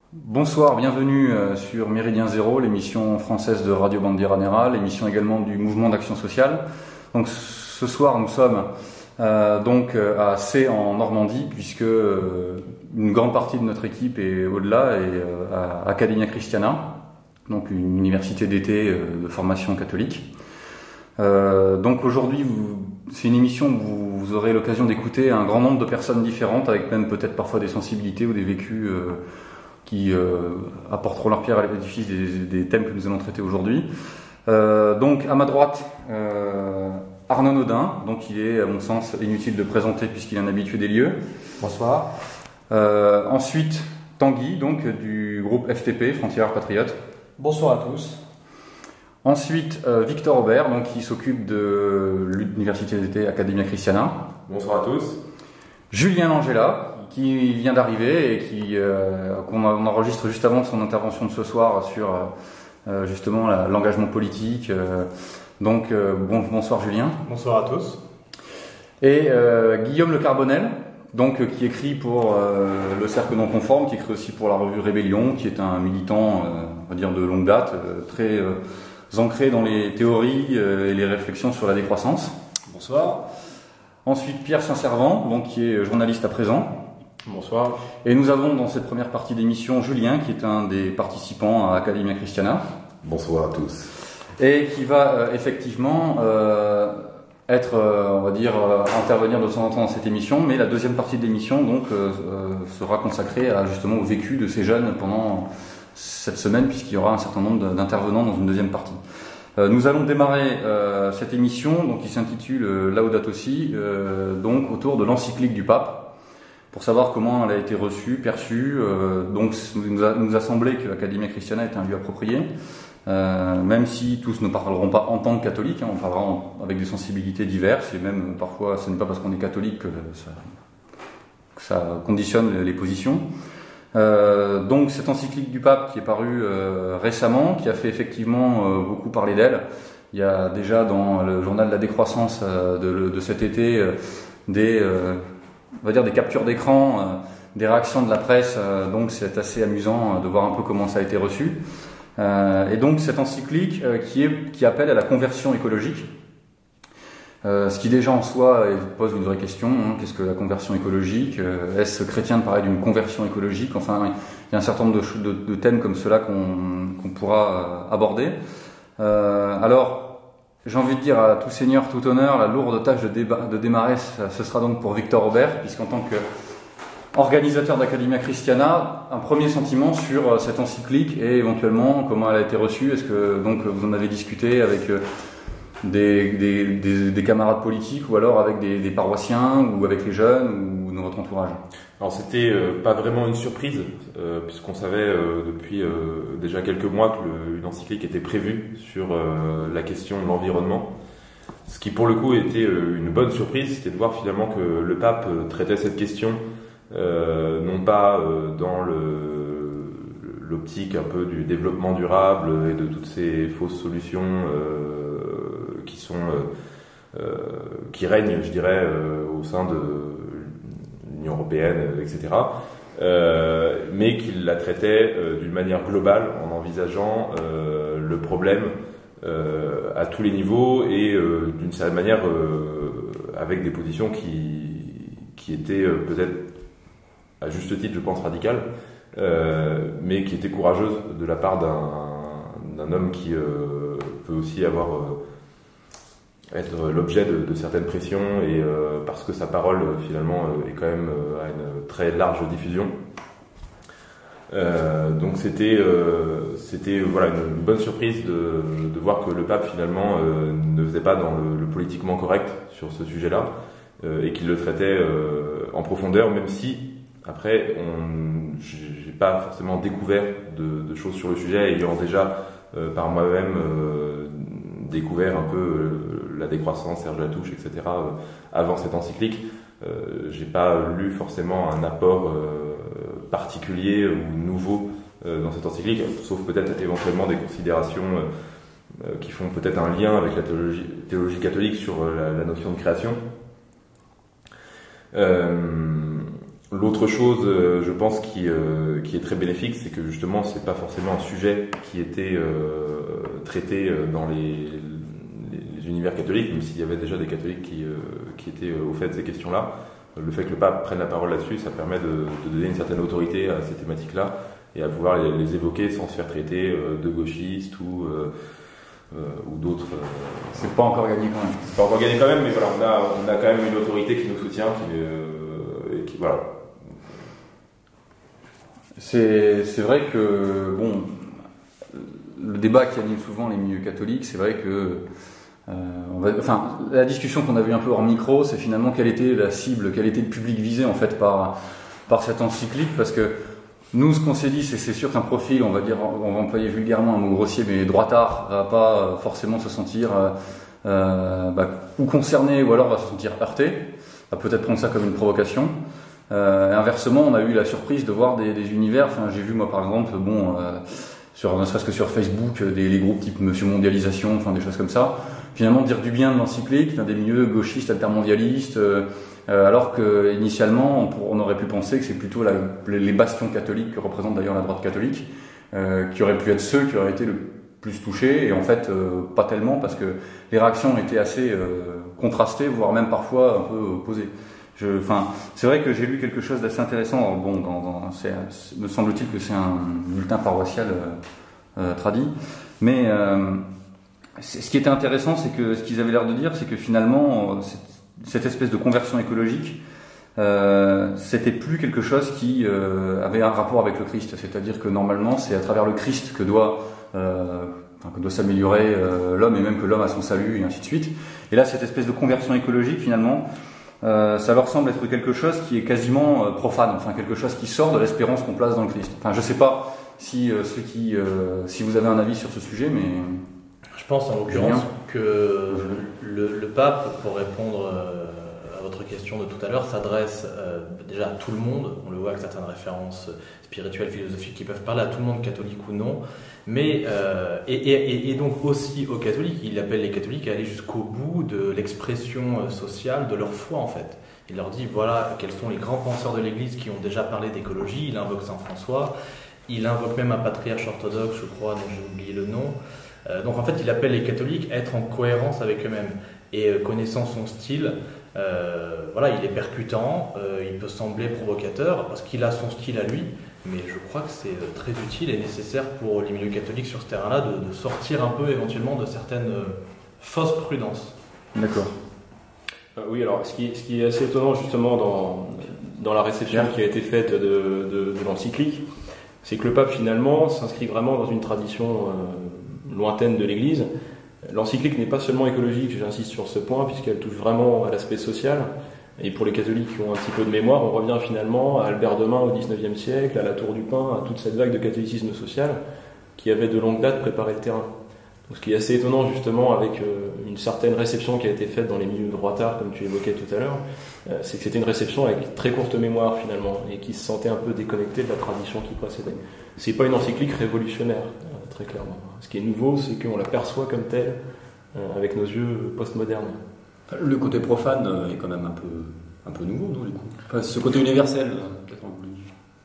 Bonsoir, bienvenue sur Méridien Zéro, l'émission française de Radio Bandiera, l'émission également du mouvement d'action sociale. Donc ce soir nous sommes à C en Normandie, puisque une grande partie de notre équipe est au-delà et à Academia Christiana, donc une université d'été de formation catholique. Donc aujourd'hui c'est une émission où vous aurez l'occasion d'écouter un grand nombre de personnes différentes, avec même peut-être parfois des sensibilités ou des vécus qui apporteront leur pierre à l'édifice des thèmes que nous allons traiter aujourd'hui. Donc à ma droite, Arnaud Naudin, donc il est à mon sens inutile de présenter puisqu'il est un habitué des lieux. Bonsoir. Ensuite Tanguy, donc du groupe FTP, Frontières Patriotes. Bonsoir à tous. Ensuite Victor Aubert, donc qui s'occupe de l'université d'été Academia Christiana. Bonsoir à tous. Julien Langella, qui vient d'arriver et qu'on enregistre juste avant son intervention de ce soir sur justement l'engagement politique. Bonsoir Julien. Bonsoir à tous. Et Guillaume Le Carbonel, donc qui écrit pour le Cercle non conforme, qui écrit aussi pour la revue Rébellion, qui est un militant, on va dire de longue date, très ancré dans les théories et les réflexions sur la décroissance. Bonsoir. Ensuite Pierre Saint-Servant, donc qui est journaliste à présent. Bonsoir. Et nous avons dans cette première partie d'émission Julien, qui est un des participants à Academia Christiana. Bonsoir à tous. Et qui va effectivement intervenir de temps en temps dans cette émission, mais la deuxième partie de l'émission sera consacrée justement au vécu de ces jeunes pendant cette semaine, puisqu'il y aura un certain nombre d'intervenants dans une deuxième partie. Nous allons démarrer cette émission, donc qui s'intitule Laudato Si, donc autour de l'encyclique du pape, pour savoir comment elle a été reçue, perçue. Donc nous a semblé que l'Academia Christiana est un lieu approprié, même si tous ne parleront pas en tant que catholiques, on parlera avec des sensibilités diverses, et même parfois ce n'est pas parce qu'on est catholique que ça conditionne les positions. Donc cette encyclique du pape qui est parue récemment, qui a fait effectivement beaucoup parler d'elle. Il y a déjà dans le journal de la décroissance de cet été on va dire des captures d'écran, des réactions de la presse, donc c'est assez amusant de voir un peu comment ça a été reçu. Et donc cette encyclique qui appelle à la conversion écologique, ce qui déjà en soi pose une vraie question, qu'est-ce que la conversion écologique, est-ce chrétien de parler d'une conversion écologique, enfin il y a un certain nombre de thèmes comme cela qu'on pourra aborder. Alors j'ai envie de dire à tout seigneur, tout honneur, la lourde tâche de démarrer, ce sera donc pour Victor Aubert, puisqu'en tant qu'organisateur d'Academia Christiana, un premier sentiment sur cette encyclique et éventuellement comment elle a été reçue. Est-ce que donc vous en avez discuté avec des camarades politiques ou alors avec des paroissiens ou avec les jeunes ou dans votre entourage? Alors c'était pas vraiment une surprise, puisqu'on savait depuis déjà quelques mois qu'une encyclique était prévue sur la question de l'environnement. Ce qui pour le coup était une bonne surprise, c'était de voir finalement que le pape traitait cette question non pas dans l'optique un peu du développement durable et de toutes ces fausses solutions qui règnent, je dirais, au sein de l'Union européenne, etc. Mais qu'il la traitait d'une manière globale en envisageant le problème à tous les niveaux et d'une certaine manière avec des positions qui étaient peut-être à juste titre, je pense, radicales, mais qui étaient courageuses de la part d'un homme qui peut aussi être l'objet de certaines pressions et parce que sa parole finalement est quand même à une très large diffusion. Donc c'était voilà une bonne surprise de voir que le pape finalement ne faisait pas dans le politiquement correct sur ce sujet-là et qu'il le traitait en profondeur, même si après j'ai pas forcément découvert de choses sur le sujet, ayant déjà par moi-même découvert un peu la décroissance, Serge Latouche, etc. Avant cette encyclique. J'ai pas lu forcément un apport particulier ou nouveau dans cette encyclique, sauf peut-être éventuellement des considérations qui font peut-être un lien avec la théologie catholique sur la notion de création. L'autre chose, je pense, qui est très bénéfique, c'est que justement, c'est pas forcément un sujet qui était traité dans les univers catholiques, même s'il y avait déjà des catholiques qui étaient au fait de ces questions-là. Le fait que le pape prenne la parole là-dessus, ça permet de donner une certaine autorité à ces thématiques-là et à pouvoir les évoquer sans se faire traiter de gauchistes ou d'autres. C'est pas encore gagné quand même. C'est pas encore gagné quand même, mais voilà, on a quand même une autorité qui nous soutient, qui voilà. C'est vrai que bon, le débat qui anime souvent les milieux catholiques, c'est vrai que la discussion qu'on a vue un peu hors micro, c'est finalement quelle était la cible, quel était le public visé en fait par cette encyclique, parce que nous, ce qu'on s'est dit, c'est sûr qu'un profil, on va employer vulgairement un mot grossier, mais droitard va pas forcément se sentir ou concerné, ou alors va se sentir heurté, va peut-être prendre ça comme une provocation. Inversement, on a eu la surprise de voir des univers. Enfin, j'ai vu moi par exemple, ne serait-ce que sur Facebook, les groupes type Monsieur Mondialisation, enfin des choses comme ça. Finalement, dire du bien de l'encyclique, des milieux gauchistes, altermondialistes, alors que initialement, on aurait pu penser que c'est plutôt les bastions catholiques que représente d'ailleurs la droite catholique, qui auraient pu être ceux qui auraient été le plus touchés, et en fait, pas tellement, parce que les réactions étaient assez contrastées, voire même parfois un peu opposées. C'est vrai que j'ai lu quelque chose d'assez intéressant. Bon, me semble-t-il que c'est un bulletin paroissial tradit, mais ce qui était intéressant, c'est que ce qu'ils avaient l'air de dire, c'est que finalement, cette espèce de conversion écologique, c'était plus quelque chose qui avait un rapport avec le Christ. C'est-à-dire que normalement, c'est à travers le Christ que doit s'améliorer l'homme, et même que l'homme a son salut, et ainsi de suite. Et là, cette espèce de conversion écologique, finalement, ça leur semble être quelque chose qui est quasiment profane, quelque chose qui sort de l'espérance qu'on place dans le Christ. Je sais pas si si vous avez un avis sur ce sujet, mais je pense en l'occurrence que le pape, pour répondre à votre question de tout à l'heure, s'adresse déjà à tout le monde. On le voit avec certaines références spirituelles, philosophiques qui peuvent parler à tout le monde, catholique ou non. Mais et donc aussi aux catholiques, il appelle les catholiques à aller jusqu'au bout de l'expression sociale de leur foi en fait. Il leur dit voilà quels sont les grands penseurs de l'Église qui ont déjà parlé d'écologie. Il invoque Saint François, il invoque même un patriarche orthodoxe, je crois, dont j'ai oublié le nom. Donc en fait, il appelle les catholiques à être en cohérence avec eux-mêmes. Et connaissant son style, il est percutant, il peut sembler provocateur parce qu'il a son style à lui. Mais je crois que c'est très utile et nécessaire pour les milieux catholiques sur ce terrain-là de sortir un peu éventuellement de certaines fausses prudences. D'accord. Oui, alors ce qui est assez étonnant justement dans la réception qui a été faite de l'encyclique, c'est que le pape finalement s'inscrit vraiment dans une tradition lointaine de l'Église. L'encyclique n'est pas seulement écologique, j'insiste sur ce point, puisqu'elle touche vraiment à l'aspect social. Et pour les catholiques qui ont un petit peu de mémoire, on revient finalement à Albert Demain au XIXe siècle, à la Tour du Pin, à toute cette vague de catholicisme social qui avait de longue date préparé le terrain. Donc, ce qui est assez étonnant justement avec une certaine réception qui a été faite dans les milieux droitards, comme tu évoquais tout à l'heure, c'est que c'était une réception avec très courte mémoire finalement, et qui se sentait un peu déconnectée de la tradition qui précédait. C'est pas une encyclique révolutionnaire, très clairement. Ce qui est nouveau, c'est qu'on la perçoit comme telle, avec nos yeux postmodernes. Le côté profane est quand même un peu nouveau, non, du coup. Ce côté universel, peut-être en plus.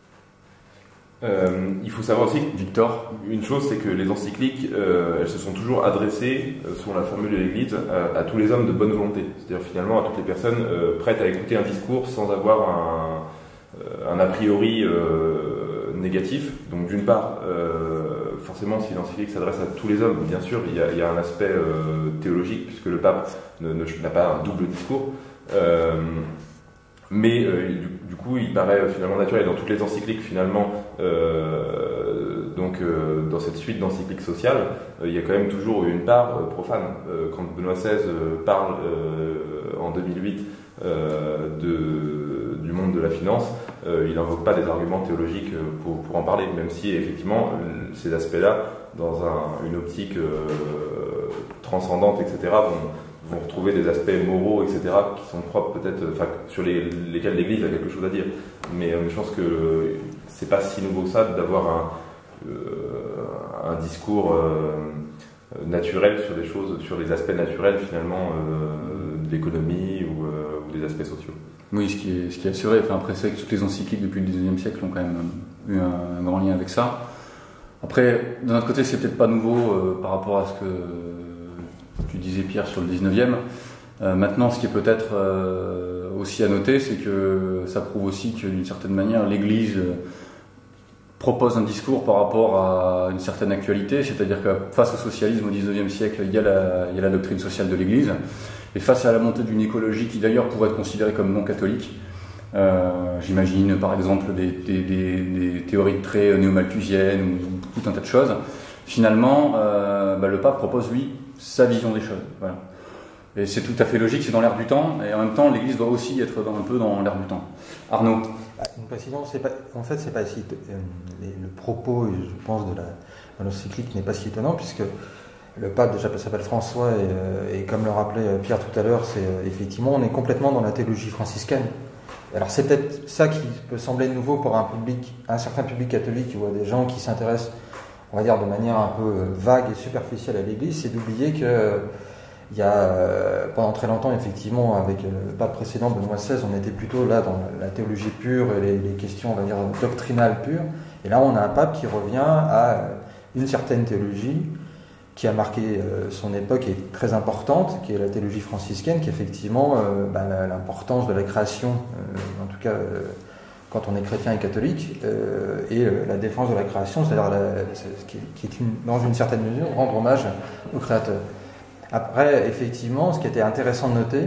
Il faut savoir aussi, Victor, une chose, c'est que les encycliques, elles se sont toujours adressées, selon la formule de l'Église, à tous les hommes de bonne volonté. C'est-à-dire finalement à toutes les personnes prêtes à écouter un discours sans avoir un a priori négatif. Donc d'une part, forcément, si l'encyclique s'adresse à tous les hommes, bien sûr, il y a un aspect théologique, puisque le pape n'a pas un double discours. Mais du coup, il paraît finalement naturel dans toutes les encycliques, finalement, dans cette suite d'encycliques sociales, il y a quand même toujours une part profane. Quand Benoît XVI parle en 2008 du monde de la finance, il n'invoque pas des arguments théologiques pour en parler, même si effectivement ces aspects-là, dans une optique transcendante, etc., vont retrouver des aspects moraux, etc., qui sont propres peut-être, sur lesquels l'Église a quelque chose à dire. Mais je pense que c'est pas si nouveau que ça d'avoir un discours naturel sur des choses, sur les aspects naturels finalement de l'économie ou des aspects sociaux. Oui, ce qui est assuré. Enfin, après, c'est vrai que toutes les encycliques depuis le 19e siècle ont quand même eu un grand lien avec ça. Après, d'un autre côté, c'est peut-être pas nouveau par rapport à ce que tu disais, Pierre, sur le 19e. Maintenant, ce qui est peut-être aussi à noter, c'est que ça prouve aussi que d'une certaine manière, l'Église propose un discours par rapport à une certaine actualité, c'est-à-dire que face au socialisme au 19e siècle, il y a la doctrine sociale de l'Église, et face à la montée d'une écologie qui d'ailleurs pourrait être considérée comme non catholique, j'imagine par exemple des théories très néo-malthusiennes ou tout un tas de choses, finalement le pape propose lui sa vision des choses. Voilà. Et c'est tout à fait logique, c'est dans l'air du temps, et en même temps l'Église doit aussi être un peu dans l'air du temps. Arnaud. Une précision, c'est pas si le propos, je pense, de l'encyclique n'est pas si étonnant, puisque le pape déjà s'appelle François, et comme le rappelait Pierre tout à l'heure, c'est effectivement, on est complètement dans la théologie franciscaine. Alors c'est peut-être ça qui peut sembler nouveau pour un certain public catholique, ou à des gens qui s'intéressent, on va dire, de manière un peu vague et superficielle à l'Église, c'est d'oublier que il y a pendant très longtemps, effectivement, avec le pape précédent, Benoît XVI, on était plutôt là dans la théologie pure et les questions, on va dire, doctrinales pures. Et là, on a un pape qui revient à une certaine théologie qui a marqué son époque et est très importante, qui est la théologie franciscaine, qui est effectivement l'importance de la création, en tout cas quand on est chrétien et catholique, et la défense de la création, c'est-à-dire qui est dans une certaine mesure rendre hommage au Créateur. Après, effectivement, ce qui était intéressant de noter,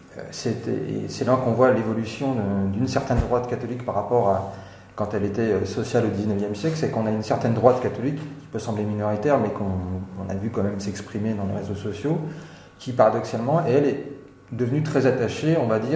c'est là qu'on voit l'évolution d'une certaine droite catholique par rapport à quand elle était sociale au XIXe siècle, c'est qu'on a une certaine droite catholique, qui peut sembler minoritaire, mais qu'on a vu quand même s'exprimer dans les réseaux sociaux, qui paradoxalement, elle est devenue très attachée, on va dire,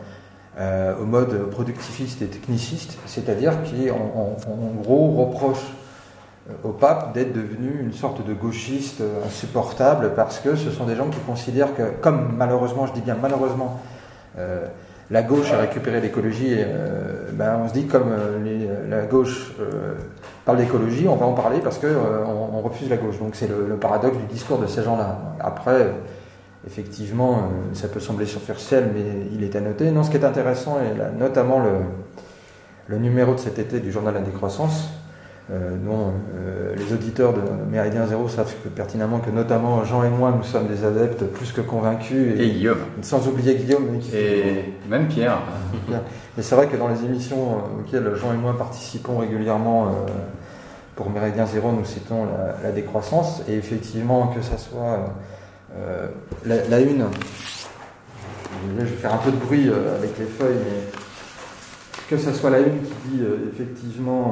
au mode productiviste et techniciste, c'est-à-dire qui, en gros, reproche au pape d'être devenu une sorte de gauchiste insupportable, parce que ce sont des gens qui considèrent que, comme malheureusement, je dis bien malheureusement, la gauche a récupéré l'écologie, et on se dit comme la gauche parle d'écologie, on va en parler parce qu'on refuse la gauche. Donc c'est le paradoxe du discours de ces gens-là. Après, effectivement, ça peut sembler superficiel, mais il est à noter. Non, ce qui est intéressant, et là, notamment le numéro de cet été du journal La Décroissance, dont les auditeurs de Méridien Zéro savent pertinemment que notamment Jean et moi, nous sommes des adeptes plus que convaincus. Et Guillaume. Sans oublier Guillaume. Et même Pierre. Mais c'est vrai que dans les émissions auxquelles Jean et moi participons régulièrement pour Méridien Zéro, nous citons la décroissance. Et effectivement, que ça soit la une, je vais faire un peu de bruit avec les feuilles, mais que ce soit la une qui dit effectivement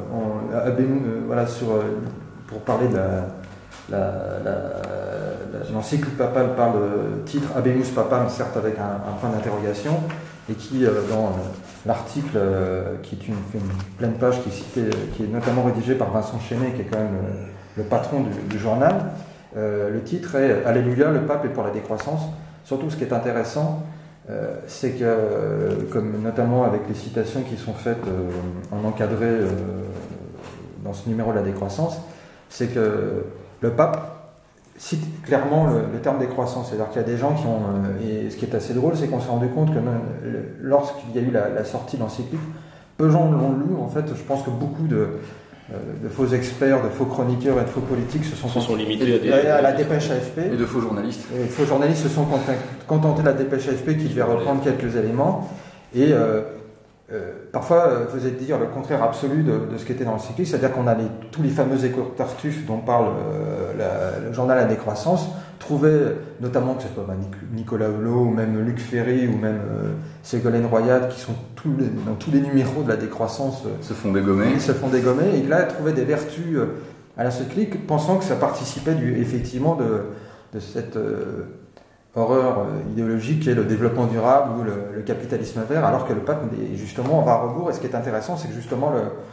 pour parler de l'encyclique papale, parle titre Habemus Papam, certes avec un point d'interrogation, et qui dans l'article qui est une pleine page qui est notamment rédigé par Vincent Chénet, qui est quand même le patron du journal, le titre est Alléluia, le pape est pour la décroissance. Surtout, ce qui est intéressant, c'est que, comme notamment avec les citations qui sont faites en encadré dans ce numéro de la décroissance, c'est que le pape cite clairement le terme décroissance. C'est-à-dire qu'il y a des gens qui ont... et ce qui est assez drôle, c'est qu'on s'est rendu compte que lorsqu'il y a eu la sortie de l'encyclique, peu de gens l'ont lu. En fait, je pense que beaucoup de faux experts, de faux chroniqueurs et de faux politiques se sont limités à la dépêche AFP. Et de faux journalistes. Et de faux journalistes se sont contentés de la dépêche AFP qui devait reprendre quelques éléments. Et parfois faisait dire le contraire absolu de ce qui était dans l'encyclique, c'est-à-dire qu'on a tous les fameux échos Tartuffe dont parle le journal La Décroissance, trouvaient notamment que ce soit Nicolas Hulot, ou même Luc Ferry, ou même Ségolène Royal, qui sont dans tous les numéros de La Décroissance, se font dégommer, et là trouvaient des vertus à l'encyclique, pensant que ça participait effectivement de cette horreur idéologique qui est le développement durable ou le capitalisme vert, alors que le pape justement va à rebours. Et ce qui est intéressant, c'est que justement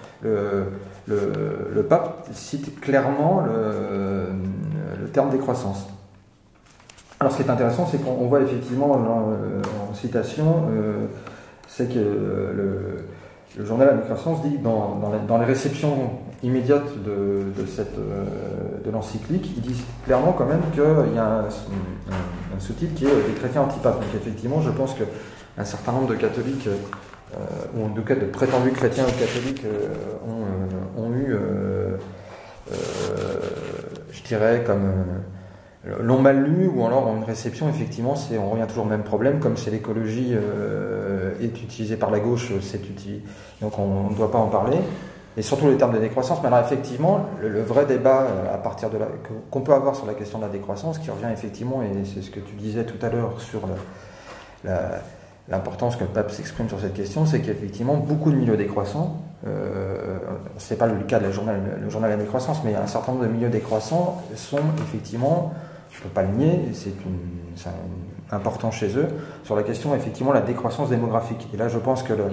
le pape cite clairement le terme décroissance. Alors ce qui est intéressant, c'est qu'on voit effectivement en citation, c'est que le journal La Décroissance dit dans les réceptions immédiates de l'encyclique, ils disent clairement quand même qu'il y a un sous-titre qui est des chrétiens antipapes. Donc effectivement, je pense que un certain nombre de catholiques, ou en tout cas de prétendus chrétiens ou catholiques, ont eu, je dirais, l'ont mal lu, ou alors ont une réception, effectivement, on revient toujours au même problème, comme c'est l'écologie est utilisée par la gauche, donc on ne doit pas en parler, et surtout les termes de décroissance. Mais alors effectivement, le vrai débat à partir de là, qu'on peut avoir sur la question de la décroissance, qui revient effectivement, et c'est ce que tu disais tout à l'heure sur l'importance que le pape s'exprime sur cette question, c'est qu'effectivement beaucoup de milieux décroissants, c'est pas le cas de le journal de la décroissance, mais un certain nombre de milieux décroissants sont effectivement, je ne peux pas le nier, c'est important chez eux, sur la question effectivement de la décroissance démographique. Et là je pense que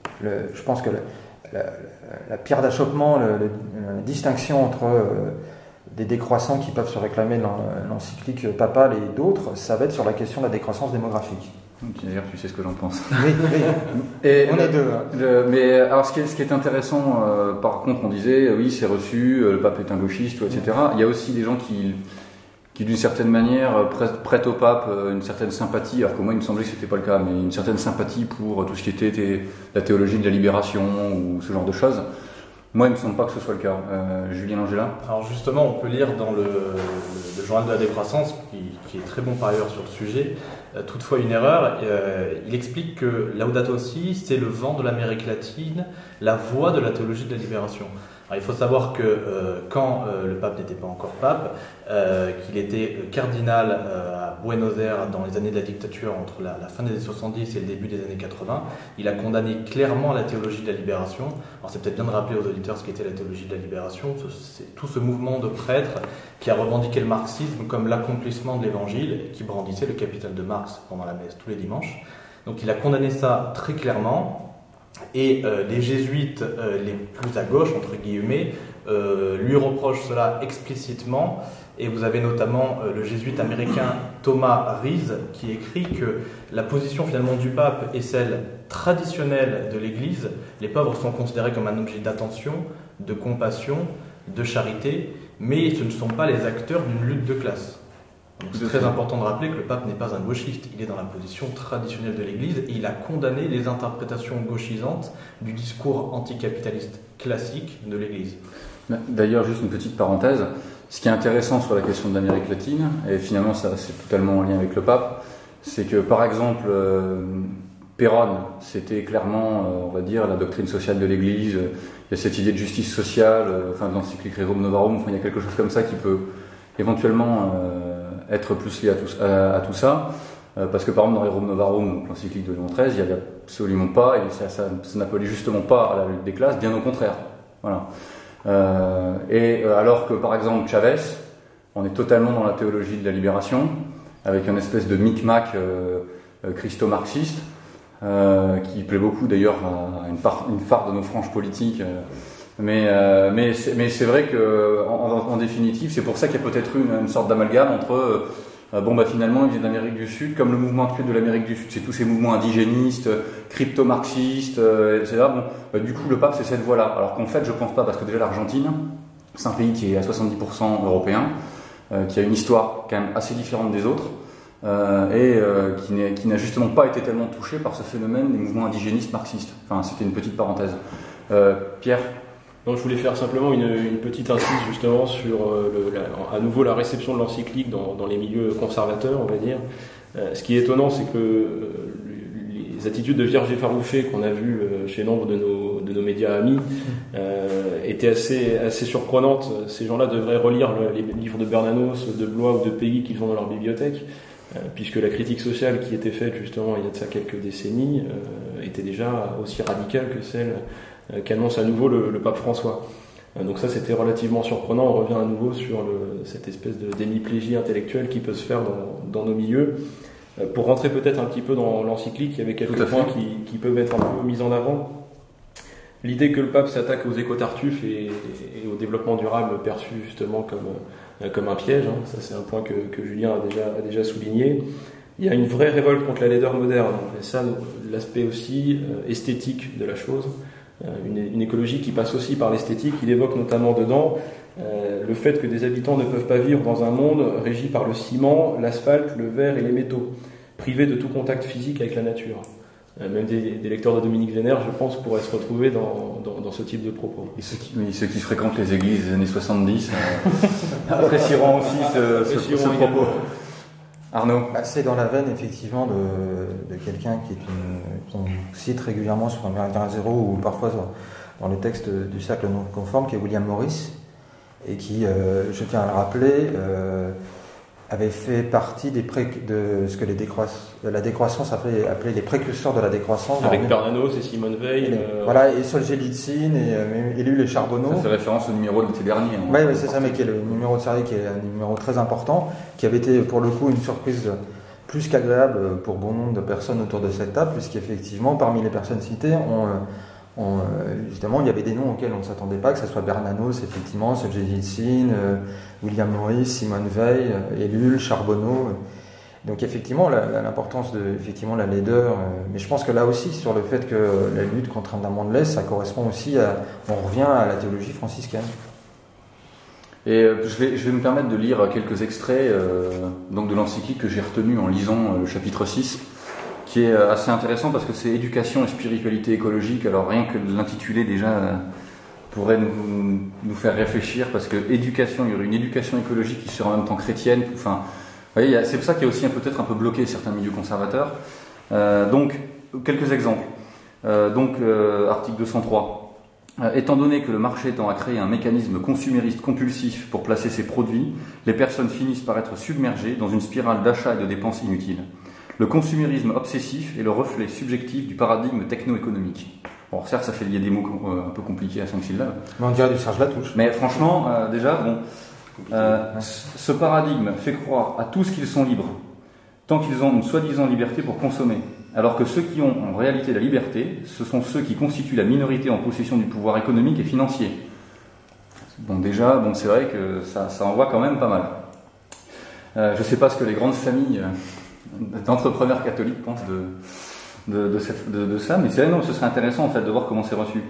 la pierre d'achoppement, la distinction entre des décroissants qui peuvent se réclamer dans l'encyclique papale et d'autres, ça va être sur la question de la décroissance démographique. D'ailleurs, tu sais ce que j'en pense. Oui. Et on est deux. Hein. Mais alors, ce qui est intéressant, par contre, on disait, oui, c'est reçu, le pape est un gauchiste, etc. Il y a aussi des gens qui d'une certaine manière, prêtent au pape une certaine sympathie, alors que moi, il me semblait que c'était pas le cas, mais une certaine sympathie pour tout ce qui était la théologie de la libération ou ce genre de choses. Moi, il me semble pas que ce soit le cas. Julien Langella. Alors justement, on peut lire dans le journal de la décroissance, qui est très bon par ailleurs sur le sujet, toutefois une erreur. Il explique que Laudato Si, c'est le vent de l'Amérique latine, la voix de la théologie de la libération. Alors, il faut savoir que quand le pape n'était pas encore pape, qu'il était cardinal à Buenos Aires dans les années de la dictature, entre la fin des années 70 et le début des années 80, il a condamné clairement la théologie de la libération. Alors c'est peut-être bien de rappeler aux auditeurs ce qu'était la théologie de la libération. C'est tout ce mouvement de prêtres qui a revendiqué le marxisme comme l'accomplissement de l'évangile, et qui brandissait le capital de Marx pendant la messe tous les dimanches. Donc il a condamné ça très clairement. Et les jésuites les plus à gauche, entre guillemets, lui reprochent cela explicitement. Et vous avez notamment le jésuite américain Thomas Rees qui écrit que la position finalement du pape est celle traditionnelle de l'Église. Les pauvres sont considérés comme un objet d'attention, de compassion, de charité, mais ce ne sont pas les acteurs d'une lutte de classe. C'est très important de rappeler que le pape n'est pas un gauchiste, il est dans la position traditionnelle de l'Église et il a condamné les interprétations gauchisantes du discours anticapitaliste classique de l'Église. D'ailleurs, juste une petite parenthèse, ce qui est intéressant sur la question de l'Amérique latine, et finalement ça c'est totalement en lien avec le pape, c'est que par exemple Perón, c'était clairement, on va dire, la doctrine sociale de l'Église, il y a cette idée de justice sociale, de l'encyclique Rerum Novarum, il y a quelque chose comme ça qui peut éventuellement être plus lié à tout ça, parce que par exemple dans Rerum Novarum, donc l'encyclique de Léon XIII, il n'y avait absolument pas, et ça n'appelait justement pas à la lutte des classes, bien au contraire. Voilà. Alors que par exemple Chavez, on est totalement dans la théologie de la libération, avec une espèce de micmac christo-marxiste, qui plaît beaucoup d'ailleurs à une part de nos franges politiques. Mais c'est vrai que en définitive, c'est pour ça qu'il y a peut-être une sorte d'amalgame entre finalement il vient d'Amérique du Sud, comme le mouvement actuel de l'Amérique du Sud, c'est tous ces mouvements indigénistes, crypto-marxistes, etc. Du coup le pape c'est cette voie-là. Alors qu'en fait je pense pas, parce que déjà l'Argentine, c'est un pays qui est à 70% européen, qui a une histoire quand même assez différente des autres, qui n'a justement pas été tellement touché par ce phénomène des mouvements indigénistes marxistes. Enfin c'était une petite parenthèse. Pierre? Donc, je voulais faire simplement une petite incise justement sur à nouveau la réception de l'encyclique dans les milieux conservateurs, on va dire. Ce qui est étonnant, c'est que les attitudes de vierge effarouchée qu'on a vues chez nombre de nos médias amis étaient assez surprenantes. Ces gens-là devraient relire les livres de Bernanos, de Blois ou de Péguy qu'ils ont dans leur bibliothèque, puisque la critique sociale qui était faite justement il y a de ça quelques décennies était déjà aussi radicale que celle qu'annonce à nouveau le pape François. Donc ça c'était relativement surprenant, on revient à nouveau sur cette espèce d'hémiplégie intellectuelle qui peut se faire dans nos milieux. Pour rentrer peut-être un petit peu dans l'encyclique, il y avait quelques points qui peuvent être un peu mis en avant. L'idée que le pape s'attaque aux écotartuffes et au développement durable perçu justement comme un piège, hein. Ça c'est un point que Julien a déjà souligné. Il y a une vraie révolte contre la laideur moderne, et ça l'aspect aussi esthétique de la chose. Une écologie qui passe aussi par l'esthétique. Il évoque notamment dedans le fait que des habitants ne peuvent pas vivre dans un monde régi par le ciment, l'asphalte, le verre et les métaux, privés de tout contact physique avec la nature. Même des lecteurs de Dominique Vénère, je pense, pourraient se retrouver dans ce type de propos. Et ceux qui fréquentent les églises des années 70 apprécieront aussi ce propos. Arnaud. C'est dans la veine effectivement de quelqu'un qu'on cite régulièrement sur un Méridien Zéro ou parfois dans les textes du cercle non conforme, qui est William Morris, et qui, je tiens à le rappeler, avait fait partie de ce que la décroissance appelait les précurseurs de la décroissance. Avec Bernanos et Simone Veil. Voilà, et Solzhenitsyn, et Ellul et Charbonneau. Ça fait référence au numéro de l'été dernier. Oui, c'est ça, mais qui est le numéro de série, qui est un numéro très important, qui avait été pour le coup une surprise plus qu'agréable pour bon nombre de personnes autour de cette table, puisqu'effectivement, parmi les personnes citées, justement, il y avait des noms auxquels on ne s'attendait pas, que ce soit Bernanos, effectivement, Solzhenitsyn, William Morris, Simone Veil, Ellul, Charbonneau. Donc effectivement, l'importance de la laideur, mais je pense que là aussi, sur le fait que la lutte contre un amant de lait, ça correspond aussi on revient à la théologie franciscaine. Et je vais me permettre de lire quelques extraits donc de l'encyclique que j'ai retenu en lisant le chapitre 6, qui est assez intéressant parce que c'est éducation et spiritualité écologique. Alors rien que l'intitulé déjà pourrait nous faire réfléchir, parce que éducation, il y aurait une éducation écologique qui serait en même temps chrétienne. Enfin, vous voyez, c'est pour ça qu'il y a aussi peut-être un peu bloqué certains milieux conservateurs. Donc, quelques exemples. Article 203. Étant donné que le marché tend à créer un mécanisme consumériste compulsif pour placer ses produits, les personnes finissent par être submergées dans une spirale d'achat et de dépenses inutiles. Le consumérisme obsessif est le reflet subjectif du paradigme techno-économique. Bon, certes, il y a des mots un peu compliqués à 5 syllabes. Mais on dirait du Serge Latouche. Mais franchement, ce paradigme fait croire à tous qu'ils sont libres, tant qu'ils ont une soi-disant liberté pour consommer. Alors que ceux qui ont en réalité la liberté, ce sont ceux qui constituent la minorité en possession du pouvoir économique et financier. Bon, déjà, c'est vrai que ça envoie quand même pas mal. Je ne sais pas ce que les grandes familles d'entrepreneurs catholiques pensent de ça, mais ce serait intéressant en fait de voir comment c'est reçu.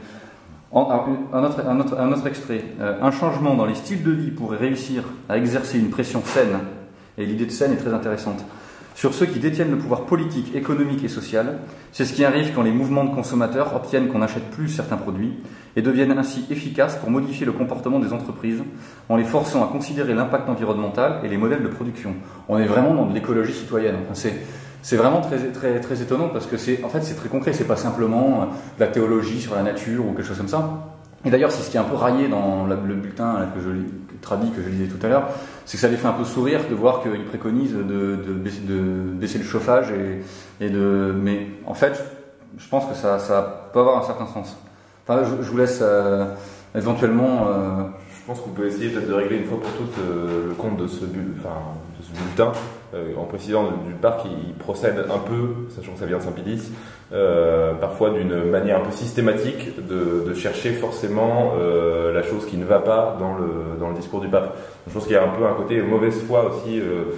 Un autre extrait. Un changement dans les styles de vie pourrait réussir à exercer une pression saine, et l'idée de saine est très intéressante, sur ceux qui détiennent le pouvoir politique, économique et social. C'est ce qui arrive quand les mouvements de consommateurs obtiennent qu'on n'achète plus certains produits et deviennent ainsi efficaces pour modifier le comportement des entreprises en les forçant à considérer l'impact environnemental et les modèles de production. On est vraiment dans de l'écologie citoyenne. C'est vraiment très, très, très étonnant parce que c'est très concret, c'est pas simplement de la théologie sur la nature ou quelque chose comme ça. Et d'ailleurs, c'est ce qui est un peu raillé dans le bulletin que je lisais tout à l'heure, c'est que ça les fait un peu sourire de voir qu'ils préconisent de baisser le chauffage mais en fait, je pense que ça peut avoir un certain sens. Enfin, je vous laisse éventuellement. Je pense qu'on peut essayer peut-être de régler une fois pour toutes le compte de ce bulletin, en précisant d'une part qu'il procède un peu, sachant que ça vient de Saint-Pédis, parfois d'une manière un peu systématique de chercher forcément la chose qui ne va pas dans le discours du pape. Je pense qu'il y a un peu un côté mauvaise foi aussi.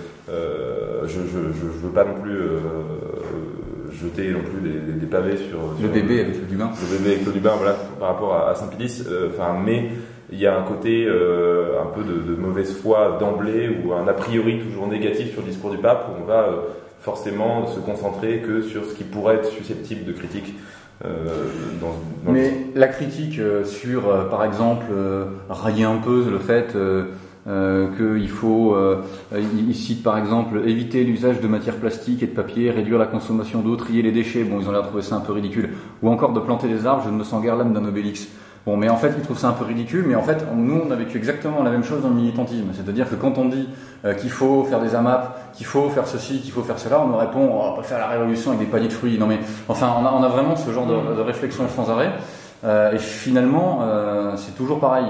Je veux pas non plus jeter non plus des pavés sur le bébé avec le Dubin. Le bébé avec le Dubin, voilà, par rapport à Saint-Pédis. Mais il y a un côté un peu de mauvaise foi d'emblée, ou un a priori toujours négatif sur le discours du pape, où on va forcément se concentrer que sur ce qui pourrait être susceptible de critique. Mais la critique sur, par exemple, railler un peu le fait qu'il faut, il cite par exemple, éviter l'usage de matières plastiques et de papier, réduire la consommation d'eau, trier les déchets, bon ils ont l'air de trouver ça un peu ridicule, ou encore de planter des arbres, je ne me sens guère l'âme d'un Obélix. Bon, mais en fait, ils trouvent ça un peu ridicule, mais en fait, nous, on a vécu exactement la même chose dans le militantisme. C'est-à-dire que quand on dit qu'il faut faire des AMAP, qu'il faut faire ceci, qu'il faut faire cela, on nous répond, on va pas faire la révolution avec des paniers de fruits. Non mais, enfin, on a vraiment ce genre de réflexion sans arrêt. Et finalement, c'est toujours pareil.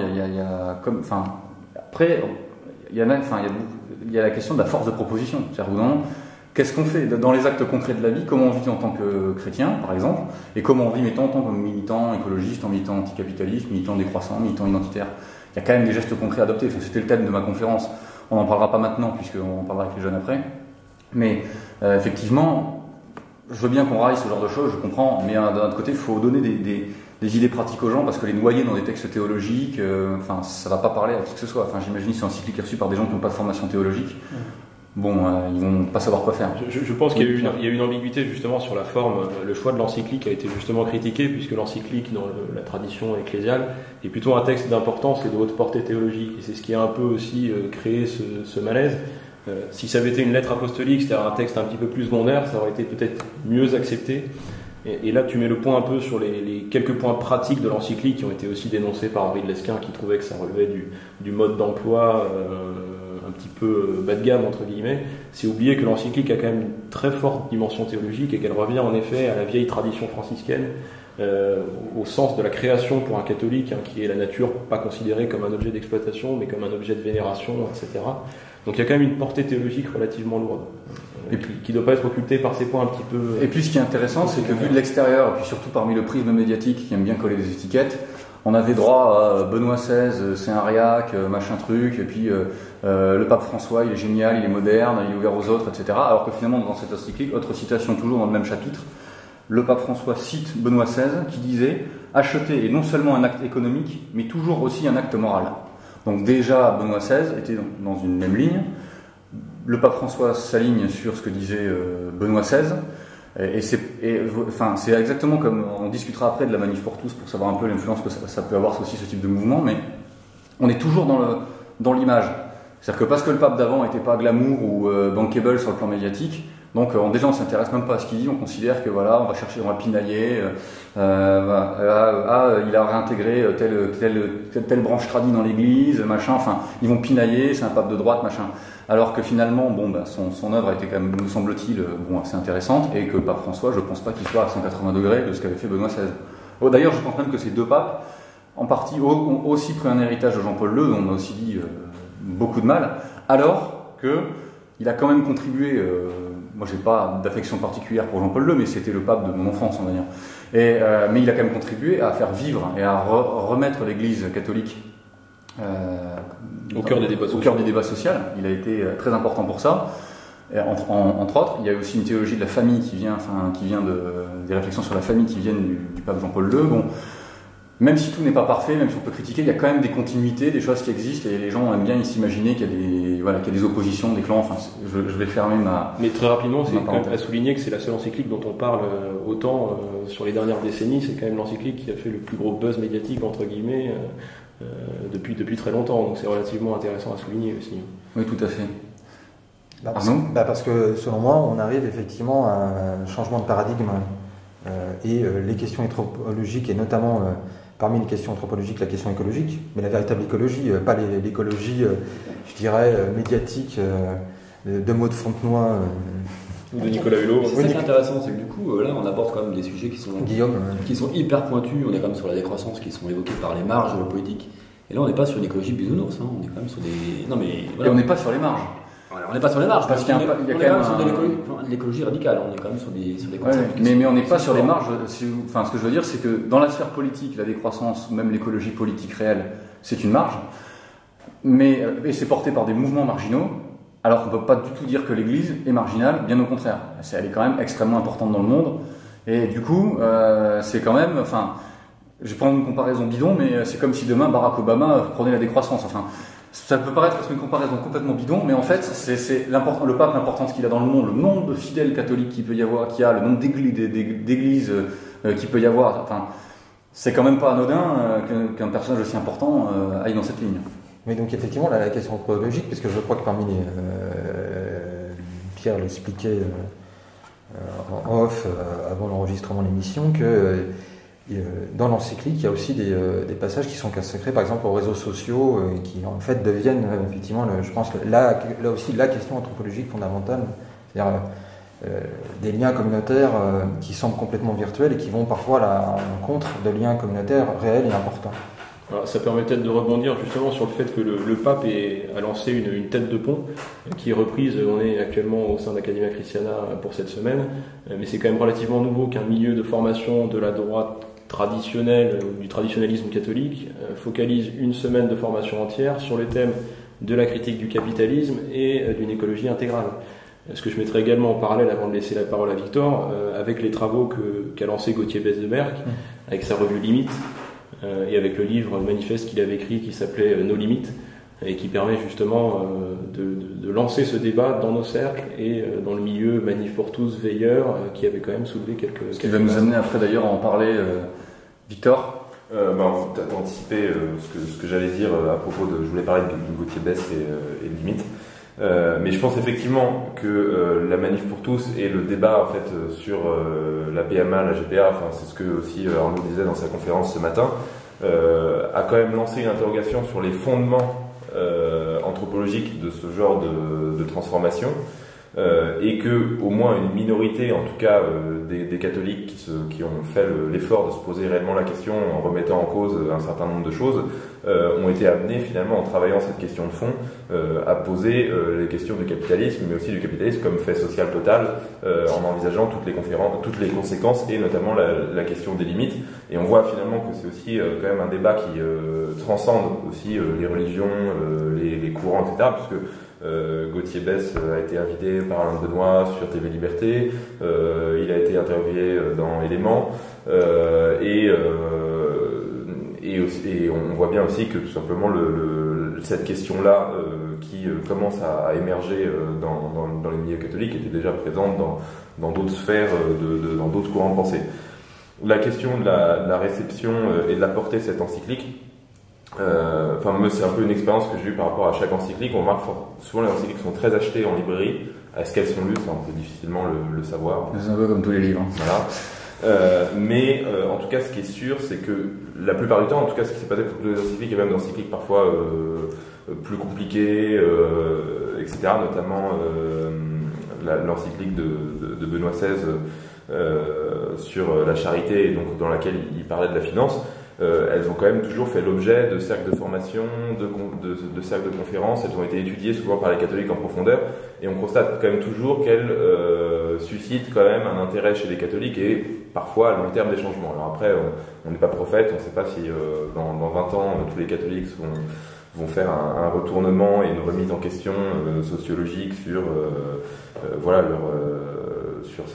Après, il y a la question de la force de proposition. C'est-à-dire, qu'est-ce qu'on fait dans les actes concrets de la vie? Comment on vit en tant que chrétien, par exemple, et comment on vit en tant que militant écologiste, en militant anticapitaliste, militant décroissant, militant identitaire? Il y a quand même des gestes concrets adoptés. Enfin, c'était le thème de ma conférence. On n'en parlera pas maintenant, puisqu'on en parlera avec les jeunes après. Mais effectivement, je veux bien qu'on raille ce genre de choses, je comprends, mais d'un autre côté, il faut donner des idées pratiques aux gens, parce que les noyer dans des textes théologiques, ça ne va pas parler à qui que ce soit. Enfin, j'imagine que c'est un encyclique reçu par des gens qui n'ont pas de formation théologique. bon, ils vont pas savoir quoi faire. Je pense qu'il y a eu une ambiguïté justement sur la forme. Le choix de l'encyclique a été justement critiqué, puisque l'encyclique dans la tradition ecclésiale est plutôt un texte d'importance et de haute portée théologique, et c'est ce qui a un peu aussi créé ce malaise. Si ça avait été une lettre apostolique, c'est-à-dire un texte un petit peu plus secondaire, ça aurait été peut-être mieux accepté. Et là, tu mets le point un peu sur les quelques points pratiques de l'encyclique qui ont été aussi dénoncés par Henri de Lesquen, qui trouvait que ça relevait du mode d'emploi un petit peu bas de gamme, entre guillemets. C'est oublier que l'encyclique a quand même une très forte dimension théologique et qu'elle revient en effet à la vieille tradition franciscaine, au sens de la création pour un catholique, qui est la nature pas considérée comme un objet d'exploitation, mais comme un objet de vénération, etc. Donc il y a quand même une portée théologique relativement lourde, et puis, qui ne doit pas être occultée par ces points un petit peu... Et puis ce qui est intéressant, c'est que vu de l'extérieur, et puis surtout parmi le prisme médiatique qui aime bien coller des étiquettes, on avait droit à Benoît XVI, c'est un réac, machin truc, et puis le pape François, il est génial, il est moderne, il est ouvert aux autres, etc. Alors que finalement, dans cette encyclique, autre citation toujours dans le même chapitre, le pape François cite Benoît XVI qui disait « Acheter est non seulement un acte économique, mais toujours aussi un acte moral ». Donc déjà, Benoît XVI était dans une même ligne. Le pape François s'aligne sur ce que disait Benoît XVI. Et c'est exactement comme on discutera après de la Manif pour tous pour savoir un peu l'influence que ça peut avoir aussi ce type de mouvement. Mais on est toujours dans l'image. C'est-à-dire que parce que le pape d'avant n'était pas glamour ou bankable sur le plan médiatique, donc déjà on s'intéresse même pas à ce qu'il dit, on considère que voilà, on va chercher, on va pinailler, il a réintégré telle branche tradie dans l'église, machin, enfin ils vont pinailler, c'est un pape de droite, machin. Alors que finalement, son œuvre a été quand même, nous semble-t-il, assez intéressante, et que pape François, je pense pas qu'il soit à 180 degrés de ce qu'avait fait Benoît XVI. D'ailleurs, je pense même que ces deux papes, en partie, ont aussi pris un héritage de Jean-Paul II, dont on a aussi dit beaucoup de mal, alors qu'il a quand même contribué. Moi, j'ai pas d'affection particulière pour Jean-Paul II, mais c'était le pape de mon enfance, on va dire. Mais il a quand même contribué à faire vivre et à remettre l'Église catholique au cœur des débats sociaux. Il a été très important pour ça. Et entre autres, il y a aussi une théologie de la famille qui vient des réflexions sur la famille qui viennent du pape Jean-Paul II. Bon, même si tout n'est pas parfait, même si on peut critiquer, il y a quand même des continuités, des choses qui existent, et les gens aiment bien s'imaginer qu'il y a des oppositions, des clans. Enfin, je vais fermer ma... Mais très rapidement, c'est quand même à souligner que c'est la seule encyclique dont on parle autant sur les dernières décennies. C'est quand même l'encyclique qui a fait le plus gros buzz médiatique, entre guillemets, depuis très longtemps. Donc c'est relativement intéressant à souligner aussi. Oui, tout à fait. Parce que selon moi, on arrive effectivement à un changement de paradigme, et les questions anthropologiques, et notamment parmi les questions anthropologiques, la question écologique, mais la véritable écologie, pas l'écologie, je dirais, médiatique, de mots de Fontenoy. Ou de Nicolas Hulot. C'est ça qui est intéressant, c'est que du coup, là, on aborde quand même des sujets qui sont hyper pointus. On est quand même sur la décroissance qui sont évoqués par les marges politiques. Et là, on n'est pas sur une écologie bisounours, on est quand même sur des... Non, mais, voilà. Et on n'est pas sur les marges. Voilà, on n'est pas sur les marges, parce qu'il y a quand même sur de l'écologie radicale, on est quand même sur des concepts. Mais on n'est pas sur les marges. Ce que je veux dire, c'est que dans la sphère politique, la décroissance, ou même l'écologie politique réelle, c'est une marge, et c'est porté par des mouvements marginaux, alors qu'on ne peut pas du tout dire que l'Église est marginale, bien au contraire. Elle est quand même extrêmement importante dans le monde, et du coup, c'est quand même... je vais prendre une comparaison bidon, mais c'est comme si demain Barack Obama prenait la décroissance. Ça peut paraître être une comparaison complètement bidon, mais en fait, c'est le pape, l'importance qu'il a dans le monde, le nombre de fidèles catholiques qu'il peut y avoir, le nombre d'églises qu'il peut y avoir. C'est quand même pas anodin qu'un personnage aussi important aille dans cette ligne. Mais donc effectivement, la question anthropologique, puisque je crois que parmi les... Pierre l'expliquait en off avant l'enregistrement de l'émission, que... dans l'encyclique, il y a aussi des passages qui sont consacrés, par exemple, aux réseaux sociaux, qui en fait deviennent effectivement, je pense, là aussi la question anthropologique fondamentale, c'est-à-dire des liens communautaires qui semblent complètement virtuels et qui vont parfois à l'encontre de liens communautaires réels et importants. Alors, ça permet peut-être de rebondir justement sur le fait que le pape a lancé une tête de pont qui est reprise. On est actuellement au sein d'Academia Christiana pour cette semaine, mais c'est quand même relativement nouveau qu'un milieu de formation de la droite traditionnelle ou du traditionnalisme catholique focalise une semaine de formation entière sur le thème de la critique du capitalisme et d'une écologie intégrale. Ce que je mettrai également en parallèle, avant de laisser la parole à Victor, avec les travaux qu'a lancé Gauthier Besdeberg avec sa revue Limites, et avec le livre manifeste qu'il avait écrit qui s'appelait Nos limites, et qui permet justement de lancer ce débat dans nos cercles et dans le milieu Manif pour tous, Veilleurs, qui avait quand même soulevé quelques... Ce qui va nous amener après d'ailleurs à en parler, Victor. Tu as anticipé ce que j'allais dire à propos de... Je voulais parler de Gauthier Besse et de Limites. Mais je pense effectivement que la Manif pour tous et le débat en fait sur la PMA, la GPA, enfin c'est ce que aussi Arnaud disait dans sa conférence ce matin, a quand même lancé une interrogation sur les fondements anthropologiques de ce genre de transformation. Et que au moins une minorité, en tout cas des catholiques qui ont fait l'effort de se poser réellement la question en remettant en cause un certain nombre de choses, ont été amenés finalement en travaillant cette question de fond à poser les questions du capitalisme, mais aussi du capitalisme comme fait social total, en envisageant toutes les conséquences et notamment la question des limites. Et on voit finalement que c'est aussi quand même un débat qui transcende aussi les religions, les courants, etc. Puisque Gauthier Besse a été invité par Alain Benoît sur TV Liberté, il a été interviewé dans Éléments, et on voit bien aussi que tout simplement cette question-là qui commence à émerger dans les milieux catholiques était déjà présente dans d'autres sphères, dans d'autres courants de pensée. La question de la réception et de la portée de cette encyclique, moi, c'est un peu une expérience que j'ai eue par rapport à chaque encyclique. On remarque souvent les encycliques sont très achetées en librairie. Est-ce qu'elles sont lues? Ça, on peut difficilement le savoir. C'est un peu comme tous les livres. Voilà. Mais en tout cas, ce qui est sûr, c'est que la plupart du temps, en tout cas, ce qui s'est passé pour toutes les encycliques, et même des encycliques parfois plus compliquées, etc., notamment l'encyclique de Benoît XVI sur la charité, et donc dans laquelle il parlait de la finance. Elles ont quand même toujours fait l'objet de cercles de formation, de cercles de conférences. Elles ont été étudiées souvent par les catholiques en profondeur, et on constate quand même toujours qu'elles suscitent quand même un intérêt chez les catholiques et parfois à long terme des changements. Alors après, on n'est pas prophète, on ne sait pas si dans 20 ans tous les catholiques vont faire un retournement et une remise en question sociologique sur sur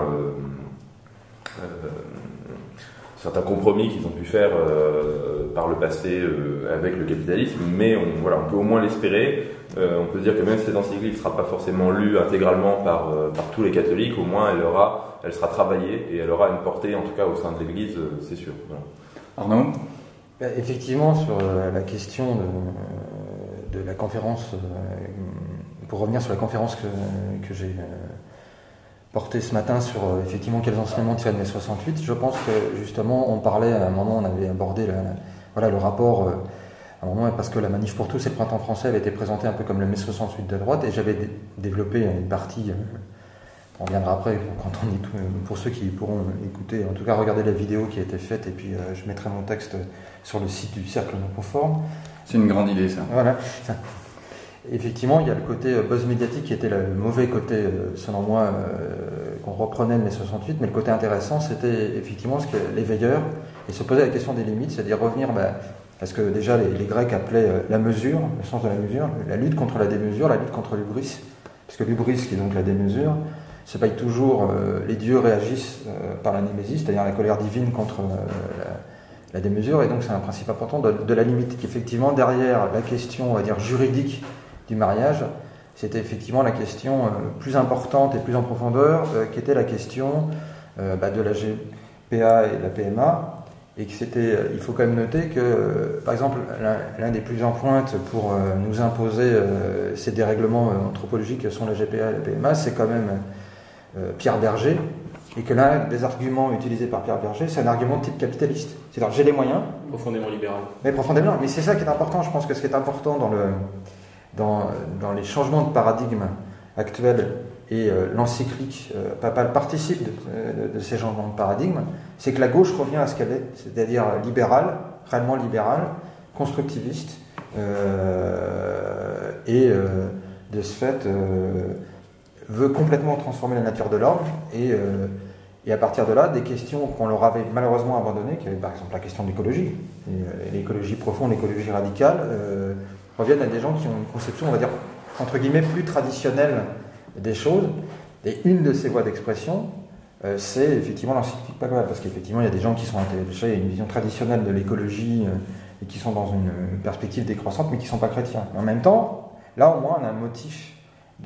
certains compromis qu'ils ont pu faire par le passé avec le capitalisme, mais on peut au moins l'espérer. On peut dire que même si cette encyclique ne sera pas forcément lue intégralement par tous les catholiques, au moins elle sera travaillée et elle aura une portée, en tout cas au sein de l'Église, c'est sûr. Voilà. Arnaud ? Effectivement, sur la question de la conférence, pour revenir sur la conférence que j'ai porté ce matin sur effectivement quels enseignements tirer de mai 68, je pense que justement on parlait à un moment, on avait abordé le rapport à un moment, parce que la Manif pour tous et le Printemps français avait été présenté un peu comme le mai 68 de droite, et j'avais développé une partie, on reviendra après pour ceux qui pourront écouter, en tout cas regarder la vidéo qui a été faite, et puis je mettrai mon texte sur le site du Cercle non conforme. C'est une grande idée, ça. Voilà. Effectivement, il y a le côté buzz médiatique qui était le mauvais côté, selon moi, qu'on reprenait de mai 68, mais le côté intéressant, c'était effectivement ce que les veilleurs, et se poser la question des limites, c'est-à-dire revenir, parce que déjà les Grecs appelaient la mesure, le sens de la mesure, la lutte contre la démesure, la lutte contre l'hubris, parce que l'hubris, qui est donc la démesure, c'est pas toujours les dieux réagissent par la némésis, c'est-à-dire la colère divine contre la démesure, et donc c'est un principe important de la limite, qu'effectivement derrière la question, on va dire, juridique du mariage, c'était effectivement la question plus importante et plus en profondeur, qui était la question de la GPA et de la PMA, et que il faut quand même noter que, par exemple, l'un des plus en pointe pour nous imposer ces dérèglements anthropologiques que sont la GPA et la PMA, c'est quand même Pierre Berger, et que l'un des arguments utilisés par Pierre Berger, c'est un argument de type capitaliste. C'est-à-dire, j'ai les moyens. Profondément libéral. Mais profondément, mais c'est ça qui est important. Je pense que ce qui est important dans les changements de paradigme actuels, et l'encyclique papale participe de ces changements de paradigme, c'est que la gauche revient à ce qu'elle est, c'est-à-dire libérale, réellement libérale, constructiviste, et de ce fait veut complètement transformer la nature de l'homme, et à partir de là, des questions qu'on leur avait malheureusement abandonnées, qui est par exemple la question de l'écologie, l'écologie profonde, l'écologie radicale, reviennent à des gens qui ont une conception, on va dire, entre guillemets, plus traditionnelle des choses. Et une de ces voies d'expression, c'est effectivement l'encyclique papale, parce qu'effectivement, il y a des gens qui sont attachés à une vision traditionnelle de l'écologie, et qui sont dans une perspective décroissante, mais qui ne sont pas chrétiens. En même temps, là au moins on a un motif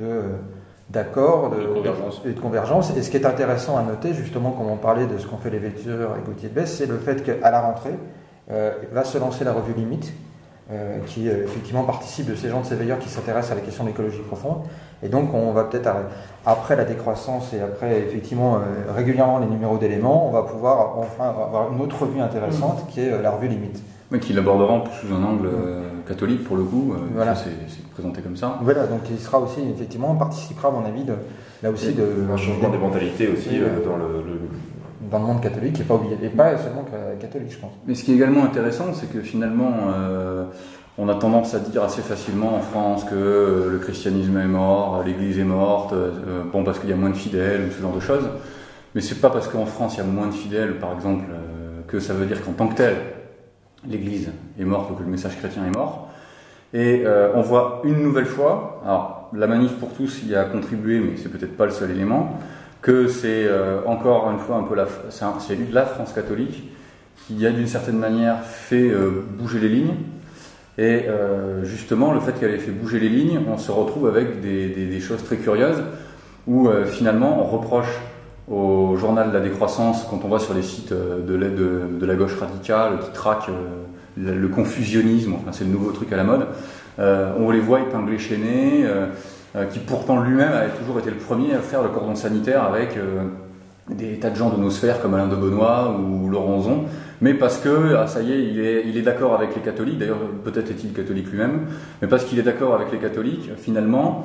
d'accord et de convergence. Et ce qui est intéressant à noter, justement, comme on parlait de ce qu'ont fait les Vecteurs et Gauthier de Besse, c'est le fait qu'à la rentrée, va se lancer la revue Limite, qui effectivement participe de ces gens de ces veilleurs qui s'intéressent à la question de l'écologie profonde. Et donc on va peut-être, après la décroissance et après effectivement régulièrement les numéros d'éléments, on va pouvoir enfin avoir une autre revue intéressante qui est la revue Limite. Mais qui l'abordera en plus sous un angle catholique pour le coup, voilà. C'est présenté comme ça. Voilà, donc il sera aussi, effectivement, participera à mon avis là aussi de un changement des mentalités aussi dans le monde catholique, qui n'est pas oublié, et pas seulement catholique, je pense. Mais ce qui est également intéressant, c'est que finalement, on a tendance à dire assez facilement en France que le christianisme est mort, l'Église est morte, bon parce qu'il y a moins de fidèles ou ce genre de choses. Mais c'est pas parce qu'en France il y a moins de fidèles, par exemple, que ça veut dire qu'en tant que tel, l'Église est morte ou que le message chrétien est mort. Et on voit une nouvelle fois, alors la manif pour tous y a contribué, mais c'est peut-être pas le seul élément, que c'est encore une fois un peu c'est la France catholique qui a d'une certaine manière fait bouger les lignes. Et justement, le fait qu'elle ait fait bouger les lignes, on se retrouve avec des choses très curieuses où finalement on reproche au journal de la décroissance, quand on va sur les sites de la gauche radicale qui traquent le confusionnisme, enfin c'est le nouveau truc à la mode, on les voit épinglés chez nez, qui pourtant lui-même avait toujours été le premier à faire le cordon sanitaire avec des tas de gens de nos sphères comme Alain de Benoît ou Laurent Zon, mais parce que, ça y est, il est d'accord avec les catholiques, d'ailleurs peut-être est-il catholique lui-même, mais parce qu'il est d'accord avec les catholiques, finalement,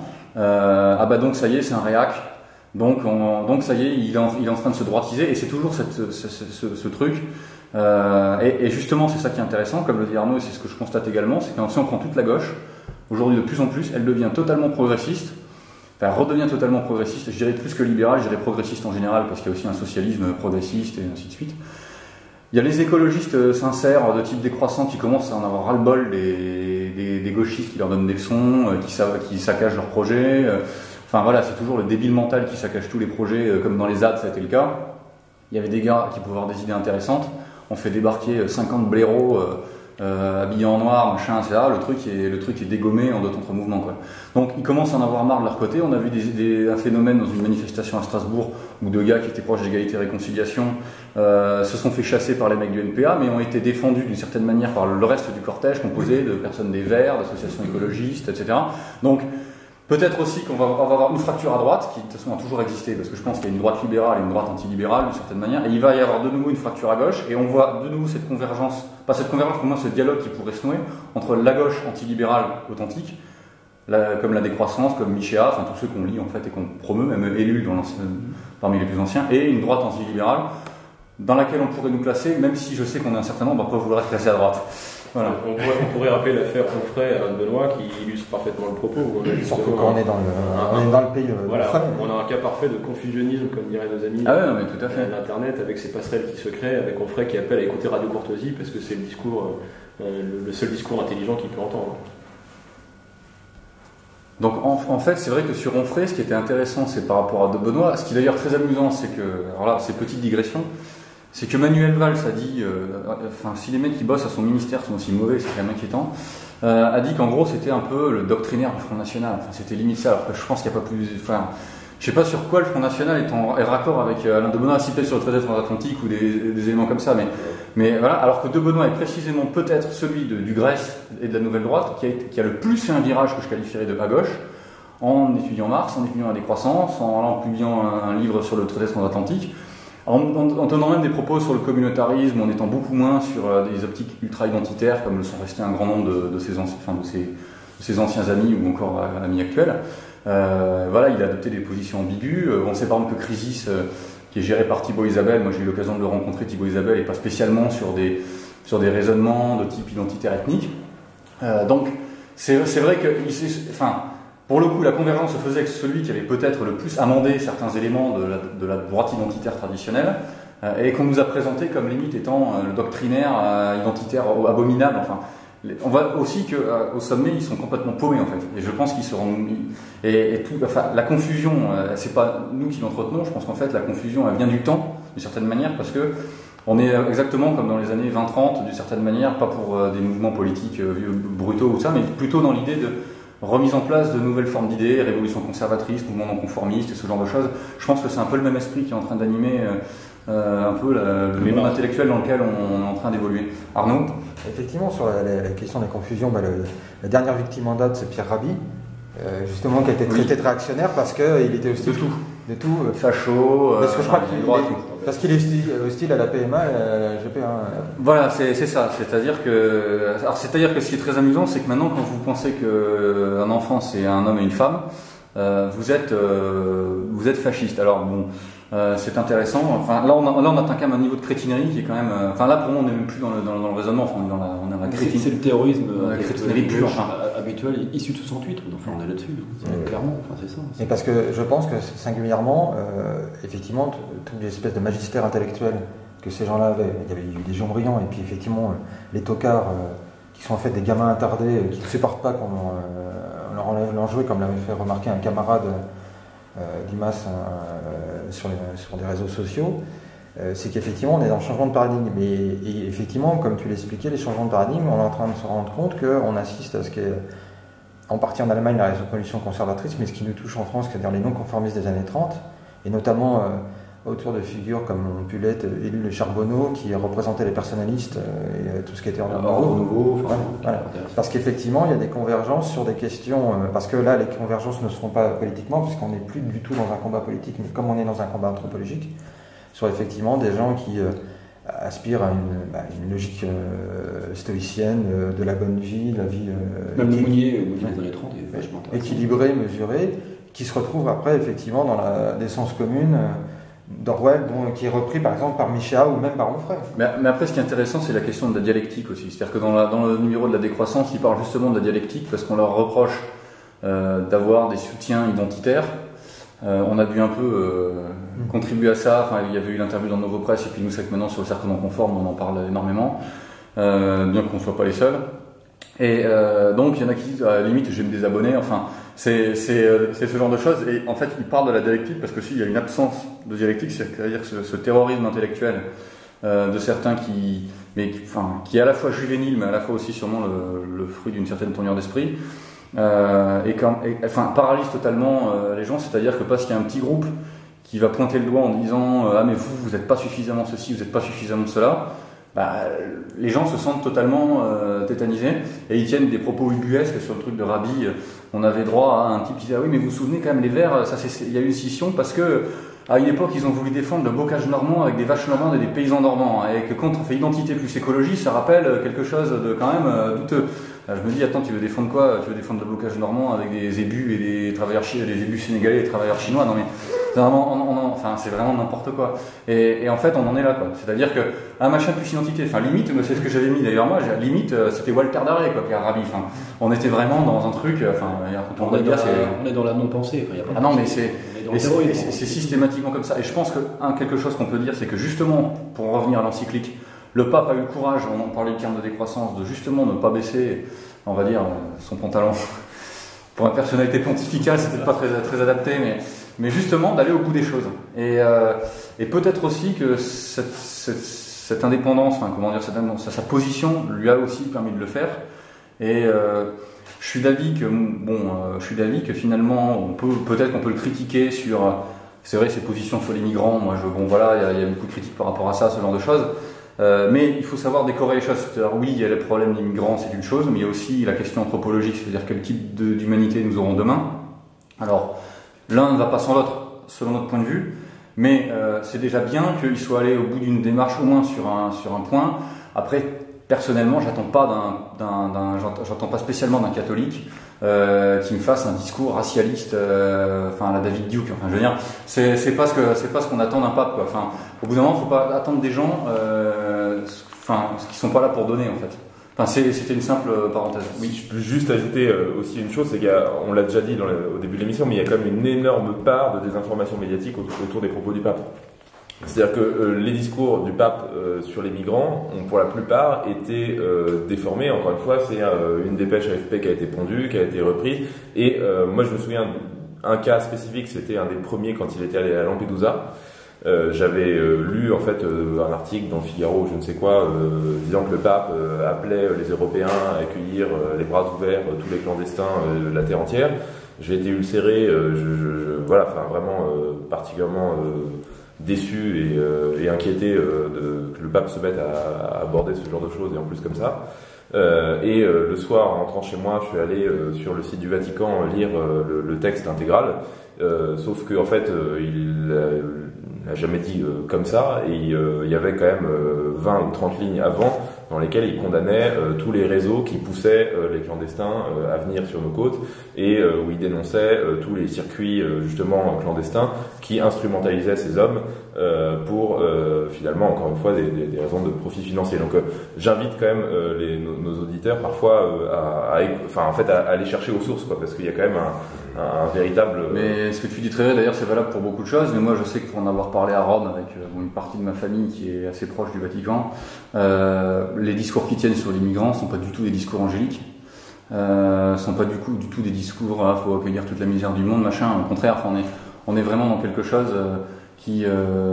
donc ça y est, c'est un réac. Donc ça y est, il est en train de se droitiser, et c'est toujours ce truc. Et justement, c'est ça qui est intéressant, comme le dit Arnaud, et c'est ce que je constate également, c'est que si on prend toute la gauche, aujourd'hui de plus en plus, elle devient totalement progressiste, enfin redevient totalement progressiste, je dirais plus que libérale, je dirais progressiste en général, parce qu'il y a aussi un socialisme progressiste et ainsi de suite. Il y a les écologistes sincères de type décroissant qui commencent à en avoir ras-le-bol des gauchistes qui leur donnent des leçons, qui saccagent leurs projets. Enfin voilà, c'est toujours le débile mental qui saccage tous les projets, comme dans les ZAD, ça a été le cas. Il y avait des gars qui pouvaient avoir des idées intéressantes. On fait débarquer 50 blaireaux habillés en noir, machin, etc. Le truc est dégommé en deux temps trois mouvements, quoi. Donc ils commencent à en avoir marre de leur côté. On a vu un phénomène dans une manifestation à Strasbourg où deux gars qui étaient proches d'égalité et réconciliation se sont fait chasser par les mecs du NPA, mais ont été défendus d'une certaine manière par le reste du cortège composé de personnes des Verts, d'associations écologistes, etc. Donc peut-être aussi qu'on va avoir une fracture à droite, qui de toute façon a toujours existé, parce que je pense qu'il y a une droite libérale et une droite antilibérale d'une certaine manière, et il va y avoir de nouveau une fracture à gauche, et on voit de nouveau cette convergence, pas cette convergence, mais au moins ce dialogue qui pourrait se nouer entre la gauche antilibérale authentique, comme la décroissance, comme Michéa, enfin tous ceux qu'on lit en fait et qu'on promeut, même élus parmi les plus anciens, et une droite antilibérale dans laquelle on pourrait nous classer, même si je sais qu'on est un certain nombre à pas vouloir être classé à droite. Voilà. On pourrait rappeler l'affaire Onfray à Alain de Benoît qui illustre parfaitement le propos. Surtout quand on est dans le pays. Voilà, on a un cas parfait de confusionnisme, comme diraient nos amis. Ah ouais, non, mais tout à fait. L'Internet, avec ses passerelles qui se créent, avec Onfray qui appelle à écouter Radio Courtoisie parce que c'est le discours, le seul discours intelligent qu'il peut entendre. Donc en fait, c'est vrai que sur Onfray, ce qui était intéressant, c'est par rapport à de Benoît. Ce qui est d'ailleurs très amusant, c'est que, alors là, c'est petite digression. C'est que Manuel Valls a dit, si les mecs qui bossent à son ministère sont aussi mauvais, c'est quand même inquiétant, a dit qu'en gros c'était un peu le doctrinaire du Front National, c'était limite ça, alors que je pense qu'il n'y a pas plus... je sais pas sur quoi le Front National est raccord avec Alain de Benoît, si peut-être sur le traité transatlantique ou des éléments comme ça, mais voilà, alors que de Benoît est précisément peut-être celui du Grèce et de la Nouvelle Droite qui a le plus fait un virage que je qualifierais de à gauche, en étudiant Marx, en étudiant la décroissance, en publiant un livre sur le traité transatlantique, en tenant même des propos sur le communautarisme, en étant beaucoup moins sur des optiques ultra-identitaires, comme le sont restés un grand nombre de ses anciens amis ou encore amis actuels. Voilà, il a adopté des positions ambiguës. On sait par exemple que Crisis, qui est géré par Thibaut Isabelle, moi j'ai eu l'occasion de le rencontrer, Thibaut Isabelle, et pas spécialement sur des raisonnements de type identitaire ethnique. Donc c'est vrai que... Pour le coup, la convergence se faisait avec celui qui avait peut-être le plus amendé certains éléments de la droite identitaire traditionnelle et qu'on nous a présenté comme limite étant le doctrinaire identitaire abominable. Enfin, on voit aussi qu'au sommet, ils sont complètement paumés en fait. Et je pense qu'ils seront... la confusion, c'est pas nous qui l'entretenons, je pense qu'en fait la confusion elle vient du temps, d'une certaine manière, parce que On est exactement comme dans les années 20-30, d'une certaine manière, pas pour des mouvements politiques brutaux ou ça, mais plutôt dans l'idée de remise en place de nouvelles formes d'idées, révolution conservatrice, mouvement non conformiste et ce genre de choses. Je pense que c'est un peu le même esprit qui est en train d'animer un peu le monde intellectuel dans lequel on est en train d'évoluer. Arnaud ? Effectivement, sur la question des confusions, la dernière victime en date, c'est Pierre Rabhi, justement, qui a été traité de réactionnaire parce qu'il était hostile. De tout. Facho, parce qu'il est hostile à la PMA et à la GP1. Voilà, c'est ça. C'est-à-dire que ce qui est très amusant, c'est que maintenant, quand vous pensez qu'un enfant c'est un homme et une femme, vous êtes fasciste. Alors bon, c'est intéressant. Enfin, là, on atteint quand même un niveau de crétinerie qui est quand même. Enfin, là, pour moi, on n'est même plus dans le raisonnement. Enfin, on est dans la crétinerie. C'est le terrorisme crétinerie pure, habituel, issu de 68. Enfin, on est là-dessus. Clairement, enfin, c'est ça. Et parce que je pense que singulièrement, effectivement, toutes les espèces de magistère intellectuel que ces gens-là avaient, il y avait eu des gens brillants, et puis effectivement, les tocards qui sont en fait des gamins attardés qui ne supportent pas qu'on leur enlève l'enjeu, comme l'avait fait remarquer un camarade d'IMAS sur des réseaux sociaux, c'est qu'effectivement on est dans le changement de paradigme. Et effectivement, comme tu l'expliquais, les changements de paradigme, on est en train de se rendre compte qu'on assiste à ce qui est en partie en Allemagne la révolution conservatrice, mais ce qui nous touche en France, c'est-à-dire les non-conformistes des années 30, et notamment autour de figures comme ont pu l'être Ellul et Charbonneau, qui représentaient les personnalistes et tout ce qui était en nouveau. Voilà. Parce qu'effectivement, il y a des convergences sur des questions, parce que là, les convergences ne se font pas politiquement, puisqu'on n'est plus du tout dans un combat politique, mais comme on est dans un combat anthropologique, sur effectivement des gens qui aspirent à une logique stoïcienne de la bonne vie, la vie même Mounier des années 30 est vachement équilibrée, mesurée, qui se retrouve après effectivement dans la décence commune d'Orwell, qui est repris par exemple par Michéa ou même par Onfray. Mais après, ce qui est intéressant, c'est la question de la dialectique aussi. C'est-à-dire que dans le numéro de la décroissance, il parle justement de la dialectique parce qu'on leur reproche d'avoir des soutiens identitaires. On a dû un peu contribuer à ça. Enfin, il y avait eu l'interview dans Novo Presse, et puis nous, c'est que maintenant sur le cercle non conforme, on en parle énormément, bien qu'on ne soit pas les seuls. Et donc, il y en a qui disent, à la limite, je vais me désabonner. Enfin, c'est ce genre de choses. Et en fait, il parle de la dialectique parce que s'il y a une absence de dialectique, c'est-à-dire ce terrorisme intellectuel de certains qui est à la fois juvénile, mais à la fois aussi sûrement le fruit d'une certaine tournure d'esprit. Paralyse totalement les gens, c'est-à-dire que parce qu'il y a un petit groupe qui va pointer le doigt en disant ah mais vous n'êtes pas suffisamment ceci, vous n'êtes pas suffisamment cela, les gens se sentent totalement tétanisés et ils tiennent des propos ubuesques sur le truc de Rabhi. On avait droit à un type qui disait ah oui mais vous vous souvenez quand même les Verts, il y a eu une scission parce que à une époque ils ont voulu défendre le bocage normand avec des vaches normandes et des paysans normands, et que quand on fait identité plus écologie ça rappelle quelque chose de quand même douteux. Je me dis, attends, tu veux défendre quoi? Tu veux défendre le blocage normand avec des ébus et des travailleurs des ébus sénégalais et des travailleurs chinois? Non mais c'est vraiment n'importe quoi. Et en fait, on en est là, quoi. C'est-à-dire que un machin plus identité. Enfin, limite, c'est ce que j'avais mis d'ailleurs moi. Limite, c'était Walter Darré, quoi, Pierre Rabhi. Enfin, on était vraiment dans un truc. On est dans la non-pensée. Ah non, mais c'est systématiquement comme ça. Et je pense que quelque chose qu'on peut dire, c'est que justement, pour revenir à l'encyclique, le pape a eu le courage, on en parlait du terme de décroissance, de justement ne pas baisser, on va dire, son pantalon. Pour une personnalité pontificale, c'était pas très adapté, mais justement d'aller au bout des choses. Et peut-être aussi que cette indépendance, sa position lui a aussi permis de le faire. Et je suis d'avis que finalement, peut-être qu'on peut le critiquer sur, c'est vrai, ses positions sur les migrants. Moi, il y a beaucoup de critiques par rapport à ça, ce genre de choses. Mais il faut savoir décorer les choses. C'est-à-dire, oui, il y a le problème des migrants, c'est une chose, mais il y a aussi la question anthropologique, c'est-à-dire quel type d'humanité nous aurons demain. Alors, l'un ne va pas sans l'autre, selon notre point de vue, mais c'est déjà bien qu'il soit allé au bout d'une démarche, au moins sur un point. Après, personnellement, j'attends pas spécialement d'un catholique qui me fasse un discours racialiste, à la David Duke. Enfin, je veux dire, c'est pas ce qu'on attend d'un pape, quoi. Enfin, au bout d'un moment, faut pas attendre des gens, qui sont pas là pour donner, en fait. Enfin, c'était une simple parenthèse. Oui, je peux juste ajouter aussi une chose, c'est qu'on l'a déjà dit au début de l'émission, mais il y a quand même une énorme part de désinformation médiatique autour des propos du pape. C'est-à-dire que les discours du pape sur les migrants ont pour la plupart été déformés. Encore une fois, c'est une dépêche AFP qui a été pondue, qui a été reprise. Et moi, je me souviens d'un cas spécifique, c'était un des premiers quand il était allé à Lampedusa. J'avais lu en fait un article dans le Figaro, je ne sais quoi, disant que le pape appelait les Européens à accueillir les bras ouverts tous les clandestins de la terre entière. J'ai été ulcéré, voilà, enfin vraiment particulièrement déçu et inquiété que le pape se mette à aborder ce genre de choses et en plus comme ça. Le soir, en rentrant chez moi, je suis allé sur le site du Vatican lire le texte intégral, sauf que en fait, il n'a jamais dit comme ça, et il y avait quand même 20 ou 30 lignes avant dans lesquelles il condamnait tous les réseaux qui poussaient les clandestins à venir sur nos côtes, et où il dénonçait tous les circuits justement clandestins qui instrumentalisaient ces hommes pour finalement, encore une fois, des raisons de profit financier. Donc j'invite quand même nos auditeurs parfois à aller chercher aux sources, quoi, parce qu'il y a quand même un véritable... Mais ce que tu dis très bien, d'ailleurs, c'est valable pour beaucoup de choses. Mais moi, je sais que pour en avoir parlé à Rome avec une partie de ma famille qui est assez proche du Vatican, les discours qui tiennent sur les migrants sont pas du tout des discours angéliques. Sont pas du tout des discours faut accueillir toute la misère du monde, machin. Au contraire, on est vraiment dans quelque chose qui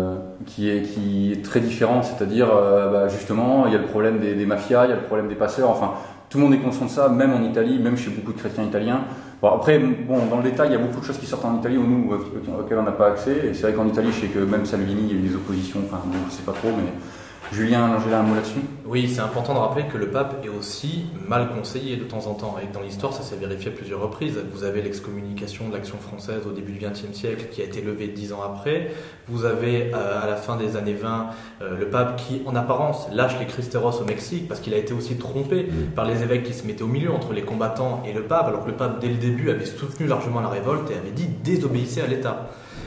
est très différent. C'est-à-dire, justement, il y a le problème des mafias, il y a le problème des passeurs. Enfin, tout le monde est conscient de ça, même en Italie, même chez beaucoup de chrétiens italiens. Bon, après, dans le détail, il y a beaucoup de choses qui sortent en Italie auxquelles on n'a pas accès. Et c'est vrai qu'en Italie, je sais que même Salvini, il y a eu des oppositions. Enfin, bon, je sais pas trop, mais Julien, j'ai un mot là-dessus. Oui, c'est important de rappeler que le pape est aussi mal conseillé de temps en temps. Et dans l'histoire, ça s'est vérifié à plusieurs reprises. Vous avez l'excommunication de l'Action française au début du XXe siècle qui a été levée 10 ans après. Vous avez à la fin des années 20 le pape qui, en apparence, lâche les Cristeros au Mexique parce qu'il a été aussi trompé par les évêques qui se mettaient au milieu entre les combattants et le pape, alors que le pape, dès le début, avait soutenu largement la révolte et avait dit « désobéissez à l'État ».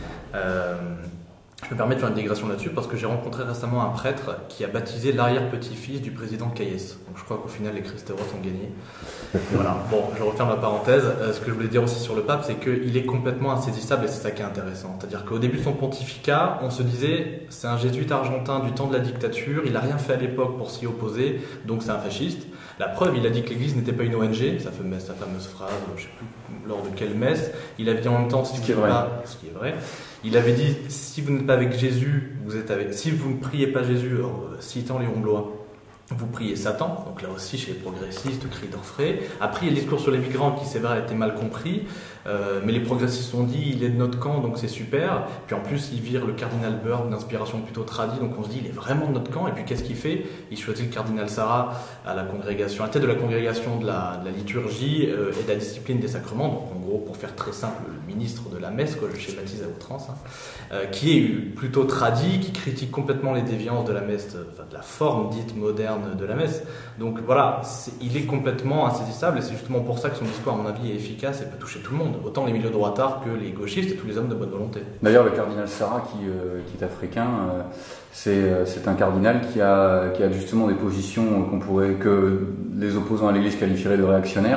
Je me permets de faire une digression là-dessus parce que j'ai rencontré récemment un prêtre qui a baptisé l'arrière-petit-fils du président Caillès. Donc je crois qu'au final les Cristeros ont gagné. Voilà, bon, je referme la parenthèse. Ce que je voulais dire aussi sur le pape, c'est qu'il est complètement insaisissable et c'est ça qui est intéressant. C'est-à-dire qu'au début de son pontificat, on se disait c'est un jésuite argentin du temps de la dictature, il n'a rien fait à l'époque pour s'y opposer, donc c'est un fasciste. La preuve, il a dit que l'Église n'était pas une ONG, sa fameuse phrase, je ne sais plus lors de quelle messe. Il avait dit en même temps, ce qui est vrai. Il avait dit, si vous n'êtes pas avec Jésus, si vous ne priez pas Jésus, citant Léon Blois, vous priez Satan. Donc là aussi, chez les progressistes, cri d'orfraie. Après, il y a le discours sur les migrants qui, c'est vrai, a été mal compris. Mais les progressistes ont dit, il est de notre camp, donc c'est super. Puis en plus, il vire le cardinal Byrd d'inspiration plutôt tradie, donc on se dit, il est vraiment de notre camp. Et puis qu'est-ce qu'il fait? Il choisit le cardinal Sarah à la tête de la congrégation de la liturgie et de la discipline des sacrements. Donc en gros, pour faire très simple, le ministre de la messe, quoi, je schématise à outrance, qui est plutôt tradie, qui critique complètement les déviances de la messe, de la forme dite moderne de la messe. Donc voilà, il est complètement insaisissable et c'est justement pour ça que son discours, à mon avis, est efficace et peut toucher tout le monde, autant les milieux droitards que les gauchistes et tous les hommes de bonne volonté. D'ailleurs, le cardinal Sarah, qui est africain, c'est un cardinal qui a justement des positions que les opposants à l'Église qualifieraient de réactionnaires.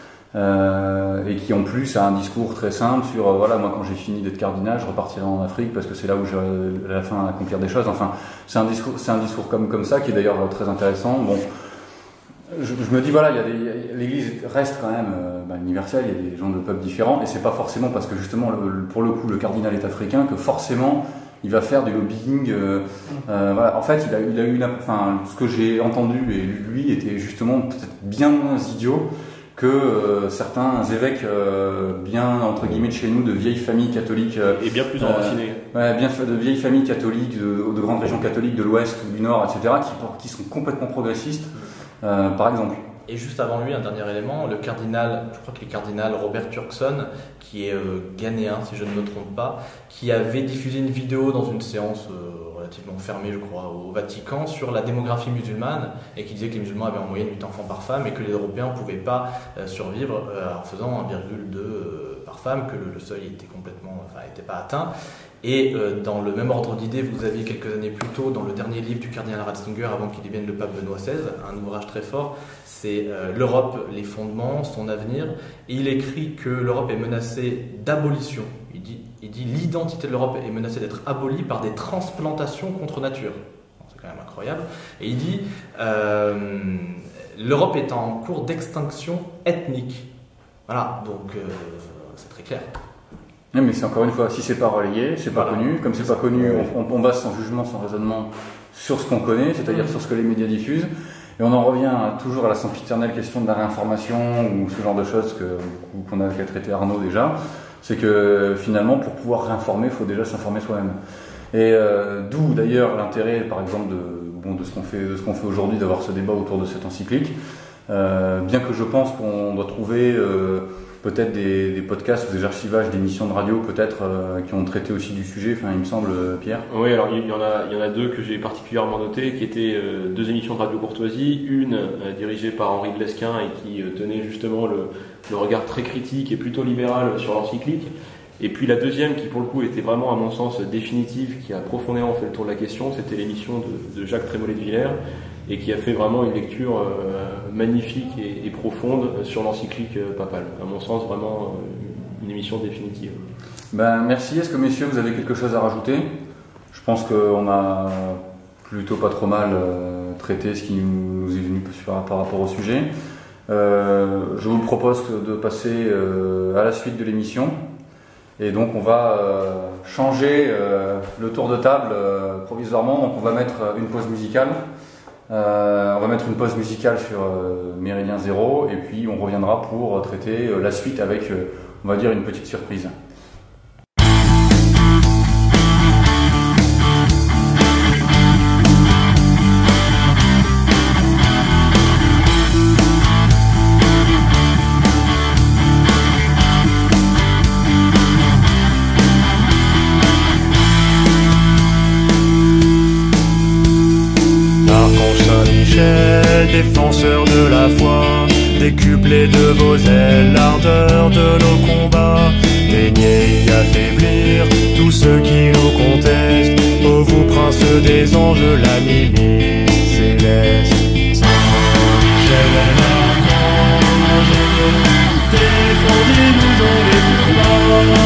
Et qui en plus a un discours très simple sur voilà, moi quand j'ai fini d'être cardinal je repartirai en Afrique parce que c'est là où j'aurai à la fin à accomplir des choses. Enfin, c'est un discours comme ça qui est d'ailleurs très intéressant. Bon, je me dis voilà, l'Église reste quand même universelle, il y a des gens de peuples différents et c'est pas forcément parce que justement pour le coup le cardinal est africain que forcément il va faire du lobbying. Voilà. En fait, il a eu ce que j'ai entendu et lui était justement peut-être bien moins idiot que certains évêques bien entre guillemets de chez nous, de vieilles familles catholiques et bien plus enracinés, de vieilles familles catholiques de grandes régions catholiques de l'Ouest ou du Nord, etc., qui sont complètement progressistes, par exemple. Et juste avant lui, un dernier élément, je crois que le cardinal Robert Turkson, qui est ghanéen, si je ne me trompe pas, qui avait diffusé une vidéo dans une séance relativement fermée, je crois, au Vatican, sur la démographie musulmane, et qui disait que les musulmans avaient en moyenne 8 enfants par femme, et que les Européens ne pouvaient pas survivre en faisant 1,2 par femme, que le seuil n'était pas atteint. Et dans le même ordre d'idée, vous aviez quelques années plus tôt, dans le dernier livre du cardinal Ratzinger, avant qu'il devienne le pape Benoît XVI, un ouvrage très fort, c'est l'Europe, les fondements, son avenir. Et il écrit que l'Europe est menacée d'abolition. Il dit l'identité de l'Europe est menacée d'être abolie par des transplantations contre nature. C'est quand même incroyable. Et il dit l'Europe est en cours d'extinction ethnique. Voilà, donc c'est très clair. Oui, mais c'est encore une fois, si c'est pas relayé, c'est pas connu. Comme c'est pas connu, on base son jugement, son raisonnement sur ce qu'on connaît, c'est-à-dire sur ce que les médias diffusent. Et on en revient toujours à la sempiternelle question de la réinformation ou ce genre de choses qu'on a traité Arnaud déjà. C'est que finalement, pour pouvoir réinformer, il faut déjà s'informer soi-même. Et d'où d'ailleurs l'intérêt, par exemple, de ce qu'on fait aujourd'hui, d'avoir ce débat autour de cette encyclique. Bien que je pense qu'on doit trouver peut-être des podcasts ou des archivages d'émissions de radio peut-être qui ont traité aussi du sujet, enfin il me semble, Pierre. Oui, alors il y en a deux que j'ai particulièrement notés, qui étaient deux émissions de Radio Courtoisie, une dirigée par Henri de Lesquin et qui tenait justement le regard très critique et plutôt libéral sur l'encyclique, et puis la deuxième qui pour le coup était vraiment à mon sens définitive, qui a profondément fait le tour de la question, c'était l'émission de Jacques Trémollet de Villers, et qui a fait vraiment une lecture magnifique et profonde sur l'encyclique papale. À mon sens, vraiment une émission définitive. Merci. Est-ce que, messieurs, vous avez quelque chose à rajouter ? Je pense qu'on a plutôt pas trop mal traité ce qui nous est venu par rapport au sujet. Je vous propose de passer à la suite de l'émission. Et donc, on va changer le tour de table provisoirement. Donc, on va mettre une pause musicale. On va mettre une pause musicale sur Méridien Zéro et puis on reviendra pour traiter la suite avec, on va dire, une petite surprise. Défenseur de la foi, décuplez de vos ailes l'ardeur de nos combats, daignez y affaiblir tous ceux qui nous contestent, ô vous princes des anges, la milice céleste. Défendez-nous dans les combats.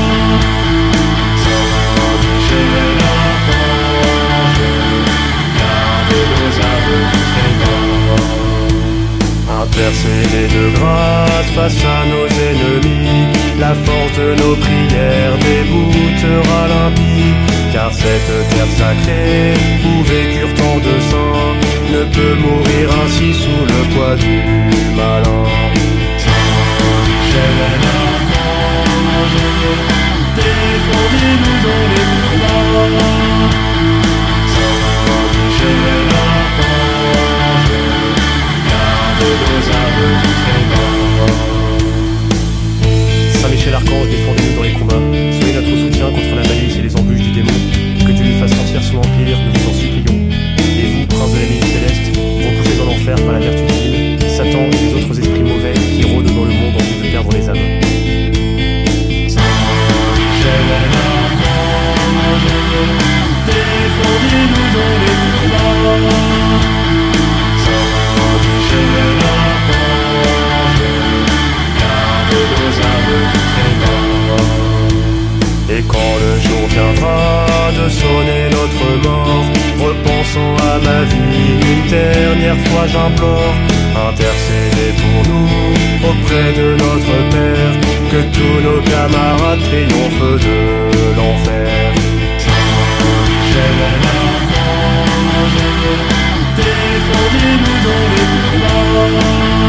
Intercédez de grâce face à nos ennemis, la force de nos prières déboutera l'impie, car cette terre sacrée où vécurent tant de saints ne peut mourir ainsi sous le poids du malin. Défendez-nous dans les combats. Saint-Michel Archange, défendez-nous dans les combats. Soyez notre soutien contre la malice et les embûches du démon. Que Dieu lui fasse sentir son empire, nous vous en supplions. Et vous, princes de la milice céleste, repoussés en enfer par la vertu divine, Satan et les autres esprits mauvais qui rôdent dans le monde en vue de perdre les âmes. Défendez-nous dans les combats. Et quand le jour viendra de sonner notre mort, repensant à ma vie une dernière fois j'implore, intercédez pour nous auprès de notre Père, que tous nos camarades triomphent de l'enfer. Défendez-nous dans les combats.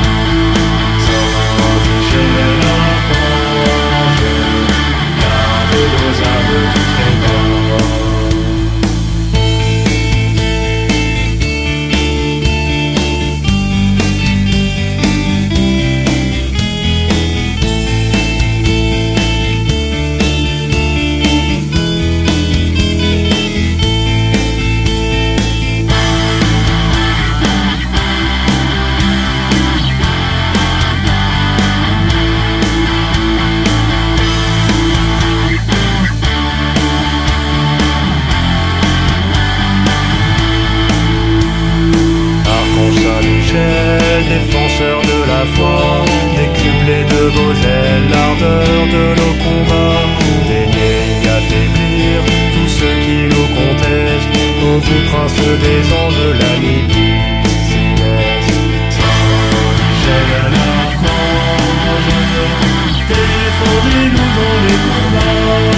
Défenseur de la foi, décuplez de vos ailes l'ardeur de nos combats, daignez y affaiblir tous ceux qui nous contestent, ô vous princes des anges, la milice céleste. Saint-Michel Archange, défendez-nous dans les combats.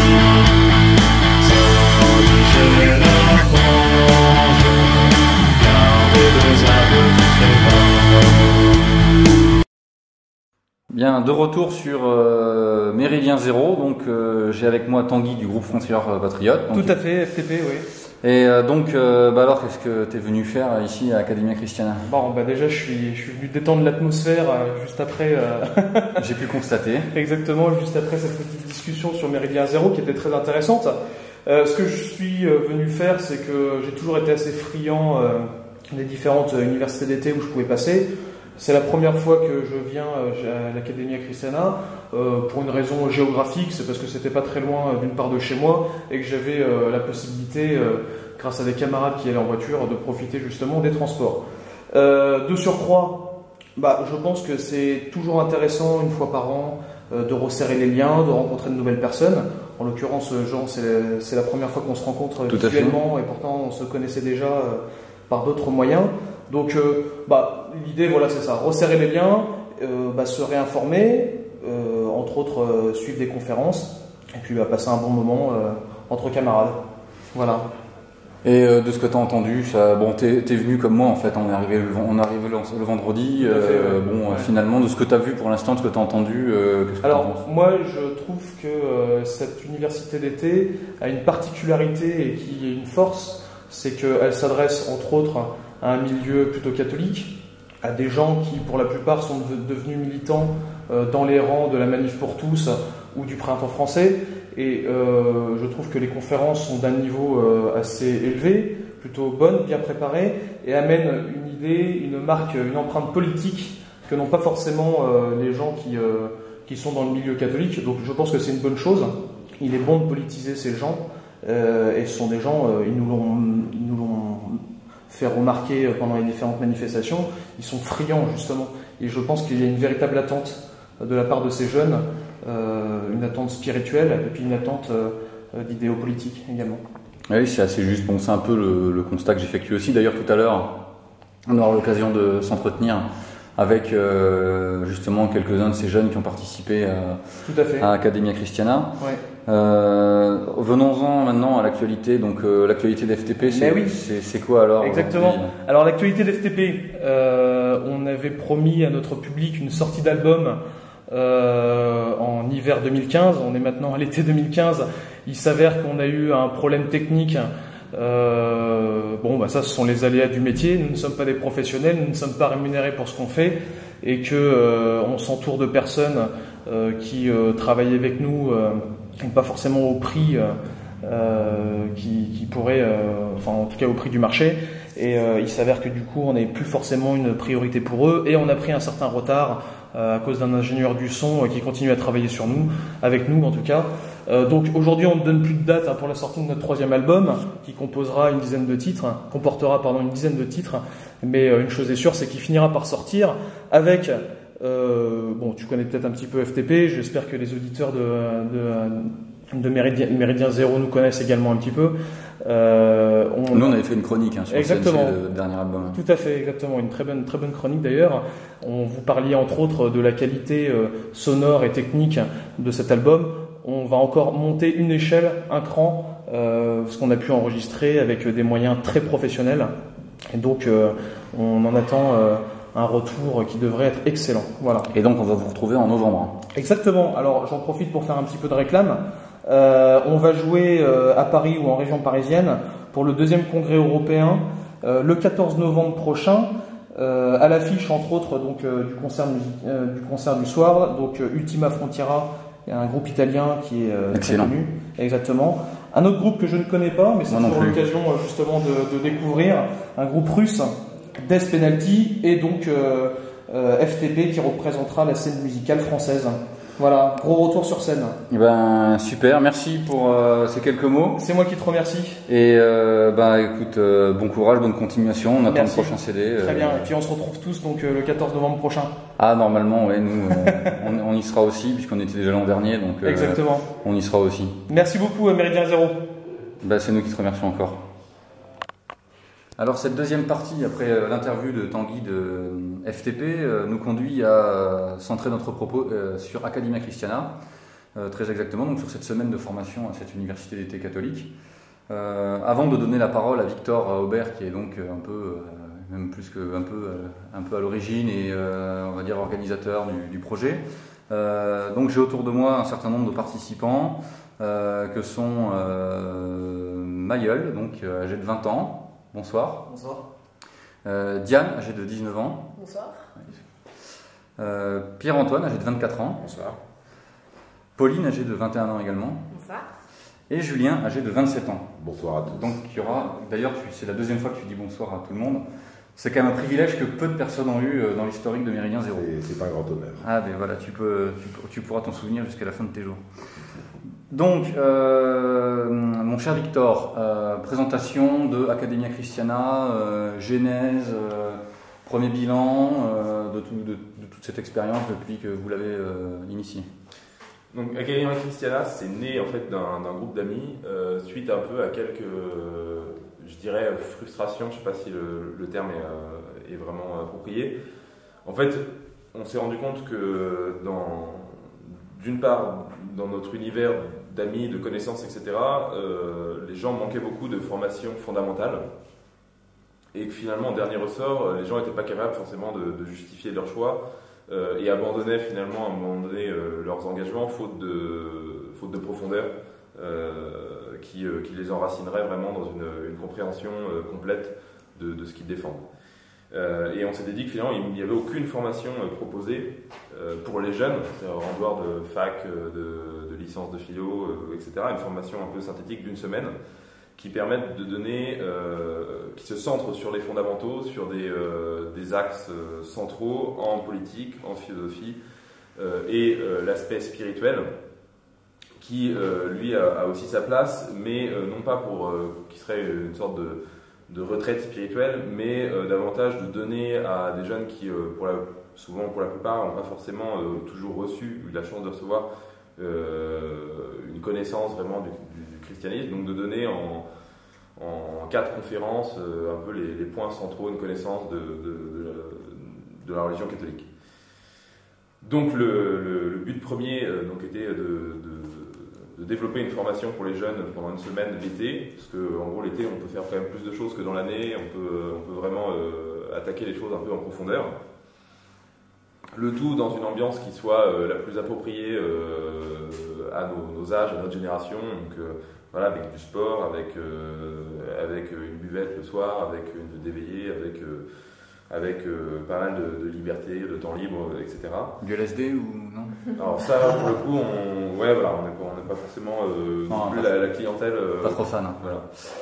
Bien, de retour sur Méridien Zéro. Donc, j'ai avec moi Tanguy du groupe Frontières Patriotes. Tout à fait, FTP, oui. Et alors, qu'est-ce que tu es venu faire ici à Academia Christiana? Bon, déjà, je suis venu détendre l'atmosphère juste après. J'ai pu constater. Exactement, juste après cette petite discussion sur Méridien Zéro qui était très intéressante. Ce que je suis venu faire, c'est que j'ai toujours été assez friand des différentes universités d'été où je pouvais passer. C'est la première fois que je viens à l'Academia Christiana pour une raison géographique, c'est parce que c'était pas très loin d'une part de chez moi et que j'avais la possibilité, grâce à des camarades qui allaient en voiture, de profiter justement des transports. De surcroît, je pense que c'est toujours intéressant une fois par an de resserrer les liens, de rencontrer de nouvelles personnes. En l'occurrence, Jean, c'est la première fois qu'on se rencontre virtuellement et pourtant on se connaissait déjà par d'autres moyens. Donc l'idée, voilà, c'est ça, resserrer les liens, se réinformer, entre autres suivre des conférences, et puis passer un bon moment entre camarades. Voilà. Et de ce que tu as entendu, t'es venu comme moi en fait, on est arrivé le vendredi. Finalement, de ce que tu as vu pour l'instant, de ce que tu as entendu, qu'est-ce que tu en penses? Moi, je trouve que cette université d'été a une particularité et qui est une force, c'est qu'elle s'adresse entre autres à un milieu plutôt catholique, à des gens qui pour la plupart sont devenus militants dans les rangs de la Manif pour tous ou du Printemps français, et je trouve que les conférences sont d'un niveau assez élevé, plutôt bonnes, bien préparées, et amènent une idée, une marque, une empreinte politique que n'ont pas forcément les gens qui sont dans le milieu catholique. Donc je pense que c'est une bonne chose. Il est bon de politiser ces gens, et ce sont des gens, ils nous l'ont fait remarquer pendant les différentes manifestations, ils sont friands justement, et je pense qu'il y a une véritable attente de la part de ces jeunes, une attente spirituelle et puis une attente d'idéaux politiques également. Oui, c'est assez juste. Bon, c'est un peu le constat que j'effectue aussi. D'ailleurs, tout à l'heure, on aura l'occasion de s'entretenir avec justement quelques-uns de ces jeunes qui ont participé à Academia Christiana. Ouais. Venons-en maintenant à l'actualité. Donc l'actualité d'FTP, c'est quoi alors? Exactement. Alors l'actualité d'FTP, on avait promis à notre public une sortie d'album en hiver 2015. On est maintenant à l'été 2015. Il s'avère qu'on a eu un problème technique. Ça, ce sont les aléas du métier. Nous ne sommes pas des professionnels, nous ne sommes pas rémunérés pour ce qu'on fait, et que on s'entoure de personnes qui travaillent avec nous, pas forcément au prix qui pourrait, en tout cas au prix du marché. Et il s'avère que du coup, on n'est plus forcément une priorité pour eux, et on a pris un certain retard à cause d'un ingénieur du son qui continue à travailler sur nous, avec nous en tout cas. Donc aujourd'hui, on ne donne plus de date pour la sortie de notre 3e album, qui comportera une dizaine de titres, mais une chose est sûre, c'est qu'il finira par sortir avec, tu connais peut-être un petit peu FTP, j'espère que les auditeurs de Méridien Zéro nous connaissent également un petit peu. Nous, on avait fait une chronique sur le dernier album. Tout à fait, exactement, une très bonne chronique d'ailleurs. On vous parlait entre autres de la qualité sonore et technique de cet album. On va encore monter une échelle, un cran, ce qu'on a pu enregistrer avec des moyens très professionnels. Et donc, on en attend un retour qui devrait être excellent. Voilà. Et donc, on va vous retrouver en novembre. Exactement. Alors, j'en profite pour faire un petit peu de réclame. On va jouer à Paris ou en région parisienne pour le 2e congrès européen le 14 novembre prochain. À l'affiche, entre autres, du concert du soir, donc Ultima Frontiera, un groupe italien qui est très connu. Exactement. Un autre groupe que je ne connais pas, mais c'est toujours l'occasion justement de découvrir, un groupe russe, Death Penalty, et donc FTP qui représentera la scène musicale française. Voilà, gros retour sur scène. Super, merci pour ces quelques mots. C'est moi qui te remercie. Et écoute, bon courage, bonne continuation. On attend le prochain CD. Très bien, et puis on se retrouve tous donc le 14 novembre prochain. Ah, normalement, ouais, nous, on y sera aussi, puisqu'on était déjà l'an dernier, donc exactement. On y sera aussi. Merci beaucoup, Méridien Zéro. C'est nous qui te remercions encore. Alors cette deuxième partie, après l'interview de Tanguy de FTP, nous conduit à centrer notre propos sur Academia Christiana, très exactement, donc sur cette semaine de formation à cette université d'été catholique. Avant de donner la parole à Victor Aubert, qui est donc un peu même plus qu'un peu, un peu à l'origine et on va dire organisateur du projet. Donc j'ai autour de moi un certain nombre de participants que sont Mayol, donc âgée de 20 ans. Bonsoir. Bonsoir. Diane, âgée de 19 ans. Bonsoir. Pierre-Antoine, âgé de 24 ans. Bonsoir. Pauline, âgée de 21 ans également. Bonsoir. Et Julien, âgé de 27 ans. Bonsoir à tous. Donc il y aura, d'ailleurs c'est la deuxième fois que tu dis bonsoir à tout le monde. C'est quand même un privilège que peu de personnes ont eu dans l'historique de Méridien Zéro. C'est pas un grand honneur. Ah ben voilà, tu pourras t'en souvenir jusqu'à la fin de tes jours. Donc, mon cher Victor, présentation de Academia Christiana, genèse, premier bilan de toute cette expérience depuis que vous l'avez initiée. Donc Academia Christiana, c'est né en fait d'un groupe d'amis suite un peu à quelques, je dirais, frustrations. Je ne sais pas si le terme est vraiment approprié. En fait, on s'est rendu compte que d'une part, dans notre univers d'amis, de connaissances, etc., les gens manquaient beaucoup de formation fondamentale. Et que finalement, en dernier ressort, les gens n'étaient pas capables forcément de justifier leur choix et abandonnaient finalement à un moment donné leurs engagements faute de profondeur qui les enracinerait vraiment dans une compréhension complète de ce qu'ils défendent. Et on s'était dit que finalement il n'y avait aucune formation proposée pour les jeunes, en dehors de fac, de licence de philo, etc. Une formation un peu synthétique d'une semaine qui permette de donner, qui se centre sur les fondamentaux, sur des axes centraux en politique, en philosophie et l'aspect spirituel qui lui a aussi sa place, mais non pas pour qui serait une sorte de retraite spirituelle, mais davantage de donner à des jeunes qui, souvent pour la plupart, n'ont pas forcément toujours reçu, eu la chance de recevoir une connaissance vraiment du christianisme, donc de donner en 4 conférences un peu les points centraux, une connaissance de la religion catholique. Donc le but premier donc était de développer une formation pour les jeunes pendant une semaine l'été, parce qu'en gros l'été on peut faire quand même plus de choses que dans l'année, on peut vraiment attaquer les choses un peu en profondeur. Le tout dans une ambiance qui soit la plus appropriée à nos âges, à notre génération, donc voilà, avec du sport, avec une buvette le soir, avec une déveillée, avec pas mal de liberté, de temps libre, etc. Du LSD ou non? Alors ça, pour le coup, on n'est pas forcément la clientèle. Pas trop fan. Hein. Voilà.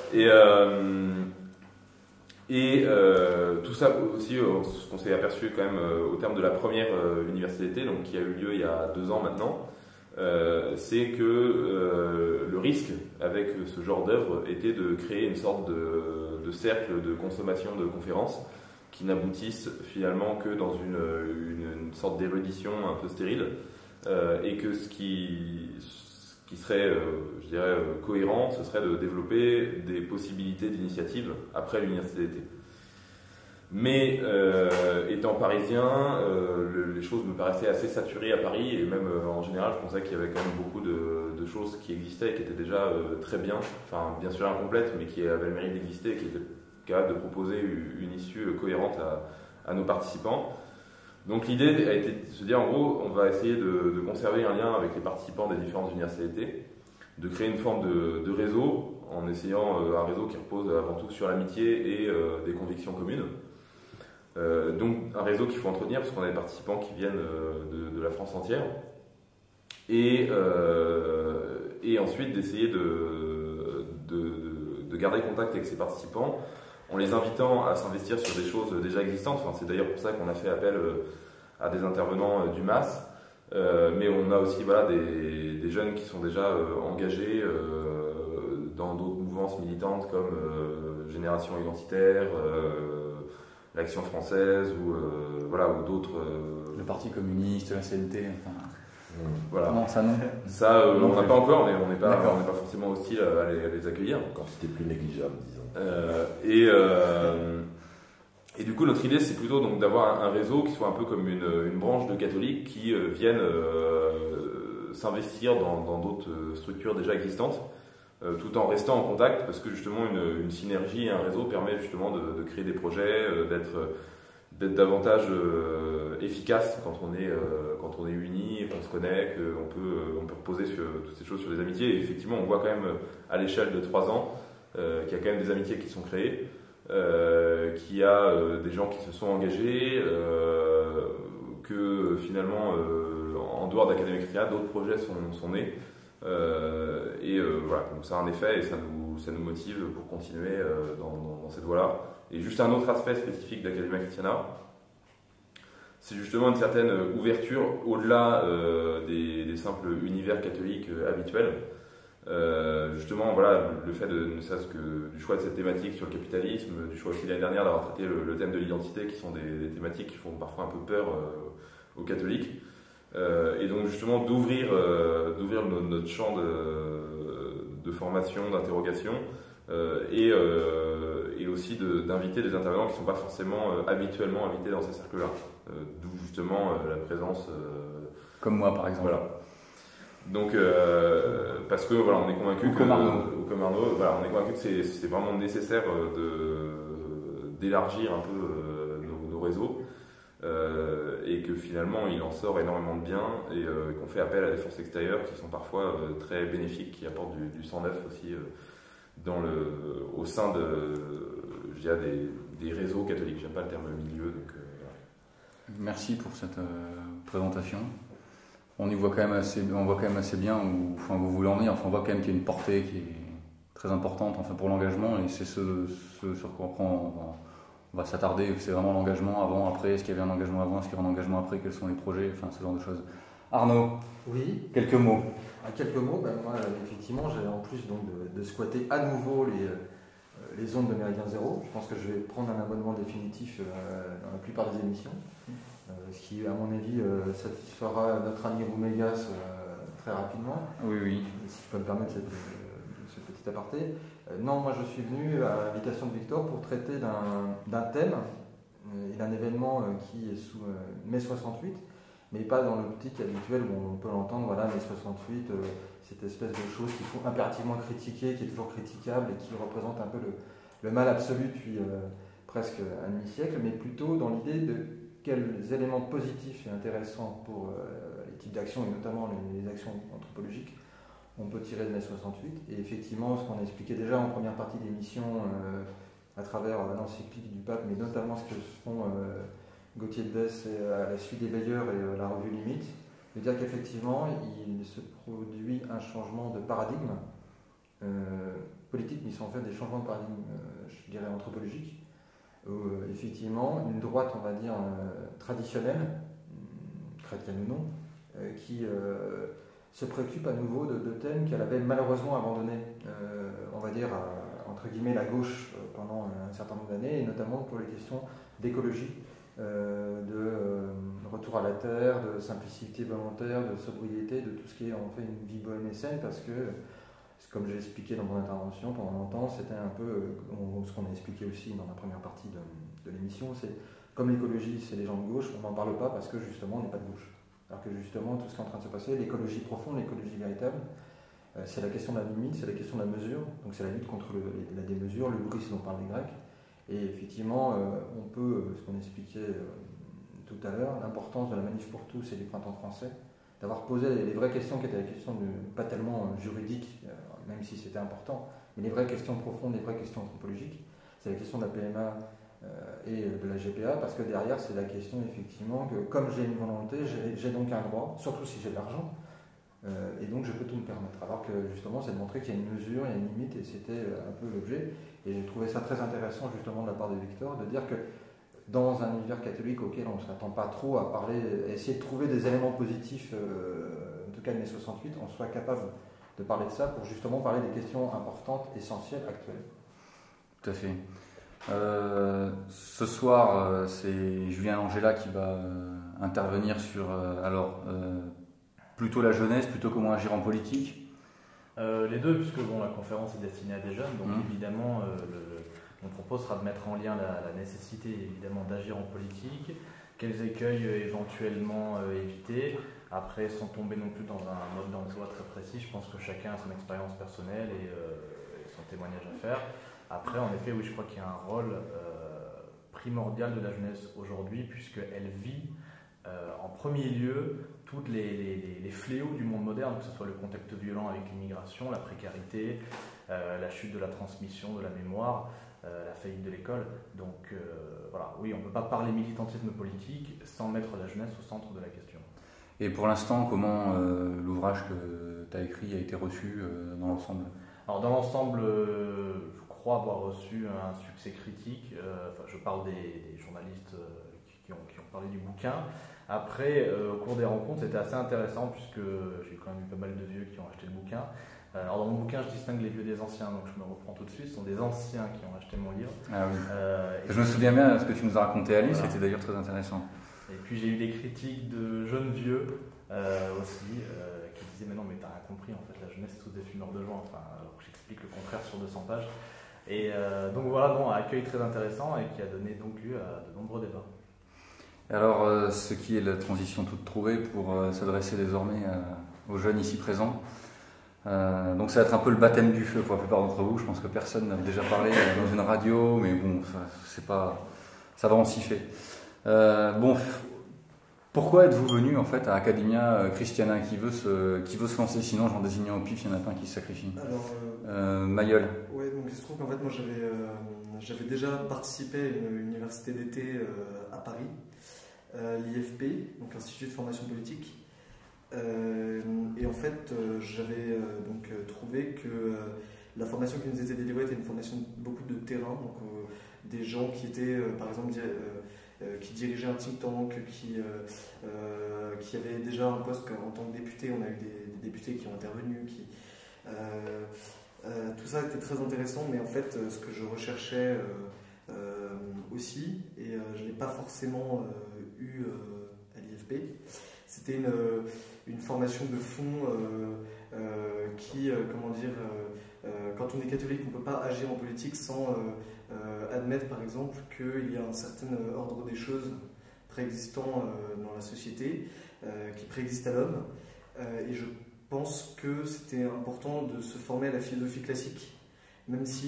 Et tout ça aussi, ce qu'on s'est aperçu quand même au terme de la première université d'été, donc qui a eu lieu il y a 2 ans maintenant, c'est que le risque avec ce genre d'œuvre était de créer une sorte de cercle de consommation de conférences qui n'aboutissent finalement que dans une sorte d'érudition un peu stérile, et que ce qui serait, je dirais, cohérent, ce serait de développer des possibilités d'initiative après l'université d'été. Mais étant parisien, les choses me paraissaient assez saturées à Paris, et même en général, je pensais qu'il y avait quand même beaucoup de choses qui existaient et qui étaient déjà très bien, enfin bien sûr incomplètes, mais qui avaient le mérite d'exister et qui étaient capables de proposer une issue cohérente à nos participants. Donc l'idée a été de se dire, en gros, on va essayer de conserver un lien avec les participants des différentes universités, de créer une forme de réseau, en essayant un réseau qui repose avant tout sur l'amitié et des convictions communes. Donc un réseau qu'il faut entretenir, parce qu'on a des participants qui viennent de la France entière. Et ensuite d'essayer de garder contact avec ces participants, en les invitant à s'investir sur des choses déjà existantes. Enfin, c'est d'ailleurs pour ça qu'on a fait appel à des intervenants du MAS, mais on a aussi des jeunes qui sont déjà engagés dans d'autres mouvances militantes comme Génération Identitaire, l'Action Française ou d'autres. Le Parti communiste, la CNT, enfin... Voilà. Non, ça non. Ça, on n'a pas encore, mais on n'est pas forcément hostile à les accueillir. Quand c'était plus négligeable, disons. Et du coup, notre idée, c'est plutôt donc d'avoir un réseau qui soit un peu comme une branche de catholiques qui viennent s'investir dans d'autres structures déjà existantes, tout en restant en contact, parce que justement une synergie et un réseau permet justement de créer des projets, d'être davantage efficace quand on est unis et qu'on se connaît, qu'on peut reposer toutes ces choses sur des amitiés. Et effectivement, on voit quand même à l'échelle de 3 ans qu'il y a quand même des amitiés qui sont créées, qu'il y a des gens qui se sont engagés, que finalement en dehors d'Académie Chrétienne, d'autres projets sont nés. Voilà, donc ça a un effet et ça nous motive pour continuer dans cette voie-là. Et juste un autre aspect spécifique d'Academia Christiana, c'est justement une certaine ouverture au-delà des simples univers catholiques habituels. Justement, voilà, le fait ne serait-ce que du choix de cette thématique sur le capitalisme, du choix aussi l'année dernière d'avoir traité le thème de l'identité, qui sont des thématiques qui font parfois un peu peur aux catholiques. Et donc justement d'ouvrir notre champ de formation, d'interrogation, et aussi d'inviter des intervenants qui ne sont pas forcément habituellement invités dans ces cercles-là. D'où justement la présence... Comme moi par exemple. Voilà. Donc parce que voilà, on est convaincu que voilà, on est convaincu que c'est vraiment nécessaire d'élargir un peu nos réseaux. Et que finalement il en sort énormément de bien et qu'on fait appel à des forces extérieures qui sont parfois très bénéfiques, qui apportent du sang neuf aussi au sein des réseaux catholiques. J'aime pas le terme milieu, donc voilà. Merci pour cette présentation. On voit quand même assez bien où vous voulez en venir. Enfin, on voit quand même qu'il y a une portée qui est très importante pour l'engagement, et c'est ce sur quoi on va s'attarder. C'est vraiment l'engagement avant, après, est-ce qu'il y avait un engagement avant, est-ce qu'il y avait un engagement après, quels sont les projets, enfin ce genre de choses. Arnaud, oui. Quelques mots. Quelques mots, moi effectivement j'ai en plus donc de squatter à nouveau les zones de Méridien Zéro. Je pense que je vais prendre un abonnement définitif dans la plupart des émissions, ce qui à mon avis satisfera notre ami Roumégas très rapidement. Oui. Si je peux me permettre ce petit aparté. Non, moi je suis venu à l'invitation de Victor pour traiter d'un thème et d'un événement qui est sous mai 68, mais pas dans l'optique habituelle où on peut l'entendre, voilà, mai 68, cette espèce de chose qu'il faut impérativement critiquer, qui est toujours critiquable et qui représente un peu le mal absolu depuis presque un demi-siècle, mais plutôt dans l'idée de quels éléments positifs et intéressants pour les types d'actions, et notamment les actions anthropologiques, on peut tirer de mai 68. Et effectivement, ce qu'on a expliqué déjà en première partie d'émission à travers l'encyclique du pape, mais notamment ce que font Gauthier de Desse à la suite des veilleurs et la revue Limite, de dire qu'effectivement, il se produit un changement de paradigme politique, mais ils sont en fait des changements de paradigme, je dirais, anthropologiques. Effectivement, une droite, on va dire, traditionnelle, chrétienne ou non, qui se préoccupe à nouveau de thèmes qu'elle avait malheureusement abandonnés, on va dire, entre guillemets, la gauche pendant un certain nombre d'années, et notamment pour les questions d'écologie, de retour à la terre, de simplicité volontaire, de sobriété, de tout ce qui est en fait une vie bohème et saine, parce que, comme j'ai expliqué dans mon intervention pendant longtemps, c'était un peu ce qu'on a expliqué aussi dans la première partie de l'émission, c'est comme l'écologie, c'est les gens de gauche, on n'en parle pas parce que justement on n'est pas de gauche. Alors que justement tout ce qui est en train de se passer, l'écologie profonde, l'écologie véritable, c'est la question de la limite, c'est la question de la mesure, donc c'est la lutte contre la démesure, le bris dont parlent les Grecs. Et effectivement, on peut, ce qu'on expliquait tout à l'heure, l'importance de la manif pour tous et du printemps français, d'avoir posé les vraies questions qui étaient la question pas tellement juridique, même si c'était important, mais les vraies questions profondes, les vraies questions anthropologiques. C'est la question de la PMA et de la GPA, parce que derrière, c'est la question effectivement que comme j'ai une volonté, j'ai donc un droit, surtout si j'ai de l'argent, et donc je peux tout me permettre. Alors que justement, c'est de montrer qu'il y a une mesure, il y a une limite, et c'était un peu l'objet. Et j'ai trouvé ça très intéressant justement de la part de Victor, de dire que dans un univers catholique auquel on ne s'attend pas trop à parler, à essayer de trouver des éléments positifs, en tout cas de mai 68, on soit capable de parler de ça pour justement parler des questions importantes, essentielles, actuelles. Tout à fait. Ce soir, c'est Julien Langella qui va intervenir sur plutôt la jeunesse, plutôt comment agir en politique. Les deux, puisque la conférence est destinée à des jeunes, donc évidemment mon propos sera de mettre en lien la nécessité évidemment d'agir en politique, quels écueils éventuellement éviter, Après, sans tomber non plus dans un mode d'emploi très précis, je pense que chacun a son expérience personnelle et son témoignage à faire. Après, en effet, oui, je crois qu'il y a un rôle primordial de la jeunesse aujourd'hui, puisqu'elle vit en premier lieu tous les fléaux du monde moderne, que ce soit le contexte violent avec l'immigration, la précarité, la chute de la transmission, de la mémoire, la faillite de l'école. Donc voilà, oui, on ne peut pas parler militantisme politique sans mettre la jeunesse au centre de la question. Et pour l'instant, comment l'ouvrage que tu as écrit a été reçu dans l'ensemble? Alors dans l'ensemble, je crois avoir reçu un succès critique. Je parle des journalistes qui ont parlé du bouquin. Après, au cours des rencontres, c'était assez intéressant puisque j'ai quand même eu pas mal de vieux qui ont acheté le bouquin. Alors dans mon bouquin, je distingue les vieux des anciens, donc je me reprends tout de suite. Ce sont des anciens qui ont acheté mon livre. Ah oui. Je me souviens bien de ce que tu nous as raconté, Alice, c'était d'ailleurs très intéressant. Et puis j'ai eu des critiques de jeunes vieux aussi qui disaient mais non mais t'as rien compris, en fait la jeunesse c'est tous des fumeurs de joint, alors que j'explique le contraire sur 200 pages. Et donc voilà, un accueil très intéressant et qui a donné donc lieu à de nombreux débats. Alors ce qui est la transition toute trouvée pour s'adresser désormais aux jeunes ici présents. Donc ça va être un peu le baptême du feu pour la plupart d'entre vous. Je pense que personne n'a déjà parlé dans une radio, mais bon, c'est pas, ça va en siffler. Pourquoi êtes-vous venu en fait à Academia Christiana? Qui veut se lancer? Sinon j'en désigne un au pif, il y en a pas un qui se sacrifie. Alors, Mayol. Ouais, donc il se trouve qu'en fait moi j'avais déjà participé à une université d'été à Paris, l'IFP, donc l'Institut de formation politique. Et en fait, j'avais donc trouvé que la formation qui nous était délivrée était une formation beaucoup de terrain, donc des gens qui étaient, par exemple, qui dirigeaient un think tank, qui avaient déjà un poste en tant que député. On a eu des députés qui ont intervenu, tout ça était très intéressant, mais en fait, ce que je recherchais aussi, et je ne l'ai pas forcément eu à l'IFP, c'était une formation de fond qui, quand on est catholique, on ne peut pas agir en politique sans admettre, par exemple, qu'il y a un certain ordre des choses préexistant dans la société, qui préexiste à l'homme. Et je pense que c'était important de se former à la philosophie classique, même si,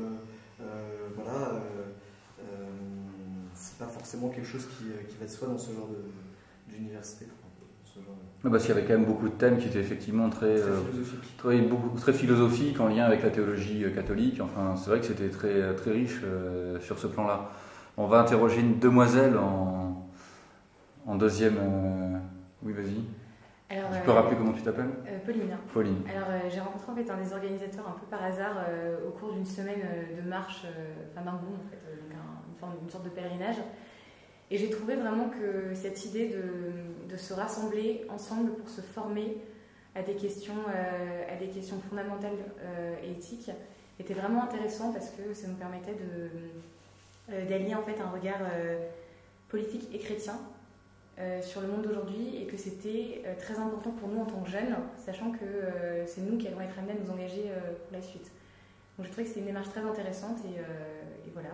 c'est pas forcément quelque chose qui va de soi dans ce genre d'université. Parce qu'il y avait quand même beaucoup de thèmes qui étaient effectivement très philosophiques en lien avec la théologie catholique. Enfin, c'est vrai que c'était très, très riche sur ce plan-là. On va interroger une demoiselle en deuxième. Oui, vas-y. Alors, tu peux rappeler comment tu t'appelles? Pauline. Pauline. Alors, j'ai rencontré en fait un des organisateurs un peu par hasard au cours d'une semaine de marche, d'un boom en fait, donc une sorte de pèlerinage. Et j'ai trouvé vraiment que cette idée de se rassembler ensemble pour se former à des questions fondamentales et éthiques était vraiment intéressant parce que ça nous permettait d'allier en fait un regard politique et chrétien sur le monde d'aujourd'hui et que c'était très important pour nous en tant que jeunes, sachant que c'est nous qui allons être amenés à nous engager pour la suite. Donc j'ai trouvé que c'était une démarche très intéressante et voilà.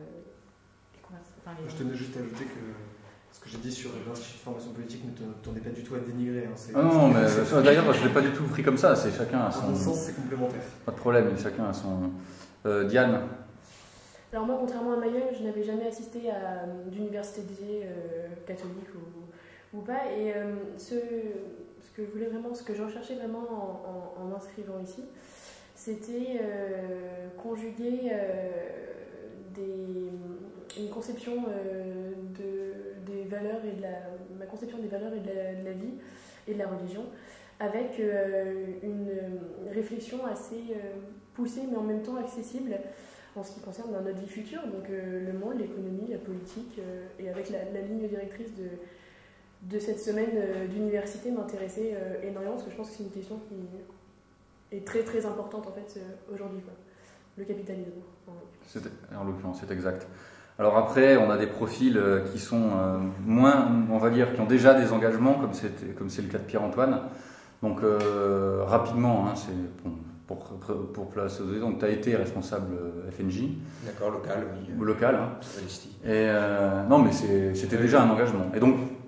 Je tenais juste à ajouter que ce que j'ai dit sur l'Institut de formation politique ne tendait pas du tout à dénigrer. Non, mais d'ailleurs, je ne l'ai pas du tout pris comme ça. C'est chacun à son. À mon sens, c'est complémentaire. Pas de problème, chacun a son. Diane. Alors moi, contrairement à Mayol, je n'avais jamais assisté à d'université catholique ou pas. Et ce que je recherchais vraiment en m'inscrivant ici, c'était conjuguer une conception des valeurs et ma conception des valeurs et de la vie et de la religion avec une réflexion assez poussée mais en même temps accessible en ce qui concerne notre vie future, donc le monde, l'économie, la politique, et avec la ligne directrice de cette semaine d'université m'intéressait énormément parce que je pense que c'est une question qui est très très importante en fait aujourd'hui, quoi. Le capitalisme. En l'occurrence, c'est exact. Alors après, on a des profils qui sont moins, on va dire, qui ont déjà des engagements, comme c'est le cas de Pierre-Antoine. Donc rapidement, c'est pour place aux autres. Donc tu as été responsable FNJ. D'accord, local, oui. Local. Et non, mais c'était déjà un engagement. Et donc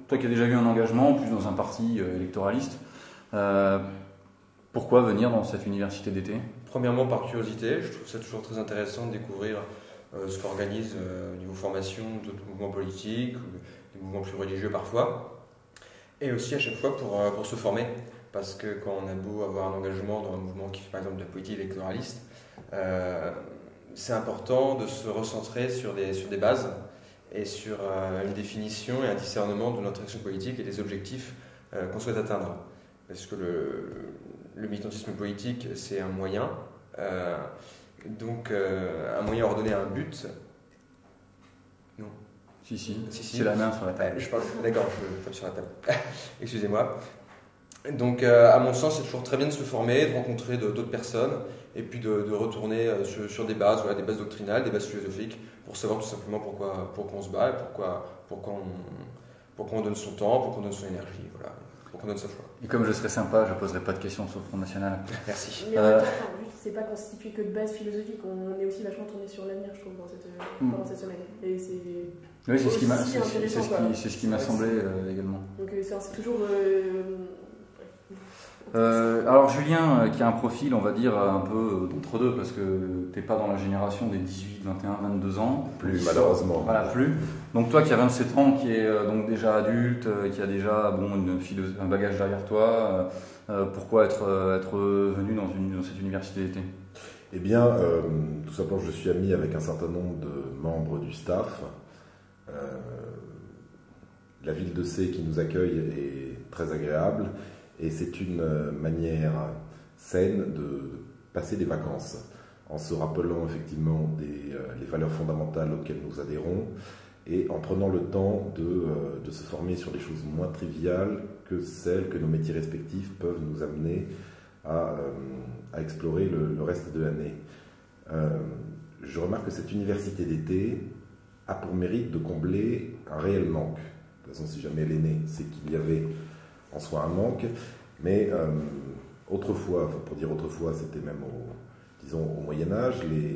toi qui as déjà eu un engagement, plus dans un parti électoraliste, pourquoi venir dans cette université d'été? Premièrement par curiosité, je trouve ça toujours très intéressant de découvrir ce qu'organise au niveau formation d'autres mouvements politiques, ou des mouvements plus religieux parfois, et aussi à chaque fois pour se former, parce que quand on a beau avoir un engagement dans un mouvement qui fait par exemple de la politique électoraliste, c'est important de se recentrer sur des bases et sur une définition et un discernement de notre action politique et des objectifs qu'on souhaite atteindre. Parce que le militantisme politique, c'est un moyen, donc un moyen ordonné à un but. Non. Si. C'est la main sur la table. D'accord, je tape sur la table. Excusez-moi. Donc, à mon sens, c'est toujours très bien de se former, de rencontrer d'autres personnes, et puis de retourner sur des bases, des bases doctrinales, des bases philosophiques, pour savoir tout simplement pourquoi on se bat, pourquoi on donne son temps, pourquoi on donne son énergie, voilà, pourquoi on donne sa foi. Et comme je serais sympa, je ne poserai pas de questions sur le Front National. Merci. Mais en même temps, c'est pas constitué que de bases philosophiques, on est aussi vachement tourné sur l'avenir, je trouve, pendant cette semaine. Et oui, c'est ce qui m'a semblé également. Donc c'est toujours... alors Julien, qui a un profil, on va dire, un peu d'entre-deux, parce que tu n'es pas dans la génération des 18, 21, 22 ans. Plus, malheureusement. Voilà, plus. Donc toi qui as 27 ans, qui est donc déjà adulte, qui a déjà un bagage derrière toi, pourquoi être venu dans cette université d'été? Eh bien, tout simplement, je suis ami avec un certain nombre de membres du staff. La ville de C qui nous accueille est très agréable. Et c'est une manière saine de passer des vacances, en se rappelant effectivement les valeurs fondamentales auxquelles nous adhérons, et en prenant le temps de se former sur des choses moins triviales que celles que nos métiers respectifs peuvent nous amener à explorer le reste de l'année. Je remarque que cette université d'été a pour mérite de combler un réel manque. De toute façon, si jamais elle est née, c'est qu'il y avait en soi un manque, mais autrefois, pour dire autrefois, c'était même au Moyen-Âge,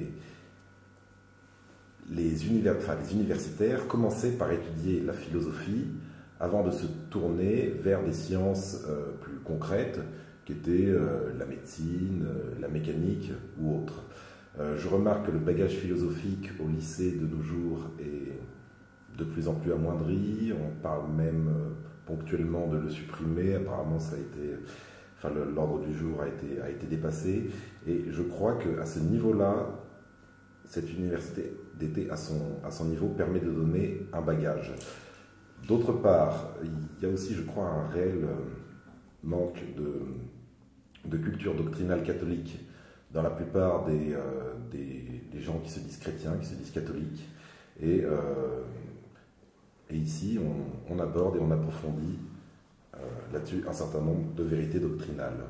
les universitaires commençaient par étudier la philosophie avant de se tourner vers des sciences plus concrètes, qui étaient la médecine, la mécanique ou autres. Je remarque que le bagage philosophique au lycée de nos jours est de plus en plus amoindri, on parle même ponctuellement de le supprimer, apparemment ça a été, l'ordre du jour a été dépassé, et je crois qu'à ce niveau-là, cette université d'été à son niveau permet de donner un bagage. D'autre part, il y a aussi, je crois, un réel manque de culture doctrinale catholique dans la plupart des gens qui se disent chrétiens, qui se disent catholiques, et ici, on aborde et on approfondit là-dessus un certain nombre de vérités doctrinales.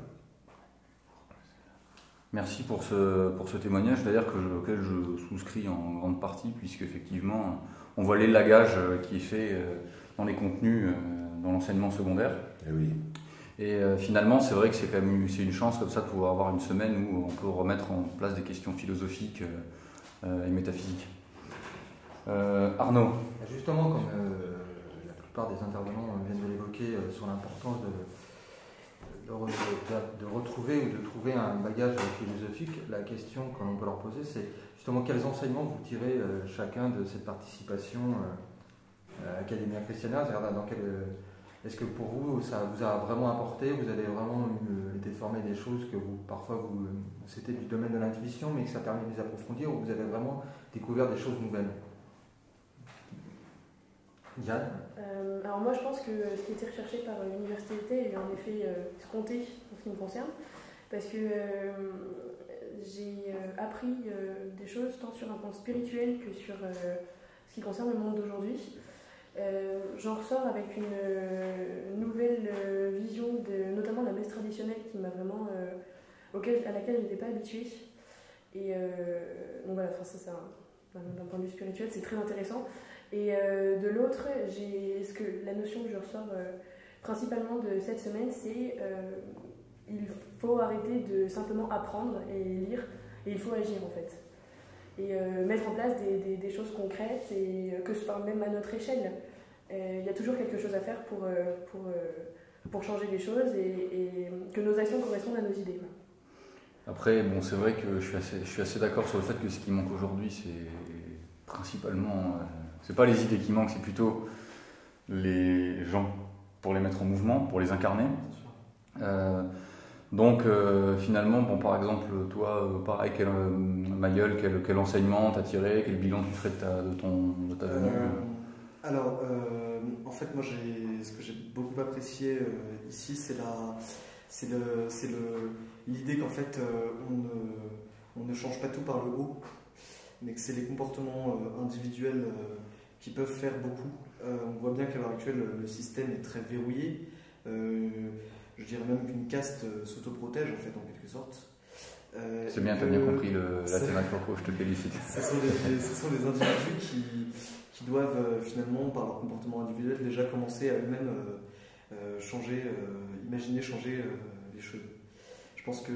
Merci pour ce témoignage, d'ailleurs auquel je souscris en grande partie, puisque effectivement, on voit l'élagage qui est fait dans les contenus, dans l'enseignement secondaire. Et oui. Et finalement, c'est vrai que c'est une chance comme ça de pouvoir avoir une semaine où on peut remettre en place des questions philosophiques et métaphysiques. Arnaud. Justement, comme la plupart des intervenants viennent de l'évoquer, sur l'importance de retrouver ou de trouver un bagage philosophique, la question que l'on peut leur poser, c'est justement quels enseignements vous tirez chacun de cette participation Academia Christiana, est-ce que pour vous, ça vous a vraiment apporté, vous avez vraiment été formé des choses que c'était du domaine de l'intuition, mais que ça permet de les approfondir, ou vous avez vraiment découvert des choses nouvelles? Yann? Alors moi je pense que ce qui était recherché par l'université est en effet escompté en ce qui me concerne, parce que j'ai appris des choses tant sur un plan spirituel que sur ce qui concerne le monde d'aujourd'hui. J'en ressors avec une nouvelle vision notamment de la messe traditionnelle qui m'a vraiment à laquelle je n'étais pas habituée, et donc voilà, ça c'est d'un point de vue spirituel c'est très intéressant. Et de l'autre, la notion que je ressors principalement de cette semaine, c'est il faut arrêter de simplement apprendre et lire, et il faut agir en fait. Et mettre en place des choses concrètes, et que ce soit même à notre échelle. Il y a toujours quelque chose à faire pour changer les choses et que nos actions correspondent à nos idées. Après, bon, c'est vrai que je suis assez d'accord sur le fait que ce qui manque aujourd'hui, c'est principalement, c'est pas les idées qui manquent, c'est plutôt les gens pour les mettre en mouvement, pour les incarner. Donc finalement, bon, par exemple, toi, pareil, Mayol, quel enseignement t'as tiré, quel bilan tu ferais de ta venue Alors, en fait, moi, ce que j'ai beaucoup apprécié ici, c'est l'idée qu'en fait, on ne change pas tout par le haut, mais que c'est les comportements individuels qui peuvent faire beaucoup. On voit bien qu'à l'heure actuelle, le système est très verrouillé. Je dirais même qu'une caste s'autoprotège, en fait, en quelque sorte. C'est bien, tu as bien compris la thématique, je te félicite. Ce sont des individus qui doivent finalement, par leur comportement individuel, déjà commencer à eux-mêmes imaginer changer les choses. Je pense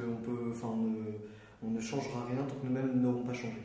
on ne changera rien tant que nous-mêmes n'aurons pas changé.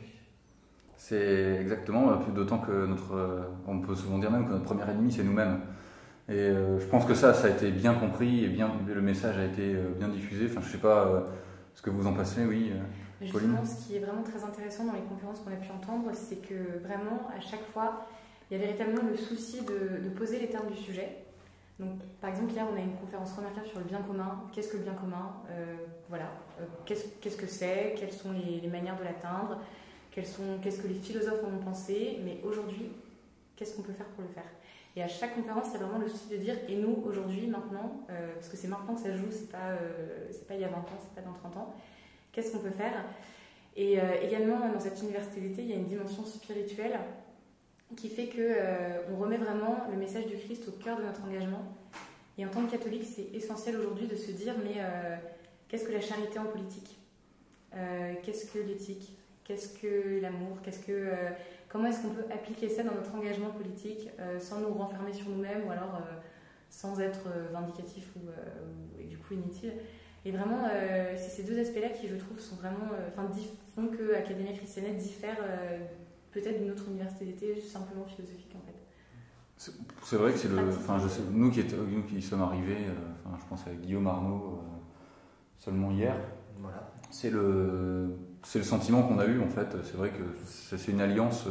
C'est exactement, d'autant que on peut souvent dire même que notre premier ennemi, c'est nous-mêmes. Et je pense que ça a été bien compris et le message a été bien diffusé. Enfin, je ne sais pas ce que vous en pensez, oui. Justement, ce qui est vraiment très intéressant dans les conférences qu'on a pu entendre, c'est que vraiment, à chaque fois, il y a véritablement le souci de poser les termes du sujet. Donc, par exemple, hier, on a une conférence remarquable sur le bien commun. Qu'est-ce que le bien commun qu'est-ce que c'est? Quelles sont les manières de l'atteindre? Qu'est-ce que les philosophes en ont pensé? Mais aujourd'hui, qu'est-ce qu'on peut faire pour le faire? Et à chaque conférence, c'est vraiment le souci de dire, et nous, aujourd'hui, maintenant, parce que c'est maintenant que ça se joue, c'est pas il y a 20 ans, c'est pas dans 30 ans, qu'est-ce qu'on peut faire? Et également, dans cette université d'été, il y a une dimension spirituelle qui fait qu'on remet vraiment le message du Christ au cœur de notre engagement. Et en tant que catholique, c'est essentiel aujourd'hui de se dire, mais qu'est-ce que la charité en politique? Qu'est-ce que l'éthique? Qu'est-ce que l'amour? Comment est-ce qu'on peut appliquer ça dans notre engagement politique sans nous renfermer sur nous-mêmes ou alors sans être vindicatif et du coup inutile? Et vraiment, c'est ces deux aspects-là qui, je trouve, sont vraiment, font que Academia Christianette diffère peut-être d'une autre université d'été, juste simplement philosophique en fait. C'est vrai que c'est nous qui sommes arrivés, je pense avec Guillaume Arnaud seulement hier. Voilà. C'est le sentiment qu'on a eu en fait. C'est vrai que c'est une alliance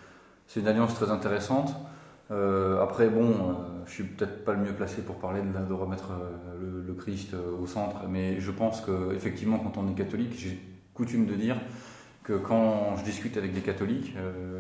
très intéressante. Après bon, je suis peut-être pas le mieux placé pour parler de remettre le Christ au centre, mais je pense que effectivement quand on est catholique, j'ai coutume de dire que quand je discute avec des catholiques,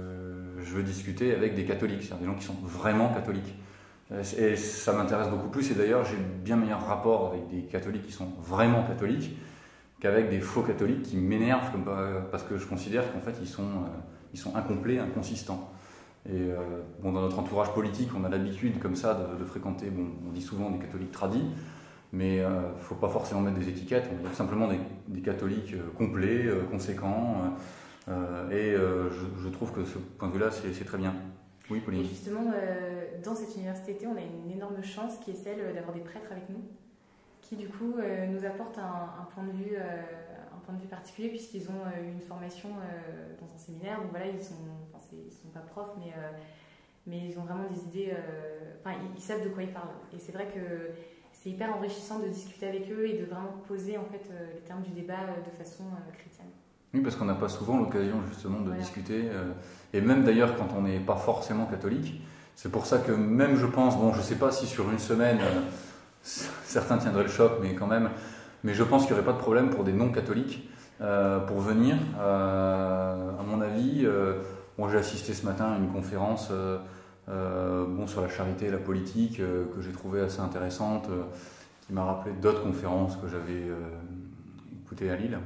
je veux discuter avec des catholiques, c'est-à-dire des gens qui sont vraiment catholiques. Et ça m'intéresse beaucoup plus, et d'ailleurs j'ai bien meilleur rapport avec des catholiques qui sont vraiment catholiques qu'avec des faux catholiques qui m'énervent parce que je considère qu'en fait ils sont incomplets, inconsistants. Et dans notre entourage politique, on a l'habitude comme ça de fréquenter, on dit souvent des catholiques tradis, mais il ne faut pas forcément mettre des étiquettes, on dit simplement des catholiques complets, conséquents, et je trouve que ce point de vue-là, c'est très bien. Oui, Pauline. Et justement, dans cette université, on a une énorme chance qui est celle d'avoir des prêtres avec nous, qui du coup nous apportent un point de vue particulier, puisqu'ils ont une formation dans un séminaire. Donc voilà, ils sont pas profs, mais ils ont vraiment des idées. Ils savent de quoi ils parlent. Et c'est vrai que c'est hyper enrichissant de discuter avec eux et de vraiment poser en fait les termes du débat de façon chrétienne. Oui, parce qu'on n'a pas souvent l'occasion justement de discuter, et même d'ailleurs quand on n'est pas forcément catholique. C'est pour ça que même je pense, je ne sais pas si sur une semaine certains tiendraient le choc, mais quand même, mais je pense qu'il n'y aurait pas de problème pour des non-catholiques pour venir. À mon avis, moi j'ai assisté ce matin à une conférence sur la charité et la politique que j'ai trouvé assez intéressante, qui m'a rappelé d'autres conférences que j'avais écoutées à Lille.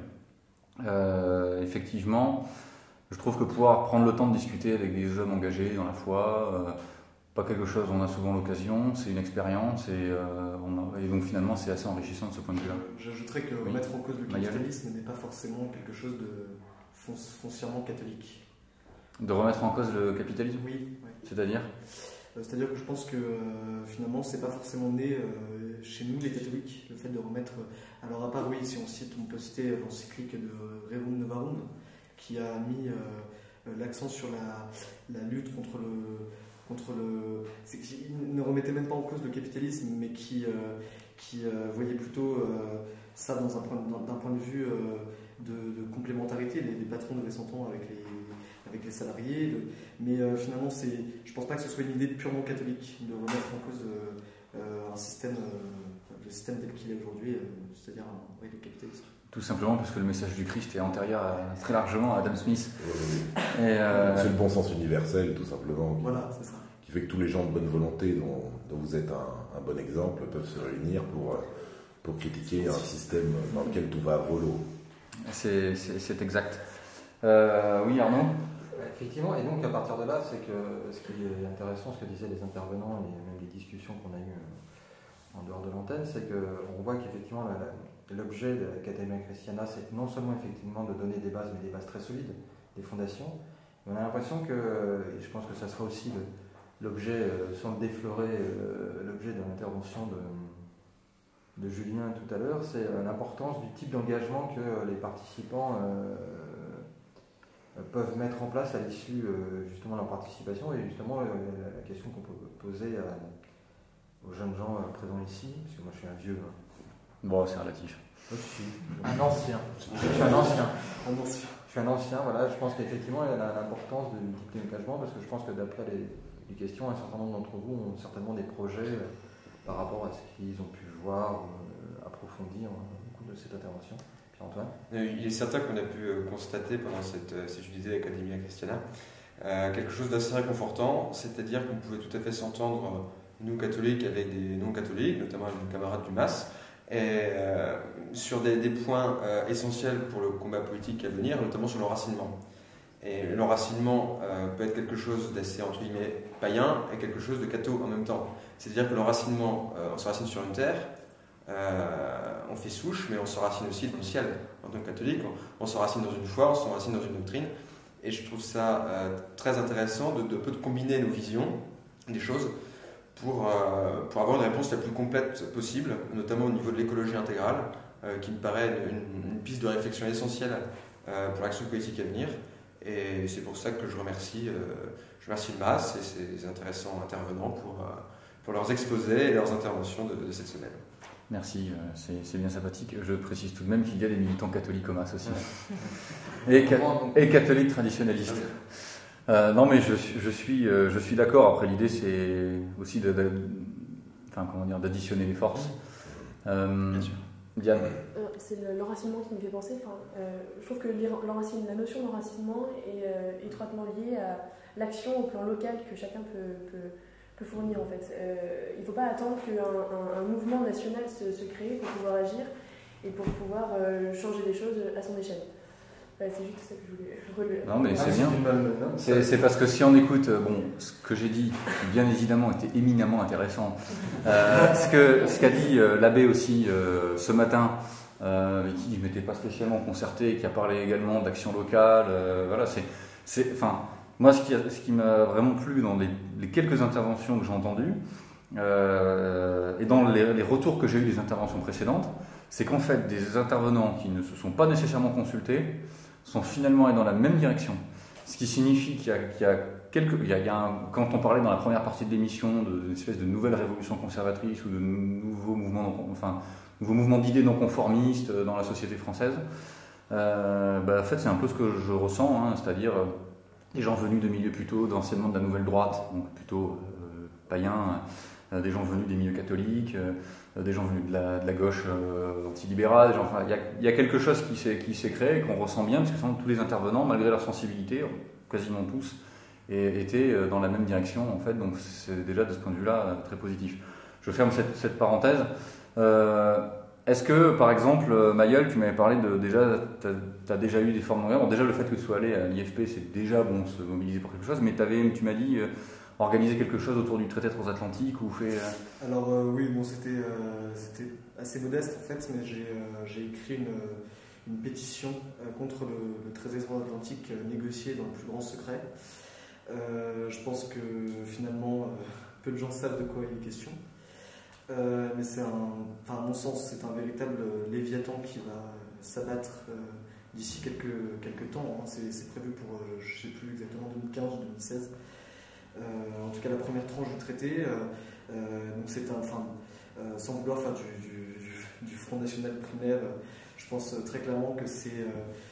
Effectivement, je trouve que pouvoir prendre le temps de discuter avec des hommes engagés dans la foi, pas quelque chose dont on a souvent l'occasion, c'est une expérience et donc finalement c'est assez enrichissant de ce point de vue-là. J'ajouterais que remettre en cause le capitalisme n'est pas forcément quelque chose de foncièrement catholique. De remettre en cause le capitalisme? Oui. C'est-à-dire C'est-à-dire que je pense que finalement c'est pas forcément né chez nous les catholiques, le fait de remettre. Alors à part si on peut citer l'encyclique de Rerum Novarum qui a mis l'accent sur la lutte contre c'est qu'ils ne remettaient même pas en cause le capitalisme, mais qui voyaient plutôt ça d'un point de vue de complémentarité. Les patrons devaient s'entendre avec les salariés, mais finalement, je pense pas que ce soit une idée purement catholique de remettre en cause un système, le système tel qu'il est aujourd'hui, c'est-à-dire le capitalisme. Tout simplement parce que le message du Christ est antérieur très largement à Adam Smith. C'est le bon sens universel, tout simplement. Voilà, c'est ça. Qui fait que tous les gens de bonne volonté, dont vous êtes un bon exemple, peuvent se réunir pour critiquer un système dans lequel tout va à volo. C'est exact. Oui, Arnaud ? Effectivement, et donc à partir de là, c'est que ce qui est intéressant, ce que disaient les intervenants et même les discussions qu'on a eues en dehors de l'antenne, c'est qu'on voit qu'effectivement l'objet de l'Academia Christiana, c'est non seulement effectivement de donner des bases, mais des bases très solides, des fondations. Et on a l'impression que, et je pense que ça sera aussi l'objet, sans le déflorer, l'objet de l'intervention de Julien tout à l'heure, c'est l'importance du type d'engagement que les participants peuvent mettre en place à l'issue justement de leur participation. Et justement la question qu'on peut poser aux jeunes gens présents ici, parce que moi je suis un vieux. Bon, c'est relatif. Un ancien. Je suis un ancien. Je suis un ancien, voilà. Je pense qu'effectivement il y a l'importance du type d'engagement, parce que je pense que d'après les questions, un certain nombre d'entre vous ont certainement des projets par rapport à ce qu'ils ont pu voir, approfondir au cours de cette intervention. Pierre-Antoine ? Il est certain qu'on a pu constater pendant cette unité d'Academia Christiana quelque chose d'assez réconfortant, c'est-à-dire qu'on pouvait tout à fait s'entendre, nous catholiques, avec des non-catholiques, notamment avec nos camarades du MAS, et sur des points essentiels pour le combat politique à venir, notamment sur l'enracinement. Et l'enracinement peut être quelque chose d'assez, entre guillemets, païen et quelque chose de catho en même temps. C'est-à-dire que l'enracinement, on s'enracine sur une terre, on fait souche, mais on s'enracine aussi dans le ciel. En tant que catholique, on s'enracine dans une foi, on s'enracine dans une doctrine. Et je trouve ça très intéressant de combiner nos visions des choses pour avoir une réponse la plus complète possible, notamment au niveau de l'écologie intégrale, qui me paraît une piste de réflexion essentielle pour l'action politique à venir. Et c'est pour ça que je remercie le MAS et ses intéressants intervenants pour leurs exposés et leurs interventions de cette semaine. Merci, c'est bien sympathique. Je précise tout de même qu'il y a des militants catholiques au MAS aussi. et catholiques traditionnalistes. Non, mais je suis d'accord. Après, l'idée, c'est aussi d'additionner les forces. Bien sûr. Diane. C'est l'enracinement qui me fait penser. Je trouve que la notion d'enracinement est étroitement liée à l'action au plan local que chacun peut fournir, en fait. Il ne faut pas attendre qu'un mouvement national se crée pour pouvoir agir et pour pouvoir changer les choses à son échelle. C'est juste ça que je voulais relever. Non, mais c'est bien. C'est parce que si on écoute, ce que j'ai dit, qui bien évidemment était éminemment intéressant, ce qu'a dit l'abbé aussi ce matin, avec qui je ne m'étais pas spécialement concerté, qui a parlé également d'action locale, voilà, moi, ce qui m'a vraiment plu dans les quelques interventions que j'ai entendues, et dans les retours que j'ai eus des interventions précédentes, c'est qu'en fait, des intervenants qui ne se sont pas nécessairement consultés sont finalement allés dans la même direction. Ce qui signifie qu'il y a quand on parlait dans la première partie de l'émission d'une espèce de nouvelle révolution conservatrice ou de nouveaux mouvements d'idées non conformistes dans la société française, en fait, c'est un peu ce que je ressens, c'est-à-dire des gens venus de milieux plutôt d'enseignement de la nouvelle droite, donc plutôt païens, des gens venus des milieux catholiques, des gens venus de la gauche antilibérale. Il y a quelque chose qui s'est créé et qu'on ressent bien, parce que tous les intervenants, malgré leur sensibilité, quasiment tous, étaient dans la même direction, en fait, donc c'est déjà de ce point de vue-là très positif. Je ferme cette parenthèse. Est-ce que, par exemple, Mayol, tu m'avais parlé tu as déjà eu des formes d'engagement. Déjà, le fait que tu sois allé à l'IFP, c'est déjà se mobiliser pour quelque chose, mais tu m'as dit organiser quelque chose autour du traité transatlantique ou fait... Alors oui, c'était assez modeste en fait, mais j'ai écrit une pétition contre le traité transatlantique négocié dans le plus grand secret. Je pense que finalement, peu de gens savent de quoi il est question. Mais à mon sens, c'est un véritable léviathan qui va s'abattre d'ici quelques temps. C'est prévu pour, je ne sais plus exactement, 2015 ou 2016. en tout cas la première tranche du traité. Donc c'est sans vouloir faire du Front National primaire, je pense très clairement que c'est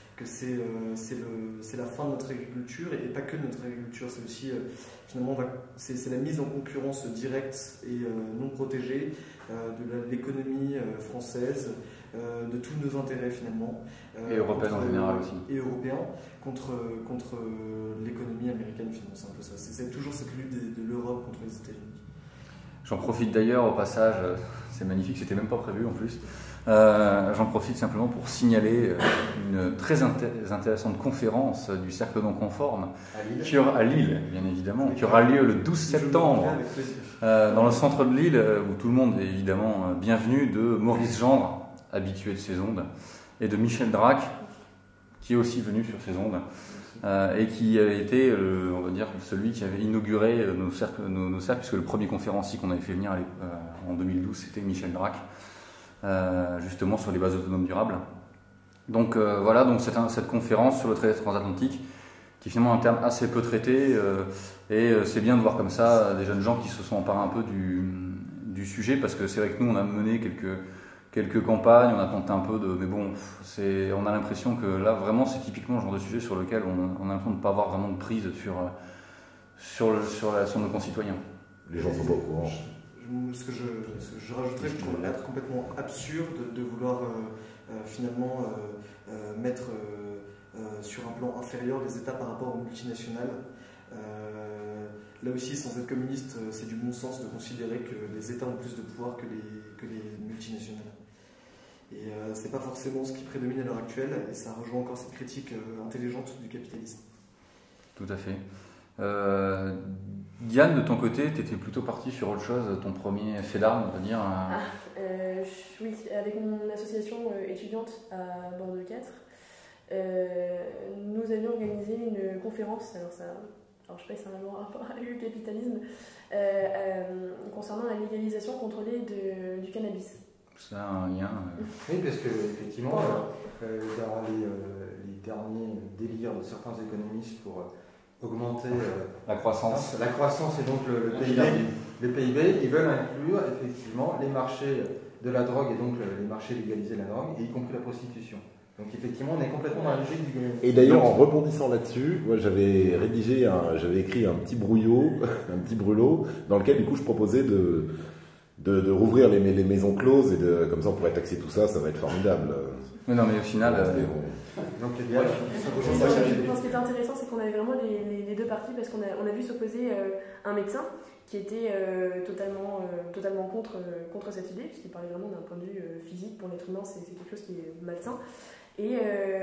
la fin de notre agriculture, et pas que de notre agriculture, c'est aussi finalement c'est la mise en concurrence directe et non protégée de l'économie française, de tous nos intérêts finalement, et européens en général aussi, et européens contre l'économie américaine finalement. C'est un peu ça, c'est toujours cette lutte de l'Europe contre les États-Unis. J'en profite d'ailleurs au passage, c'est magnifique, c'était même pas prévu en plus. J'en profite simplement pour signaler une très intéressante conférence du Cercle non conforme à Lille, bien évidemment, qui aura lieu le 12 septembre dans le centre de Lille, où tout le monde est évidemment bienvenu, de Maurice Gendre, habitué de ces ondes, et de Michel Drac, qui est aussi venu sur ces ondes, et qui a été, on va dire, celui qui avait inauguré nos cercles, puisque le premier conférencier qu'on avait fait venir en 2012, c'était Michel Drac. Justement sur les bases autonomes durables. Donc voilà, donc cette conférence sur le traité transatlantique, qui est finalement un terme assez peu traité, et c'est bien de voir comme ça des jeunes gens qui se sont emparés un peu du sujet, parce que c'est vrai que nous on a mené quelques campagnes, on a tenté un peu mais bon, on a l'impression que là vraiment c'est typiquement le genre de sujet sur lequel on a l'impression de ne pas avoir vraiment de prise sur nos concitoyens. Les gens sont pas au courant. Ce que je rajouterais, je trouve être complètement absurde de vouloir finalement mettre sur un plan inférieur les États par rapport aux multinationales. Là aussi, sans être communiste, c'est du bon sens de considérer que les États ont plus de pouvoir que les multinationales. Et c'est pas forcément ce qui prédomine à l'heure actuelle, et ça rejoint encore cette critique intelligente du capitalisme. Tout à fait. Diane, de ton côté, tu étais plutôt partie sur autre chose, ton premier fait d'armes, on va dire. Oui, avec mon association étudiante à Bordeaux 4, nous avions organisé une conférence, alors je sais pas si c'est un bon rapport avec le capitalisme, concernant la légalisation contrôlée du cannabis. Ça a un lien. Oui, parce que effectivement, dans les derniers délires de certains économistes pour augmenter la croissance et donc le PIB, ils veulent inclure effectivement les marchés de la drogue et donc les marchés légalisés de la drogue, et y compris la prostitution. Donc effectivement, on est complètement dans la logique du... Et d'ailleurs, en rebondissant là-dessus, moi j'avais écrit un petit brûlot dans lequel du coup je proposais de rouvrir les maisons closes, et comme ça on pourrait taxer tout ça, ça va être formidable. Mais non, mais au final... Donc, ce qui était intéressant, c'est qu'on avait vraiment les deux parties, parce qu'on a vu s'opposer un médecin qui était totalement contre cette idée, puisqu'il parlait vraiment d'un point de vue physique. Pour l'être humain, c'est quelque chose qui est malsain. Et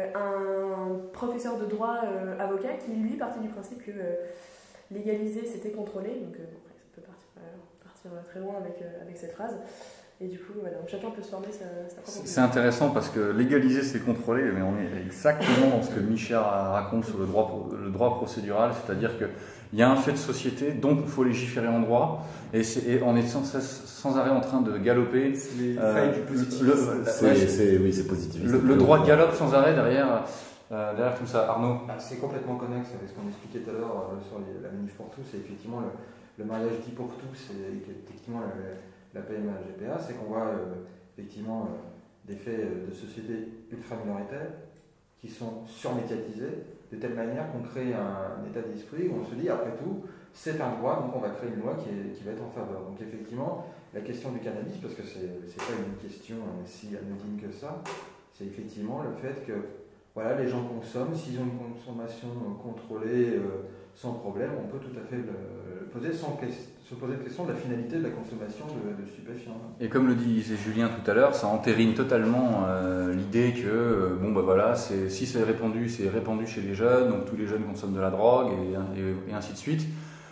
un professeur de droit avocat qui, lui, partait du principe que légaliser, c'était contrôler. Donc, ça peut partir très loin avec cette phrase. Et du coup, voilà, donc chacun peut se former sa propre opinion. C'est intéressant parce que légaliser, c'est contrôler, mais on est exactement dans ce que Michel raconte sur le droit procédural, c'est-à-dire qu'il y a un fait de société, donc il faut légiférer en droit, et on est sans arrêt en train de galoper. C'est les failles du positivisme. C'est positiviste. Le droit galope sans arrêt derrière tout ça. Arnaud? C'est complètement connexe avec ce qu'on expliquait tout à l'heure sur la manif pour tous, et effectivement le mariage dit pour tous, et effectivement la PMA GPA, c'est qu'on voit effectivement des faits de société ultra minoritaires qui sont surmédiatisés de telle manière qu'on crée un état d'esprit où on se dit après tout c'est un droit, donc on va créer une loi qui va être en faveur. Donc effectivement la question du cannabis, parce que c'est pas une question si anodine que ça, c'est effectivement le fait que voilà, les gens consomment, s'ils ont une consommation contrôlée sans problème, on peut tout à fait se poser la question de la finalité de la consommation de stupéfiants. Et comme le disait Julien tout à l'heure, ça entérine totalement l'idée que si c'est répandu chez les jeunes, donc tous les jeunes consomment de la drogue et ainsi de suite.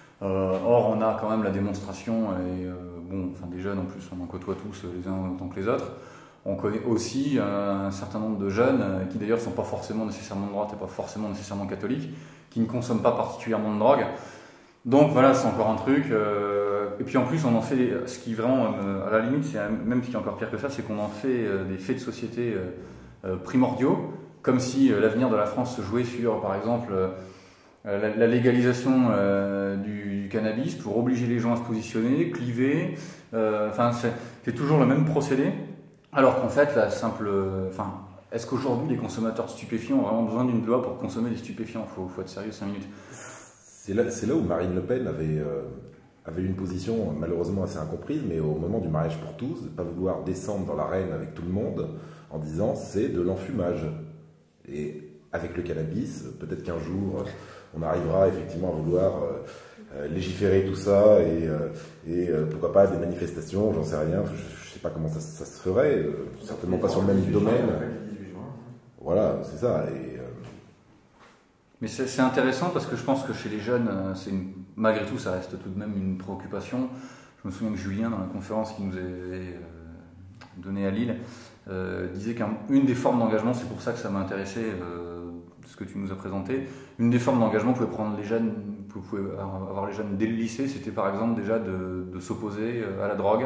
Or on a quand même la démonstration, des jeunes en plus, on en côtoie tous les uns autant que les autres. On connaît aussi un certain nombre de jeunes qui d'ailleurs ne sont pas forcément nécessairement de droite et pas forcément nécessairement catholiques, qui ne consomment pas particulièrement de drogue. Donc voilà, c'est encore un truc. Et puis en plus, on en fait, ce qui vraiment, à la limite, c'est même ce qui est encore pire que ça, c'est qu'on en fait des faits de société primordiaux, comme si l'avenir de la France se jouait sur, par exemple, la légalisation du cannabis pour obliger les gens à se positionner, cliver. Enfin, c'est toujours le même procédé. Alors qu'en fait, est-ce qu'aujourd'hui les consommateurs de stupéfiants ont vraiment besoin d'une loi pour consommer des stupéfiants? Faut être sérieux 5 minutes. C'est là où Marine Le Pen avait une position malheureusement assez incomprise, mais au moment du mariage pour tous, de ne pas vouloir descendre dans l'arène avec tout le monde en disant c'est de l'enfumage. Et avec le cannabis, peut-être qu'un jour on arrivera effectivement à vouloir légiférer tout ça et pourquoi pas des manifestations, j'en sais rien, je ne sais pas comment ça se ferait, certainement pas sur le même domaine. Voilà, c'est ça. Mais c'est intéressant parce que je pense que chez les jeunes, malgré tout, ça reste tout de même une préoccupation. Je me souviens que Julien, dans la conférence qu'il nous avait donnée à Lille, disait qu'une des formes d'engagement, c'est pour ça que ça m'a intéressé, ce que tu nous as présenté, une des formes d'engagement que pouvaient prendre les jeunes, avoir les jeunes dès le lycée, c'était par exemple déjà de s'opposer à la drogue,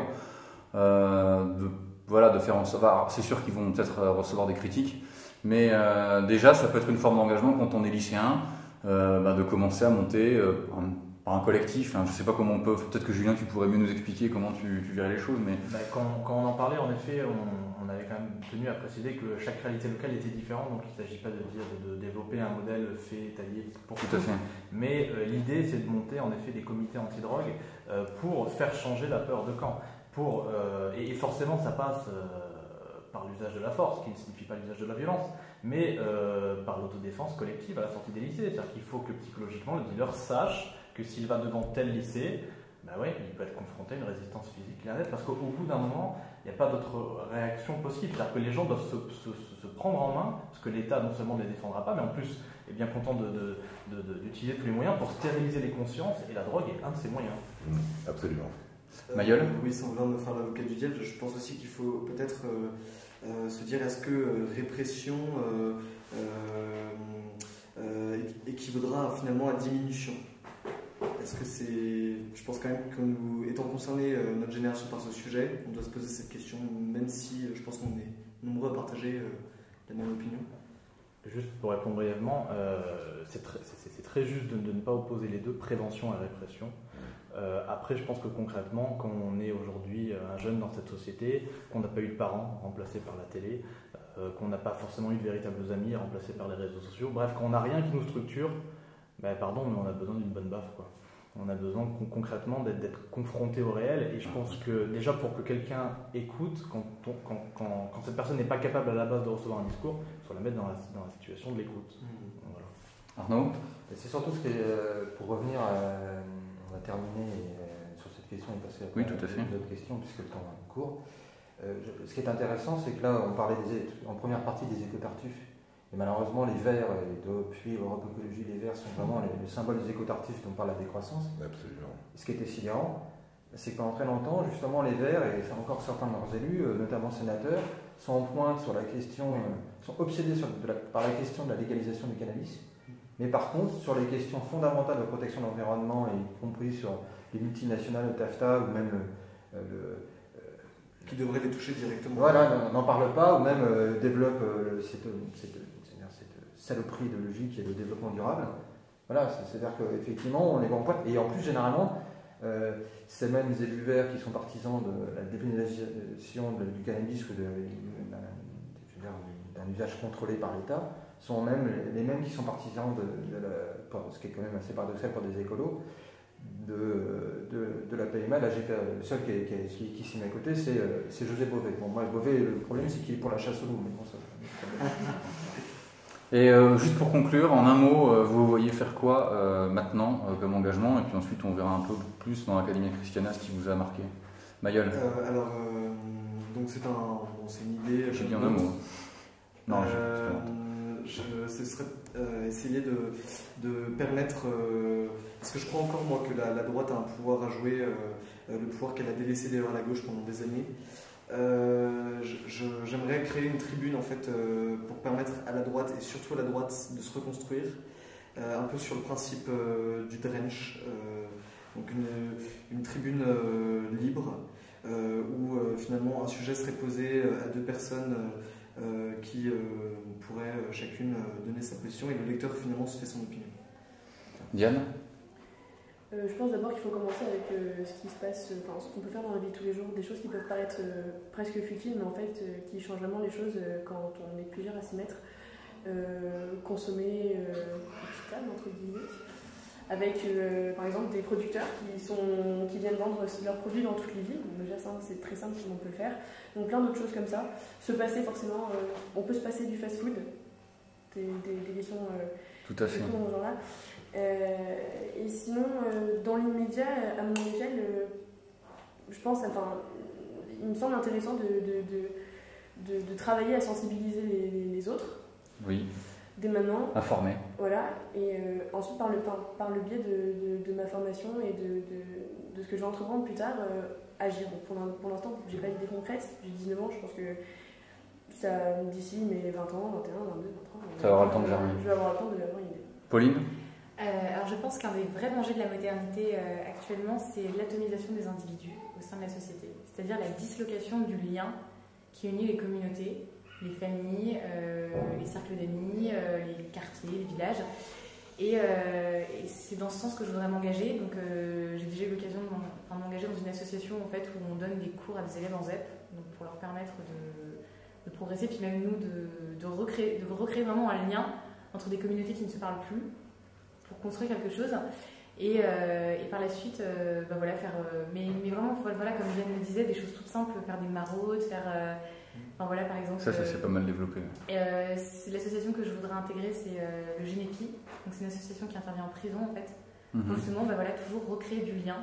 de faire en sorte. C'est sûr qu'ils vont peut-être recevoir des critiques, mais déjà ça peut être une forme d'engagement quand on est lycéen, de commencer à monter un collectif. Je ne sais pas comment on peut, peut-être que Julien tu pourrais mieux nous expliquer comment tu verrais les choses. Mais quand on en parlait, en effet, on avait quand même tenu à préciser que chaque réalité locale était différente, donc il ne s'agit pas de développer un modèle fait, taillé pour tout. Tout à fait. Mais l'idée c'est de monter en effet des comités anti-drogue pour faire changer la peur de camp. Et forcément ça passe par l'usage de la force, qui ne signifie pas l'usage de la violence, mais par l'autodéfense collective à la sortie des lycées. C'est-à-dire qu'il faut que psychologiquement le dealer sache que s'il va devant tel lycée, il peut être confronté à une résistance physique claire et nette, parce qu'au bout d'un moment, il n'y a pas d'autre réaction possible. C'est-à-dire que les gens doivent se prendre en main, parce que l'État non seulement ne les défendra pas, mais en plus est bien content d'utiliser tous les moyens pour stériliser les consciences, et la drogue est un de ces moyens. Absolument. Mayol Oui, sans vouloir me faire l'avocat du diable, je pense aussi qu'il faut peut-être se dire est-ce que répression équivaudra finalement à diminution? Est-ce que c'est... Je pense quand même que nous, étant concernés, notre génération par ce sujet, on doit se poser cette question, même si je pense qu'on est nombreux à partager la même opinion. Juste pour répondre brièvement, c'est très juste de ne pas opposer les deux, prévention et répression. Après, je pense que concrètement, quand on est aujourd'hui un jeune dans cette société, qu'on n'a pas eu de parents remplacés par la télé, qu'on n'a pas forcément eu de véritables amis remplacés par les réseaux sociaux, bref, quand on n'a rien qui nous structure, pardon, mais on a besoin d'une bonne baffe, quoi. On a besoin concrètement d'être confronté au réel, et je pense que déjà pour que quelqu'un écoute, quand cette personne n'est pas capable à la base de recevoir un discours, il faut la mettre dans la situation de l'écoute. Voilà. Arnaud ? C'est surtout ce que, pour revenir, on va terminer sur cette question et passer à d'autres questions puisque le temps est court. Ce qui est intéressant, c'est que là, on parlait en première partie des écotartufes. Et malheureusement, les Verts, et depuis Europe Écologie, les Verts sont vraiment le symbole des écotartufes dont parle la décroissance. Absolument. Ce qui était sidérant, c'est que pendant très longtemps, justement, les Verts, et encore certains de leurs élus, notamment sénateurs, sont en pointe sur la question, sont obsédés par la question de la légalisation du cannabis. Mais par contre, sur les questions fondamentales de protection de l'environnement, y compris sur les multinationales, le TAFTA, ou même qui devrait les toucher directement. Voilà, n'en parle pas, ou même développe cette saloperie idéologique qui est le développement durable. Voilà, c'est-à-dire qu'effectivement, on les voit en pointe. Et en plus, généralement, ces mêmes élus verts qui sont partisans de la dépénalisation du cannabis ou d'un usage contrôlé par l'État sont même les mêmes qui sont partisans ce qui est quand même assez paradoxal pour des écolos, de la PMA, la GPA. Le seul qui s'y met à côté, c'est José Bové. Bon, moi, Bové, le problème, c'est qu'il est pour la chasse au loup. Mais bon, ça, et juste pour conclure, en un mot, vous voyez faire quoi maintenant comme engagement, et puis ensuite on verra un peu plus dans l'Academia Christiana ce qui vous a marqué. Mayol. Donc c'est une idée. J'ai dit en un mot. Non, ce serait essayer de permettre, parce que je crois encore moi que la droite a un pouvoir à jouer, le pouvoir qu'elle a délaissé d'ailleurs à la gauche pendant des années. J'aimerais créer une tribune en fait pour permettre à la droite et surtout à la droite de se reconstruire, un peu sur le principe du drench, donc une tribune libre où finalement un sujet serait posé à deux personnes qui pourraient chacune donner sa position et le lecteur finalement se fait son opinion. Diane? Je pense d'abord qu'il faut commencer avec ce qui se passe, ce qu'on peut faire dans la vie de tous les jours, des choses qui peuvent paraître presque futiles, mais en fait qui changent vraiment les choses quand on est plusieurs à s'y mettre. Consommer équitable, entre guillemets, avec par exemple des producteurs qui viennent vendre leurs produits dans toutes les villes. Donc, déjà, ça, c'est très simple, on peut le faire. Donc plein d'autres choses comme ça. Se passer forcément, on peut se passer du fast-food, des questions tout à fait. Dans ce genre-là. Et sinon, dans l'immédiat, à mon échelle, je pense, il me semble intéressant de travailler à sensibiliser les autres. Oui. Dès maintenant. Informer. Voilà. Et ensuite, par le biais de ma formation et de ce que je vais entreprendre plus tard, agir. Donc, pour l'instant, j'ai pas d'idée concrète. J'ai 19 ans, je pense que d'ici mes 20 ans, 21, 22, 23. Ça va avoir le temps de germer. Je vais avoir le temps de avoir une idée. Pauline? Alors je pense qu'un des vrais dangers de la modernité actuellement, c'est l'atomisation des individus au sein de la société. C'est-à-dire la dislocation du lien qui unit les communautés, les familles, les cercles d'amis, les quartiers, les villages. Et c'est dans ce sens que je voudrais m'engager. Donc j'ai déjà eu l'occasion de m'engager dans une association en fait, où on donne des cours à des élèves en ZEP, donc pour leur permettre de progresser, puis même nous de recréer vraiment un lien entre des communautés qui ne se parlent plus, pour construire quelque chose. Et par la suite, voilà, faire. Mais vraiment, voilà, comme Diane le disait, des choses toutes simples, faire des maraudes, faire. Voilà, par exemple. Ça c'est pas mal développé. C'est l'association que je voudrais intégrer, c'est le Génépi. Donc c'est une association qui intervient en prison en fait. Pour justement, voilà, toujours recréer du lien.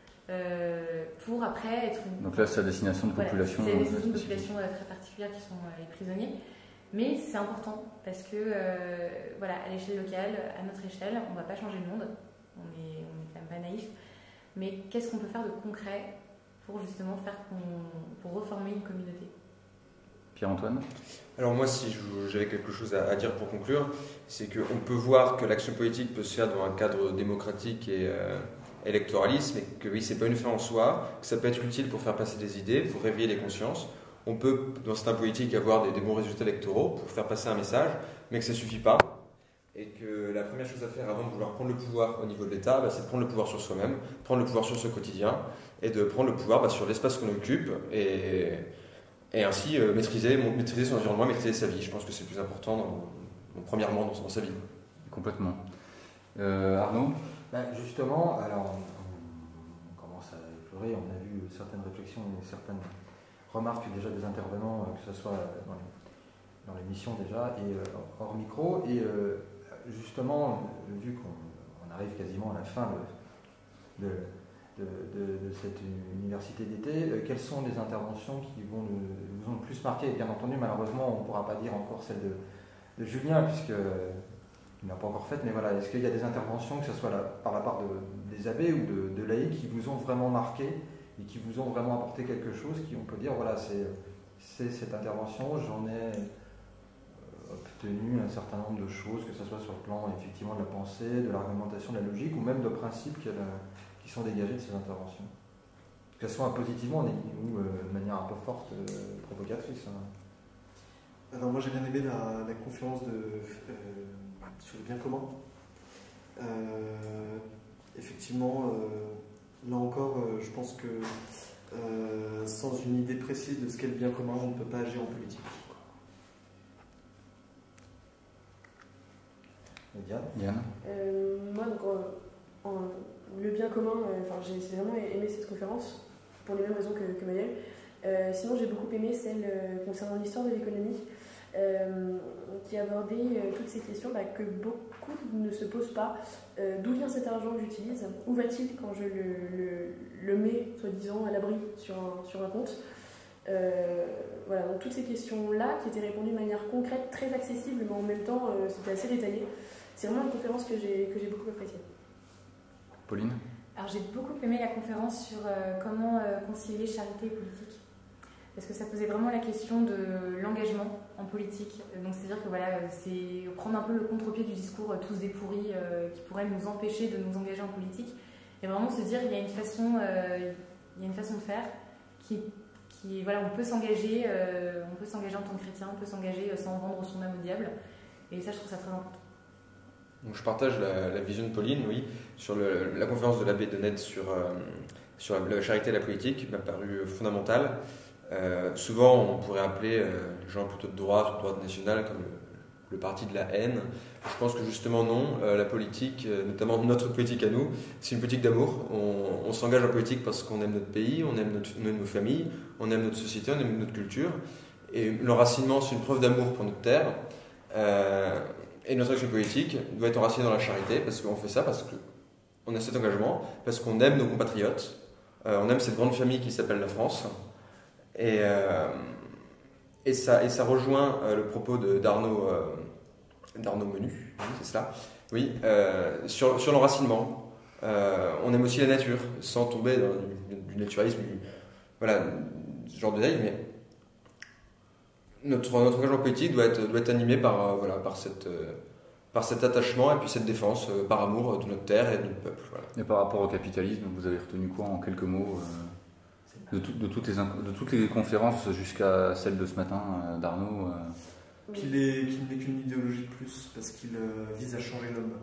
Pour après être une. Donc là, c'est à destination de populations. C'est à destination de populations très particulières qui sont les prisonniers. Mais c'est important parce que, voilà, à l'échelle locale, à notre échelle, on ne va pas changer le monde. On est quand même pas naïf. Mais qu'est-ce qu'on peut faire de concret pour justement pour reformer une communauté? Pierre-Antoine? Alors moi, si j'avais quelque chose à dire pour conclure, c'est qu'on peut voir que l'action politique peut se faire dans un cadre démocratique et électoraliste, mais que oui, c'est pas une fin en soi, que ça peut être utile pour faire passer des idées, pour réveiller les consciences. On peut, dans certains politiques, avoir des bons résultats électoraux pour faire passer un message, mais que ça ne suffit pas. Et que la première chose à faire avant de vouloir prendre le pouvoir au niveau de l'État, c'est de prendre le pouvoir sur soi-même, prendre le pouvoir sur ce quotidien, et de prendre le pouvoir sur l'espace qu'on occupe, et ainsi maîtriser son environnement, maîtriser sa vie. Je pense que c'est le plus important, premièrement, dans sa vie. Complètement. Arnaud? Justement, alors on commence à effleurer, on a vu certaines réflexions et certaines remarques déjà des intervenants, que ce soit dans l'émission déjà et hors micro. Et justement, vu qu'on arrive quasiment à la fin de cette université d'été, quelles sont les interventions qui vous ont le plus marqué? Et bien entendu, malheureusement, on ne pourra pas dire encore celle de Julien, puisqu'il n'a pas encore faite, mais voilà, est-ce qu'il y a des interventions, que ce soit par la part des abbés ou de laïcs, qui vous ont vraiment marqué et qui vous ont vraiment apporté quelque chose, qui on peut dire, voilà, c'est cette intervention, j'en ai obtenu un certain nombre de choses, que ce soit sur le plan effectivement de la pensée, de l'argumentation, de la logique, ou même de principes qui sont dégagés de ces interventions, que ce soit positivement ou de manière un peu forte, provocatrice. Alors moi j'ai bien aimé la conférence sur le bien commun. Effectivement, là encore, je pense que sans une idée précise de ce qu'est le bien commun, on ne peut pas agir en politique. Diane? Moi, donc, le bien commun, j'ai vraiment aimé cette conférence, pour les mêmes raisons que Maëlle. Sinon, j'ai beaucoup aimé celle concernant l'histoire de l'économie, qui abordait toutes ces questions que beaucoup ne se posent pas. D'où vient cet argent que j'utilise? Où va-t-il quand je le mets, soi-disant, à l'abri sur un compte? Voilà, donc toutes ces questions-là qui étaient répondues de manière concrète, très accessible, mais en même temps, c'était assez détaillé. C'est vraiment une conférence que j'ai beaucoup appréciée. Pauline? Alors j'ai beaucoup aimé la conférence sur comment concilier charité et politique. Parce que ça posait vraiment la question de l'engagement en politique. Donc c'est-à-dire que voilà, c'est prendre un peu le contre-pied du discours tous des pourris qui pourrait nous empêcher de nous engager en politique. Et vraiment se dire il y a une façon de faire qui voilà, on peut s'engager en tant que chrétien, on peut s'engager sans vendre son âme au diable. Et ça, je trouve ça très important. Donc je partage la vision de Pauline, oui, sur la conférence de l'abbé Denette sur la charité et la politique m'a paru fondamentale. Souvent, on pourrait appeler les gens plutôt de droite nationale comme le parti de la haine. Je pense que justement non, la politique, notamment notre politique à nous, c'est une politique d'amour. On s'engage en politique parce qu'on aime notre pays, on aime nos familles, on aime notre société, on aime notre culture. Et l'enracinement, c'est une preuve d'amour pour notre terre. Et notre action politique doit être enracinée dans la charité, parce qu'on fait ça, parce qu'on a cet engagement, parce qu'on aime nos compatriotes, on aime cette grande famille qui s'appelle la France. Et ça rejoint le propos d'Arnaud Menu, c'est cela, oui, sur l'enracinement. On aime aussi la nature, sans tomber dans du naturalisme, voilà, ce genre de délire, mais notre engagement politique doit être animé par cet attachement et puis cette défense par amour de notre terre et de notre peuple. Voilà. Et par rapport au capitalisme, vous avez retenu quoi en quelques mots de toutes les conférences jusqu'à celle de ce matin d'Arnaud Qu'il n'est qu'une idéologie de plus, parce qu'il vise à changer l'homme.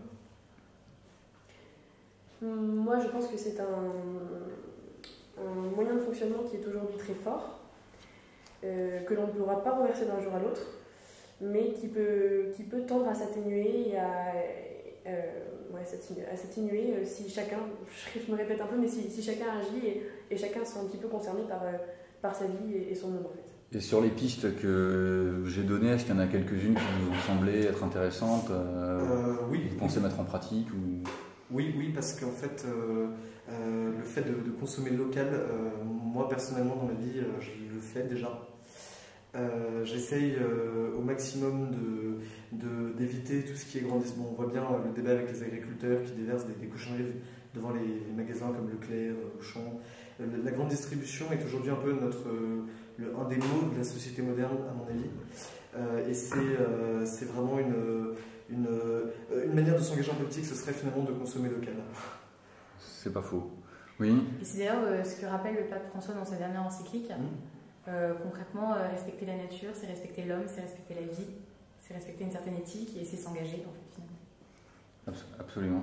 Moi, je pense que c'est un moyen de fonctionnement qui est aujourd'hui très fort, que l'on ne pourra pas renverser d'un jour à l'autre, mais qui peut tendre à s'atténuer et à s'atténuer si chacun, je me répète un peu, mais si chacun agit et chacun sont un petit peu concernés par sa vie et son monde en fait. Et sur les pistes que j'ai données, est-ce qu'il y en a quelques-unes qui vous ont semblé être intéressantes Oui. Vous pensez mettre en pratique ou... Oui, parce qu'en fait, le fait de consommer local, moi personnellement dans ma vie, je le fais déjà. J'essaye au maximum d'éviter tout ce qui est grandissement. On voit bien le débat avec les agriculteurs qui déversent des cochonneries devant les magasins comme Leclerc, Auchan. La grande distribution est aujourd'hui un peu un des maux de la société moderne, à mon avis. Et c'est vraiment une manière de s'engager en politique, ce serait finalement de consommer local. C'est pas faux. Oui. Et c'est d'ailleurs ce que rappelle le pape François dans sa dernière encyclique. Concrètement, respecter la nature, c'est respecter l'homme, c'est respecter la vie, c'est respecter une certaine éthique et c'est s'engager en fait finalement. Absolument.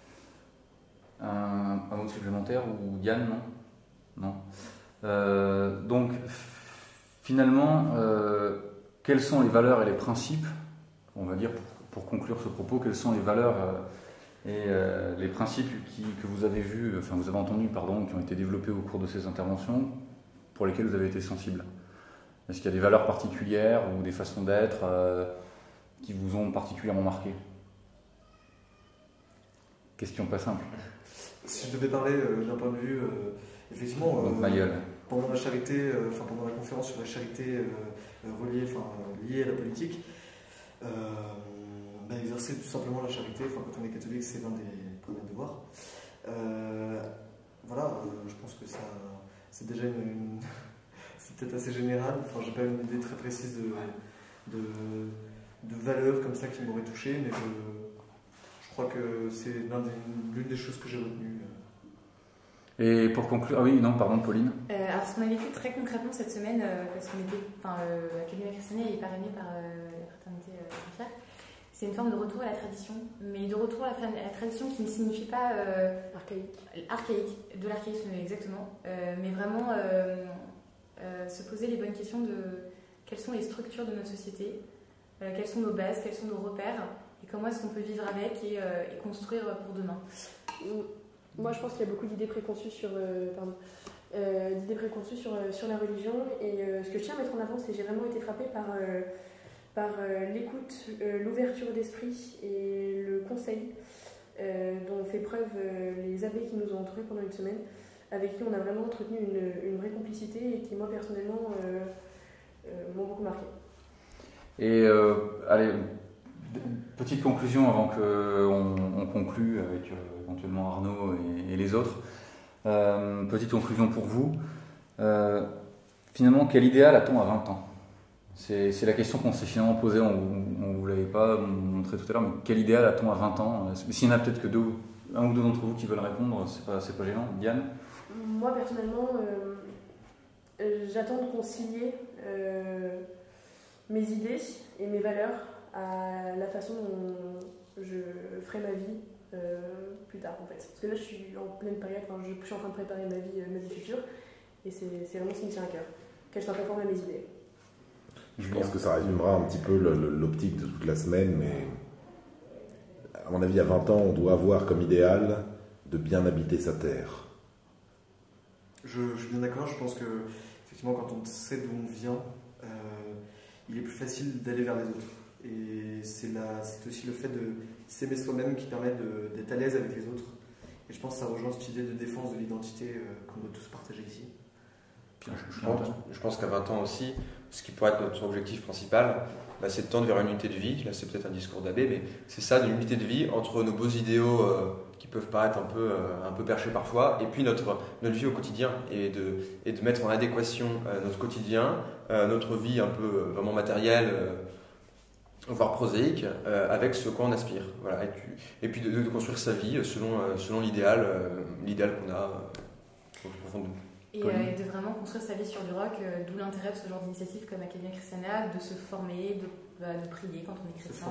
Un mot supplémentaire ou Diane, non. Donc finalement, quelles sont les valeurs et les principes, on va dire pour conclure ce propos, quelles sont les valeurs et les principes que vous avez entendus, qui ont été développés au cours de ces interventions, pour lesquels vous avez été sensible? Est-ce qu'il y a des valeurs particulières ou des façons d'être qui vous ont particulièrement marqué? Question pas simple. Si je devais parler d'un point de vue, effectivement, pendant la charité, pendant la conférence sur la charité liée à la politique, exercer tout simplement la charité, quand on est catholique, c'est l'un des premiers devoirs. Je pense que ça... C'est déjà c'est peut-être assez général. J'ai pas une idée très précise de valeurs comme ça qui m'auraient touché, mais je crois que c'est l'une des choses que j'ai retenues. Et pour conclure, Pauline. Alors ce qu'on a vécu très concrètement cette semaine, parce qu'on était, l'Académie chrétienne est parrainée par la fraternité Saint-Pierre, c'est une forme de retour à la tradition, mais de retour à la tradition qui ne signifie pas archaïque, de l'archaïsme exactement, mais vraiment se poser les bonnes questions de quelles sont les structures de notre société, quelles sont nos bases, quels sont nos repères, et comment est-ce qu'on peut vivre avec et construire pour demain. Moi, je pense qu'il y a beaucoup d'idées préconçues sur la religion, et ce que je tiens à mettre en avant, c'est que j'ai vraiment été frappée par l'écoute, l'ouverture d'esprit et le conseil dont ont fait preuve les abbés qui nous ont entourés pendant une semaine, avec qui on a vraiment entretenu une vraie complicité et qui, moi, personnellement, m'ont beaucoup marqué. Et petite conclusion avant qu'on conclue avec éventuellement Arnaud et les autres. Petite conclusion pour vous. Finalement, quel idéal a-t-on à 20 ans ? C'est la question qu'on s'est finalement posée, on ne vous l'avait pas montré tout à l'heure, mais quel idéal a-t-on à 20 ans? S'il y en a peut-être que un ou deux d'entre vous qui veulent répondre, c'est pas gênant. Diane? Moi, personnellement, j'attends de concilier mes idées et mes valeurs à la façon je ferai ma vie plus tard en fait. Parce que là je suis en pleine période, je suis en train de préparer ma vie future et c'est vraiment ce qui me tient à cœur, qu'elle soit conforme à mes idées. Je pense que ça résumera un petit peu l'optique de toute la semaine, mais à mon avis à 20 ans on doit avoir comme idéal de bien habiter sa terre. Je suis bien d'accord, je pense que effectivement quand on sait d'où on vient, il est plus facile d'aller vers les autres. Et c'est aussi le fait de s'aimer soi-même qui permet d'être à l'aise avec les autres. Et je pense que ça rejoint cette idée de défense de l'identité qu'on doit tous partager ici. Je pense qu'à 20 ans aussi, ce qui pourrait être notre objectif principal, c'est de tendre vers une unité de vie. Là, c'est peut-être un discours d'abbé, mais c'est ça, une unité de vie entre nos beaux idéaux qui peuvent paraître un peu perchés parfois, et puis notre vie au quotidien, et de mettre en adéquation notre quotidien, notre vie un peu vraiment matérielle, voire prosaïque, avec ce quoi on aspire. Voilà. Et puis de construire sa vie selon l'idéal qu'on a au fond de nous. Et de vraiment construire sa vie sur du rock, d'où l'intérêt de ce genre d'initiative comme Academia Christiana, de se former, de prier quand on est chrétien,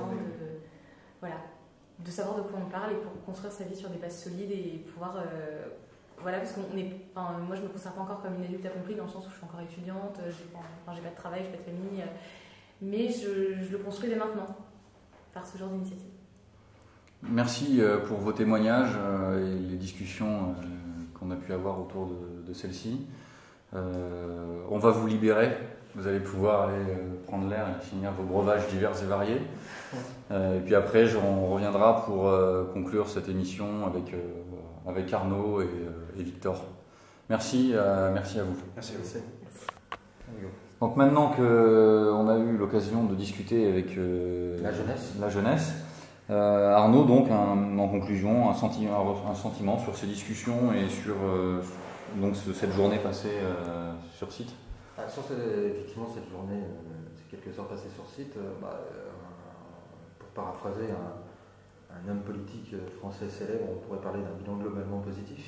de savoir de quoi on parle et pour construire sa vie sur des bases solides et pouvoir... parce qu'on est... moi je me considère pas encore comme une adulte accomplie dans le sens où je suis encore étudiante, j'ai pas de travail, j'ai pas de famille, mais je le construis dès maintenant par ce genre d'initiative. Merci pour vos témoignages et les discussions qu'on a pu avoir autour de celle-ci. On va vous libérer, vous allez pouvoir aller prendre l'air et finir vos breuvages divers et variés. Et puis après, on reviendra pour conclure cette émission avec Arnaud et Victor. Merci à vous. Merci à vous. Donc maintenant qu'on a eu l'occasion de discuter avec la jeunesse, Arnaud, donc en conclusion, un sentiment sur ces discussions et sur cette journée passée sur site. Effectivement, cette journée, c'est quelques heures passées sur site. Pour paraphraser un homme politique français célèbre, on pourrait parler d'un bilan globalement positif.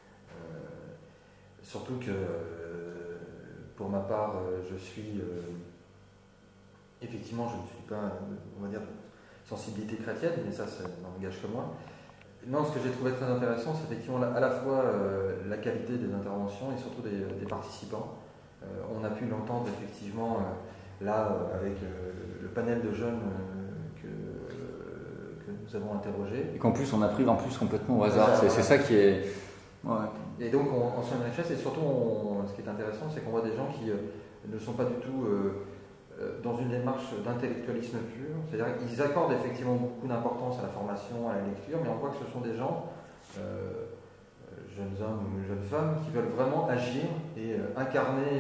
Surtout que, pour ma part, effectivement, je ne suis pas, on va dire, sensibilité chrétienne, mais ça n'engage que moi. Non, ce que j'ai trouvé très intéressant, c'est effectivement à la fois la qualité des interventions et surtout des participants. On a pu l'entendre effectivement là avec le panel de jeunes que nous avons interrogés. Et qu'en plus on a pris complètement au hasard, c'est ça qui est... Ouais. Et donc on sent une richesse et surtout ce qui est intéressant, c'est qu'on voit des gens qui ne sont pas du tout... dans une démarche d'intellectualisme pur, c'est-à-dire qu'ils accordent effectivement beaucoup d'importance à la formation, à la lecture, mais on voit que ce sont des gens, jeunes hommes ou jeunes femmes, qui veulent vraiment agir et incarner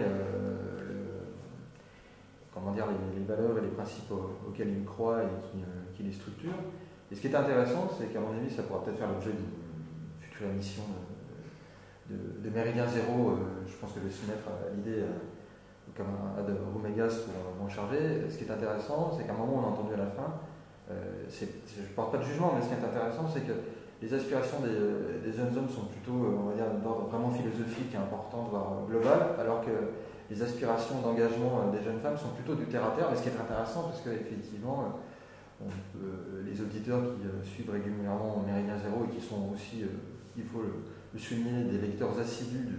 les valeurs et les principes auxquels ils croient et qui les structurent. Et ce qui est intéressant, c'est qu'à mon avis, ça pourra peut-être faire l'objet d'une future émission de Méridien Zéro. Je pense que je vais soumettre à l'idée comme Ad Rumegas pour m'en charger. Ce qui est intéressant, c'est qu'à un moment, on a entendu à la fin, je ne porte pas de jugement, mais ce qui est intéressant, c'est que les aspirations des jeunes hommes sont plutôt, on va dire, d'ordre vraiment philosophique et important, voire global, alors que les aspirations d'engagement des jeunes femmes sont plutôt du terre-à-terre, mais ce qui est intéressant, parce qu'effectivement, les auditeurs qui suivent régulièrement Méridien Zéro et qui sont aussi, il faut le souligner, des lecteurs assidus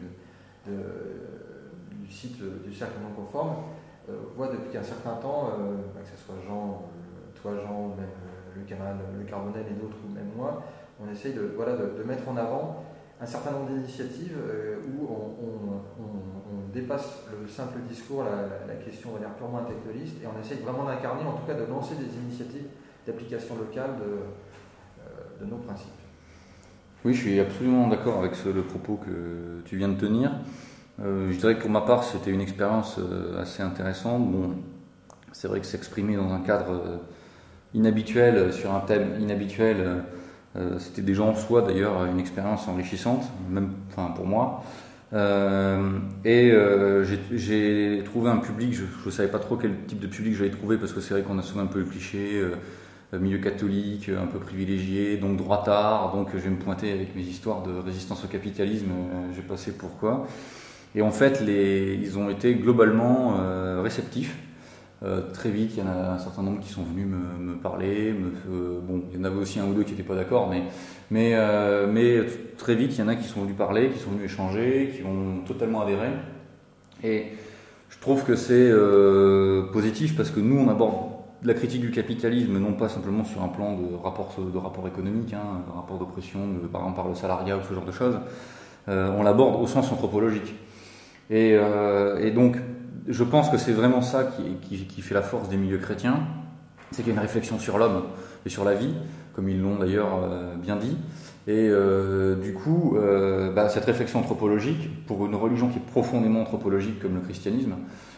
du site du Cercle Non Conforme, voient depuis un certain temps, que ce soit toi Jean, même le Carbonel et d'autres, ou même moi, on essaye de mettre en avant un certain nombre d'initiatives où on dépasse le simple discours, la question on va dire purement intellectualiste, et on essaye vraiment d'incarner, en tout cas de lancer des initiatives d'application locale de nos principes. Oui, je suis absolument d'accord avec le propos que tu viens de tenir. Je dirais que pour ma part, c'était une expérience assez intéressante. Bon, c'est vrai que s'exprimer dans un cadre inhabituel, sur un thème inhabituel, c'était déjà en soi d'ailleurs une expérience enrichissante, même pour moi. J'ai trouvé un public, je ne savais pas trop quel type de public j'allais trouver, parce que c'est vrai qu'on a souvent un peu le cliché, milieu catholique, un peu privilégié, donc droitard, donc je vais me pointer avec mes histoires de résistance au capitalisme, j'ai passé pour quoi. Et en fait, ils ont été globalement réceptifs. Très vite, il y en a un certain nombre qui sont venus me parler. Bon, il y en avait aussi un ou deux qui n'étaient pas d'accord, mais très vite, il y en a qui sont venus parler, qui sont venus échanger, qui ont totalement adhéré. Et je trouve que c'est positif parce que nous, on aborde la critique du capitalisme, non pas simplement sur un plan de rapport économique, rapport d'oppression, par exemple par le salariat ou ce genre de choses. On l'aborde au sens anthropologique. Et donc, je pense que c'est vraiment ça qui fait la force des milieux chrétiens, c'est qu'il y a une réflexion sur l'homme et sur la vie, comme ils l'ont d'ailleurs bien dit. Et du coup, cette réflexion anthropologique, pour une religion qui est profondément anthropologique comme le christianisme,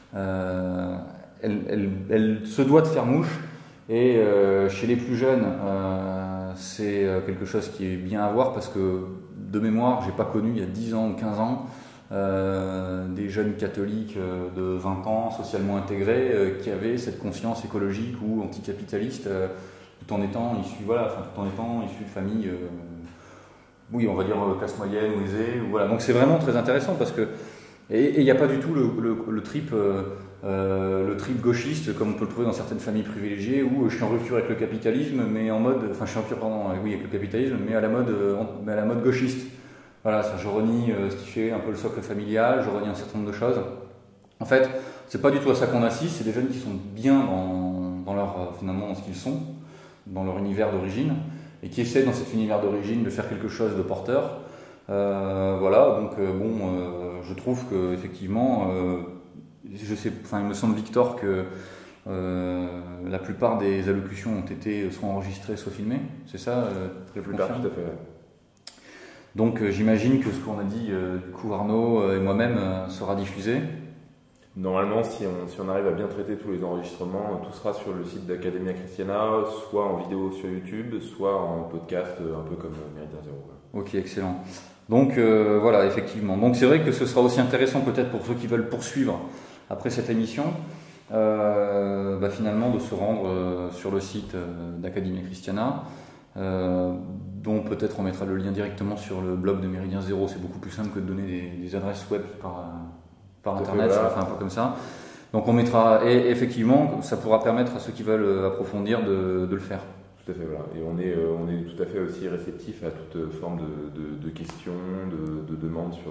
elle se doit de faire mouche. Et chez les plus jeunes, c'est quelque chose qui est bien à voir parce que, de mémoire, j'ai pas connu il y a 10 ans ou 15 ans des jeunes catholiques de 20 ans, socialement intégrés, qui avaient cette conscience écologique ou anticapitaliste, tout en étant issus de familles, oui, on va dire classe moyenne ou aisée. Voilà. Donc c'est vraiment très intéressant parce que il n'y a pas du tout le trip gauchiste comme on peut le trouver dans certaines familles privilégiées où je suis en rupture avec le capitalisme, mais en mode, enfin je suis en rupture avec le capitalisme, mais à la mode gauchiste. Voilà, je renie ce qui fait un peu le socle familial, je renie un certain nombre de choses. En fait, c'est pas du tout à ça qu'on assiste, c'est des jeunes qui sont bien dans ce qu'ils sont, dans leur univers d'origine, et qui essaient dans cet univers d'origine de faire quelque chose de porteur. Voilà, donc je trouve que effectivement, il me semble, Victor, que la plupart des allocutions ont été soit enregistrées, soit filmées. C'est ça, la plupart, tout à fait. Donc j'imagine que ce qu'on a dit, du coup Arnaud et moi-même, sera diffusé. Normalement, si on arrive à bien traiter tous les enregistrements, tout sera sur le site d'Academia Christiana, soit en vidéo sur YouTube, soit en podcast, un peu comme Méridien Zéro. Ok, excellent. Donc voilà, effectivement. Donc c'est vrai que ce sera aussi intéressant peut-être pour ceux qui veulent poursuivre après cette émission, finalement de se rendre sur le site d'Academia Christiana, dont peut-être on mettra le lien directement sur le blog de Méridien Zéro. C'est beaucoup plus simple que de donner des adresses web par internet, ça fait un peu comme ça. Donc on mettra, et effectivement, ça pourra permettre à ceux qui veulent approfondir de le faire. Tout à fait, voilà. Et on est tout à fait aussi réceptif à toute forme de questions, de demandes sur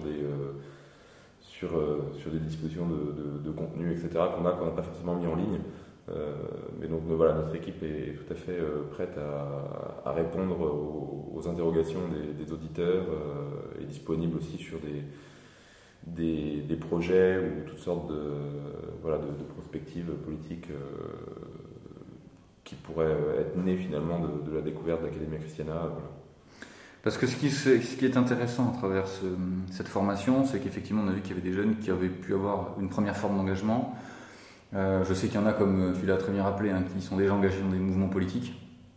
des dispositions de contenu, etc., qu'on n'a pas forcément mis en ligne. Mais donc voilà, notre équipe est tout à fait prête à répondre aux interrogations des auditeurs, et disponible aussi sur des projets ou toutes sortes de perspectives politiques qui pourraient être nées finalement de la découverte d'Academia Christiana. Voilà. Parce que ce qui est intéressant à travers cette formation, c'est qu'effectivement on a vu qu'il y avait des jeunes qui avaient pu avoir une première forme d'engagement. Je sais qu'il y en a, comme tu l'as très bien rappelé, qui sont déjà engagés dans des mouvements politiques.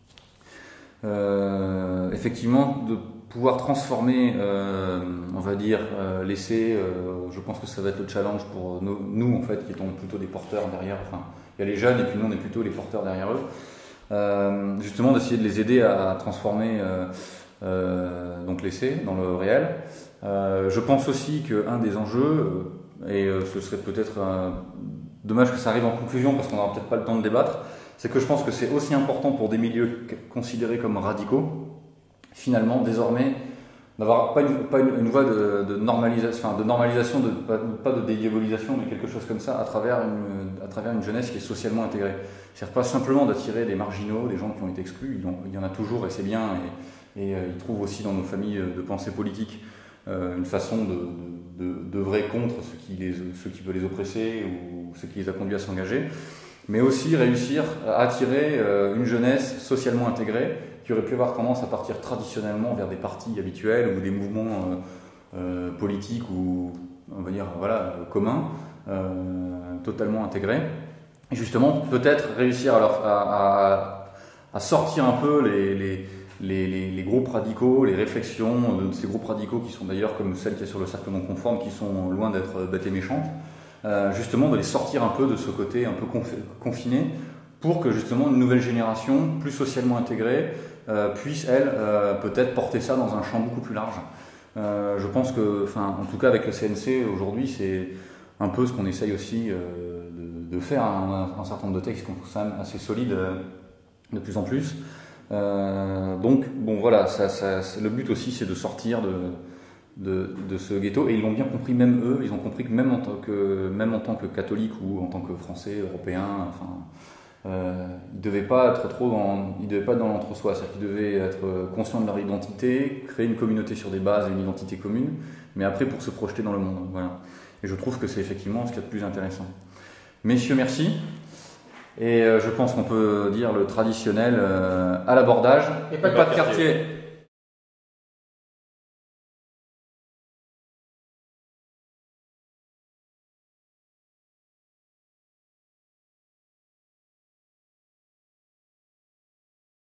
Effectivement, de pouvoir transformer, on va dire, l'essai, je pense que ça va être le challenge pour nous en fait, qui étant plutôt des porteurs derrière. Enfin, il y a les jeunes et puis nous on est plutôt les porteurs derrière eux. Justement, d'essayer de les aider à transformer donc l'essai dans le réel. Je pense aussi qu'un des enjeux, et ce serait peut-être dommage que ça arrive en conclusion parce qu'on n'aura peut-être pas le temps de débattre, c'est que je pense que c'est aussi important pour des milieux considérés comme radicaux, finalement, désormais, d'avoir pas une voie de normalisation, pas de dédiabolisation, mais quelque chose comme ça à travers une jeunesse qui est socialement intégrée. C'est-à-dire pas simplement d'attirer des marginaux, des gens qui ont été exclus, il y en a toujours et c'est bien, et ils trouvent aussi dans nos familles de pensée politique une façon d'œuvrer contre ceux qui veulent les oppresser ou ceux qui les a conduits à s'engager, mais aussi réussir à attirer une jeunesse socialement intégrée qui aurait pu avoir tendance à partir traditionnellement vers des partis habituels ou des mouvements politiques ou on va dire communs, totalement intégrés. Et justement, peut-être réussir à sortir un peu les groupes radicaux, les réflexions de ces groupes radicaux qui sont d'ailleurs comme celles qui est sur le cercle non conforme, qui sont loin d'être bêtes et méchantes, justement de les sortir un peu de ce côté un peu confiné pour que justement une nouvelle génération plus socialement intégrée puisse elle peut-être porter ça dans un champ beaucoup plus large. Je pense que, en tout cas avec le CNC aujourd'hui, c'est un peu ce qu'on essaye aussi de faire un certain nombre de textes qui sont quand même assez solides de plus en plus. Donc bon voilà, le but aussi c'est de sortir de ce ghetto, et ils l'ont bien compris, même eux, ils ont compris que même en tant que catholique ou en tant que Français, Européen, enfin, ils devaient pas être ils devaient pas être dans l'entre-soi, c'est-à-dire qu'ils devaient être conscients de leur identité, créer une communauté sur des bases et une identité commune, mais après pour se projeter dans le monde. Voilà. Et je trouve que c'est effectivement ce qu'il y a de plus intéressant. Messieurs, merci. Et je pense qu'on peut dire le traditionnel à l'abordage. Et pas de quartier.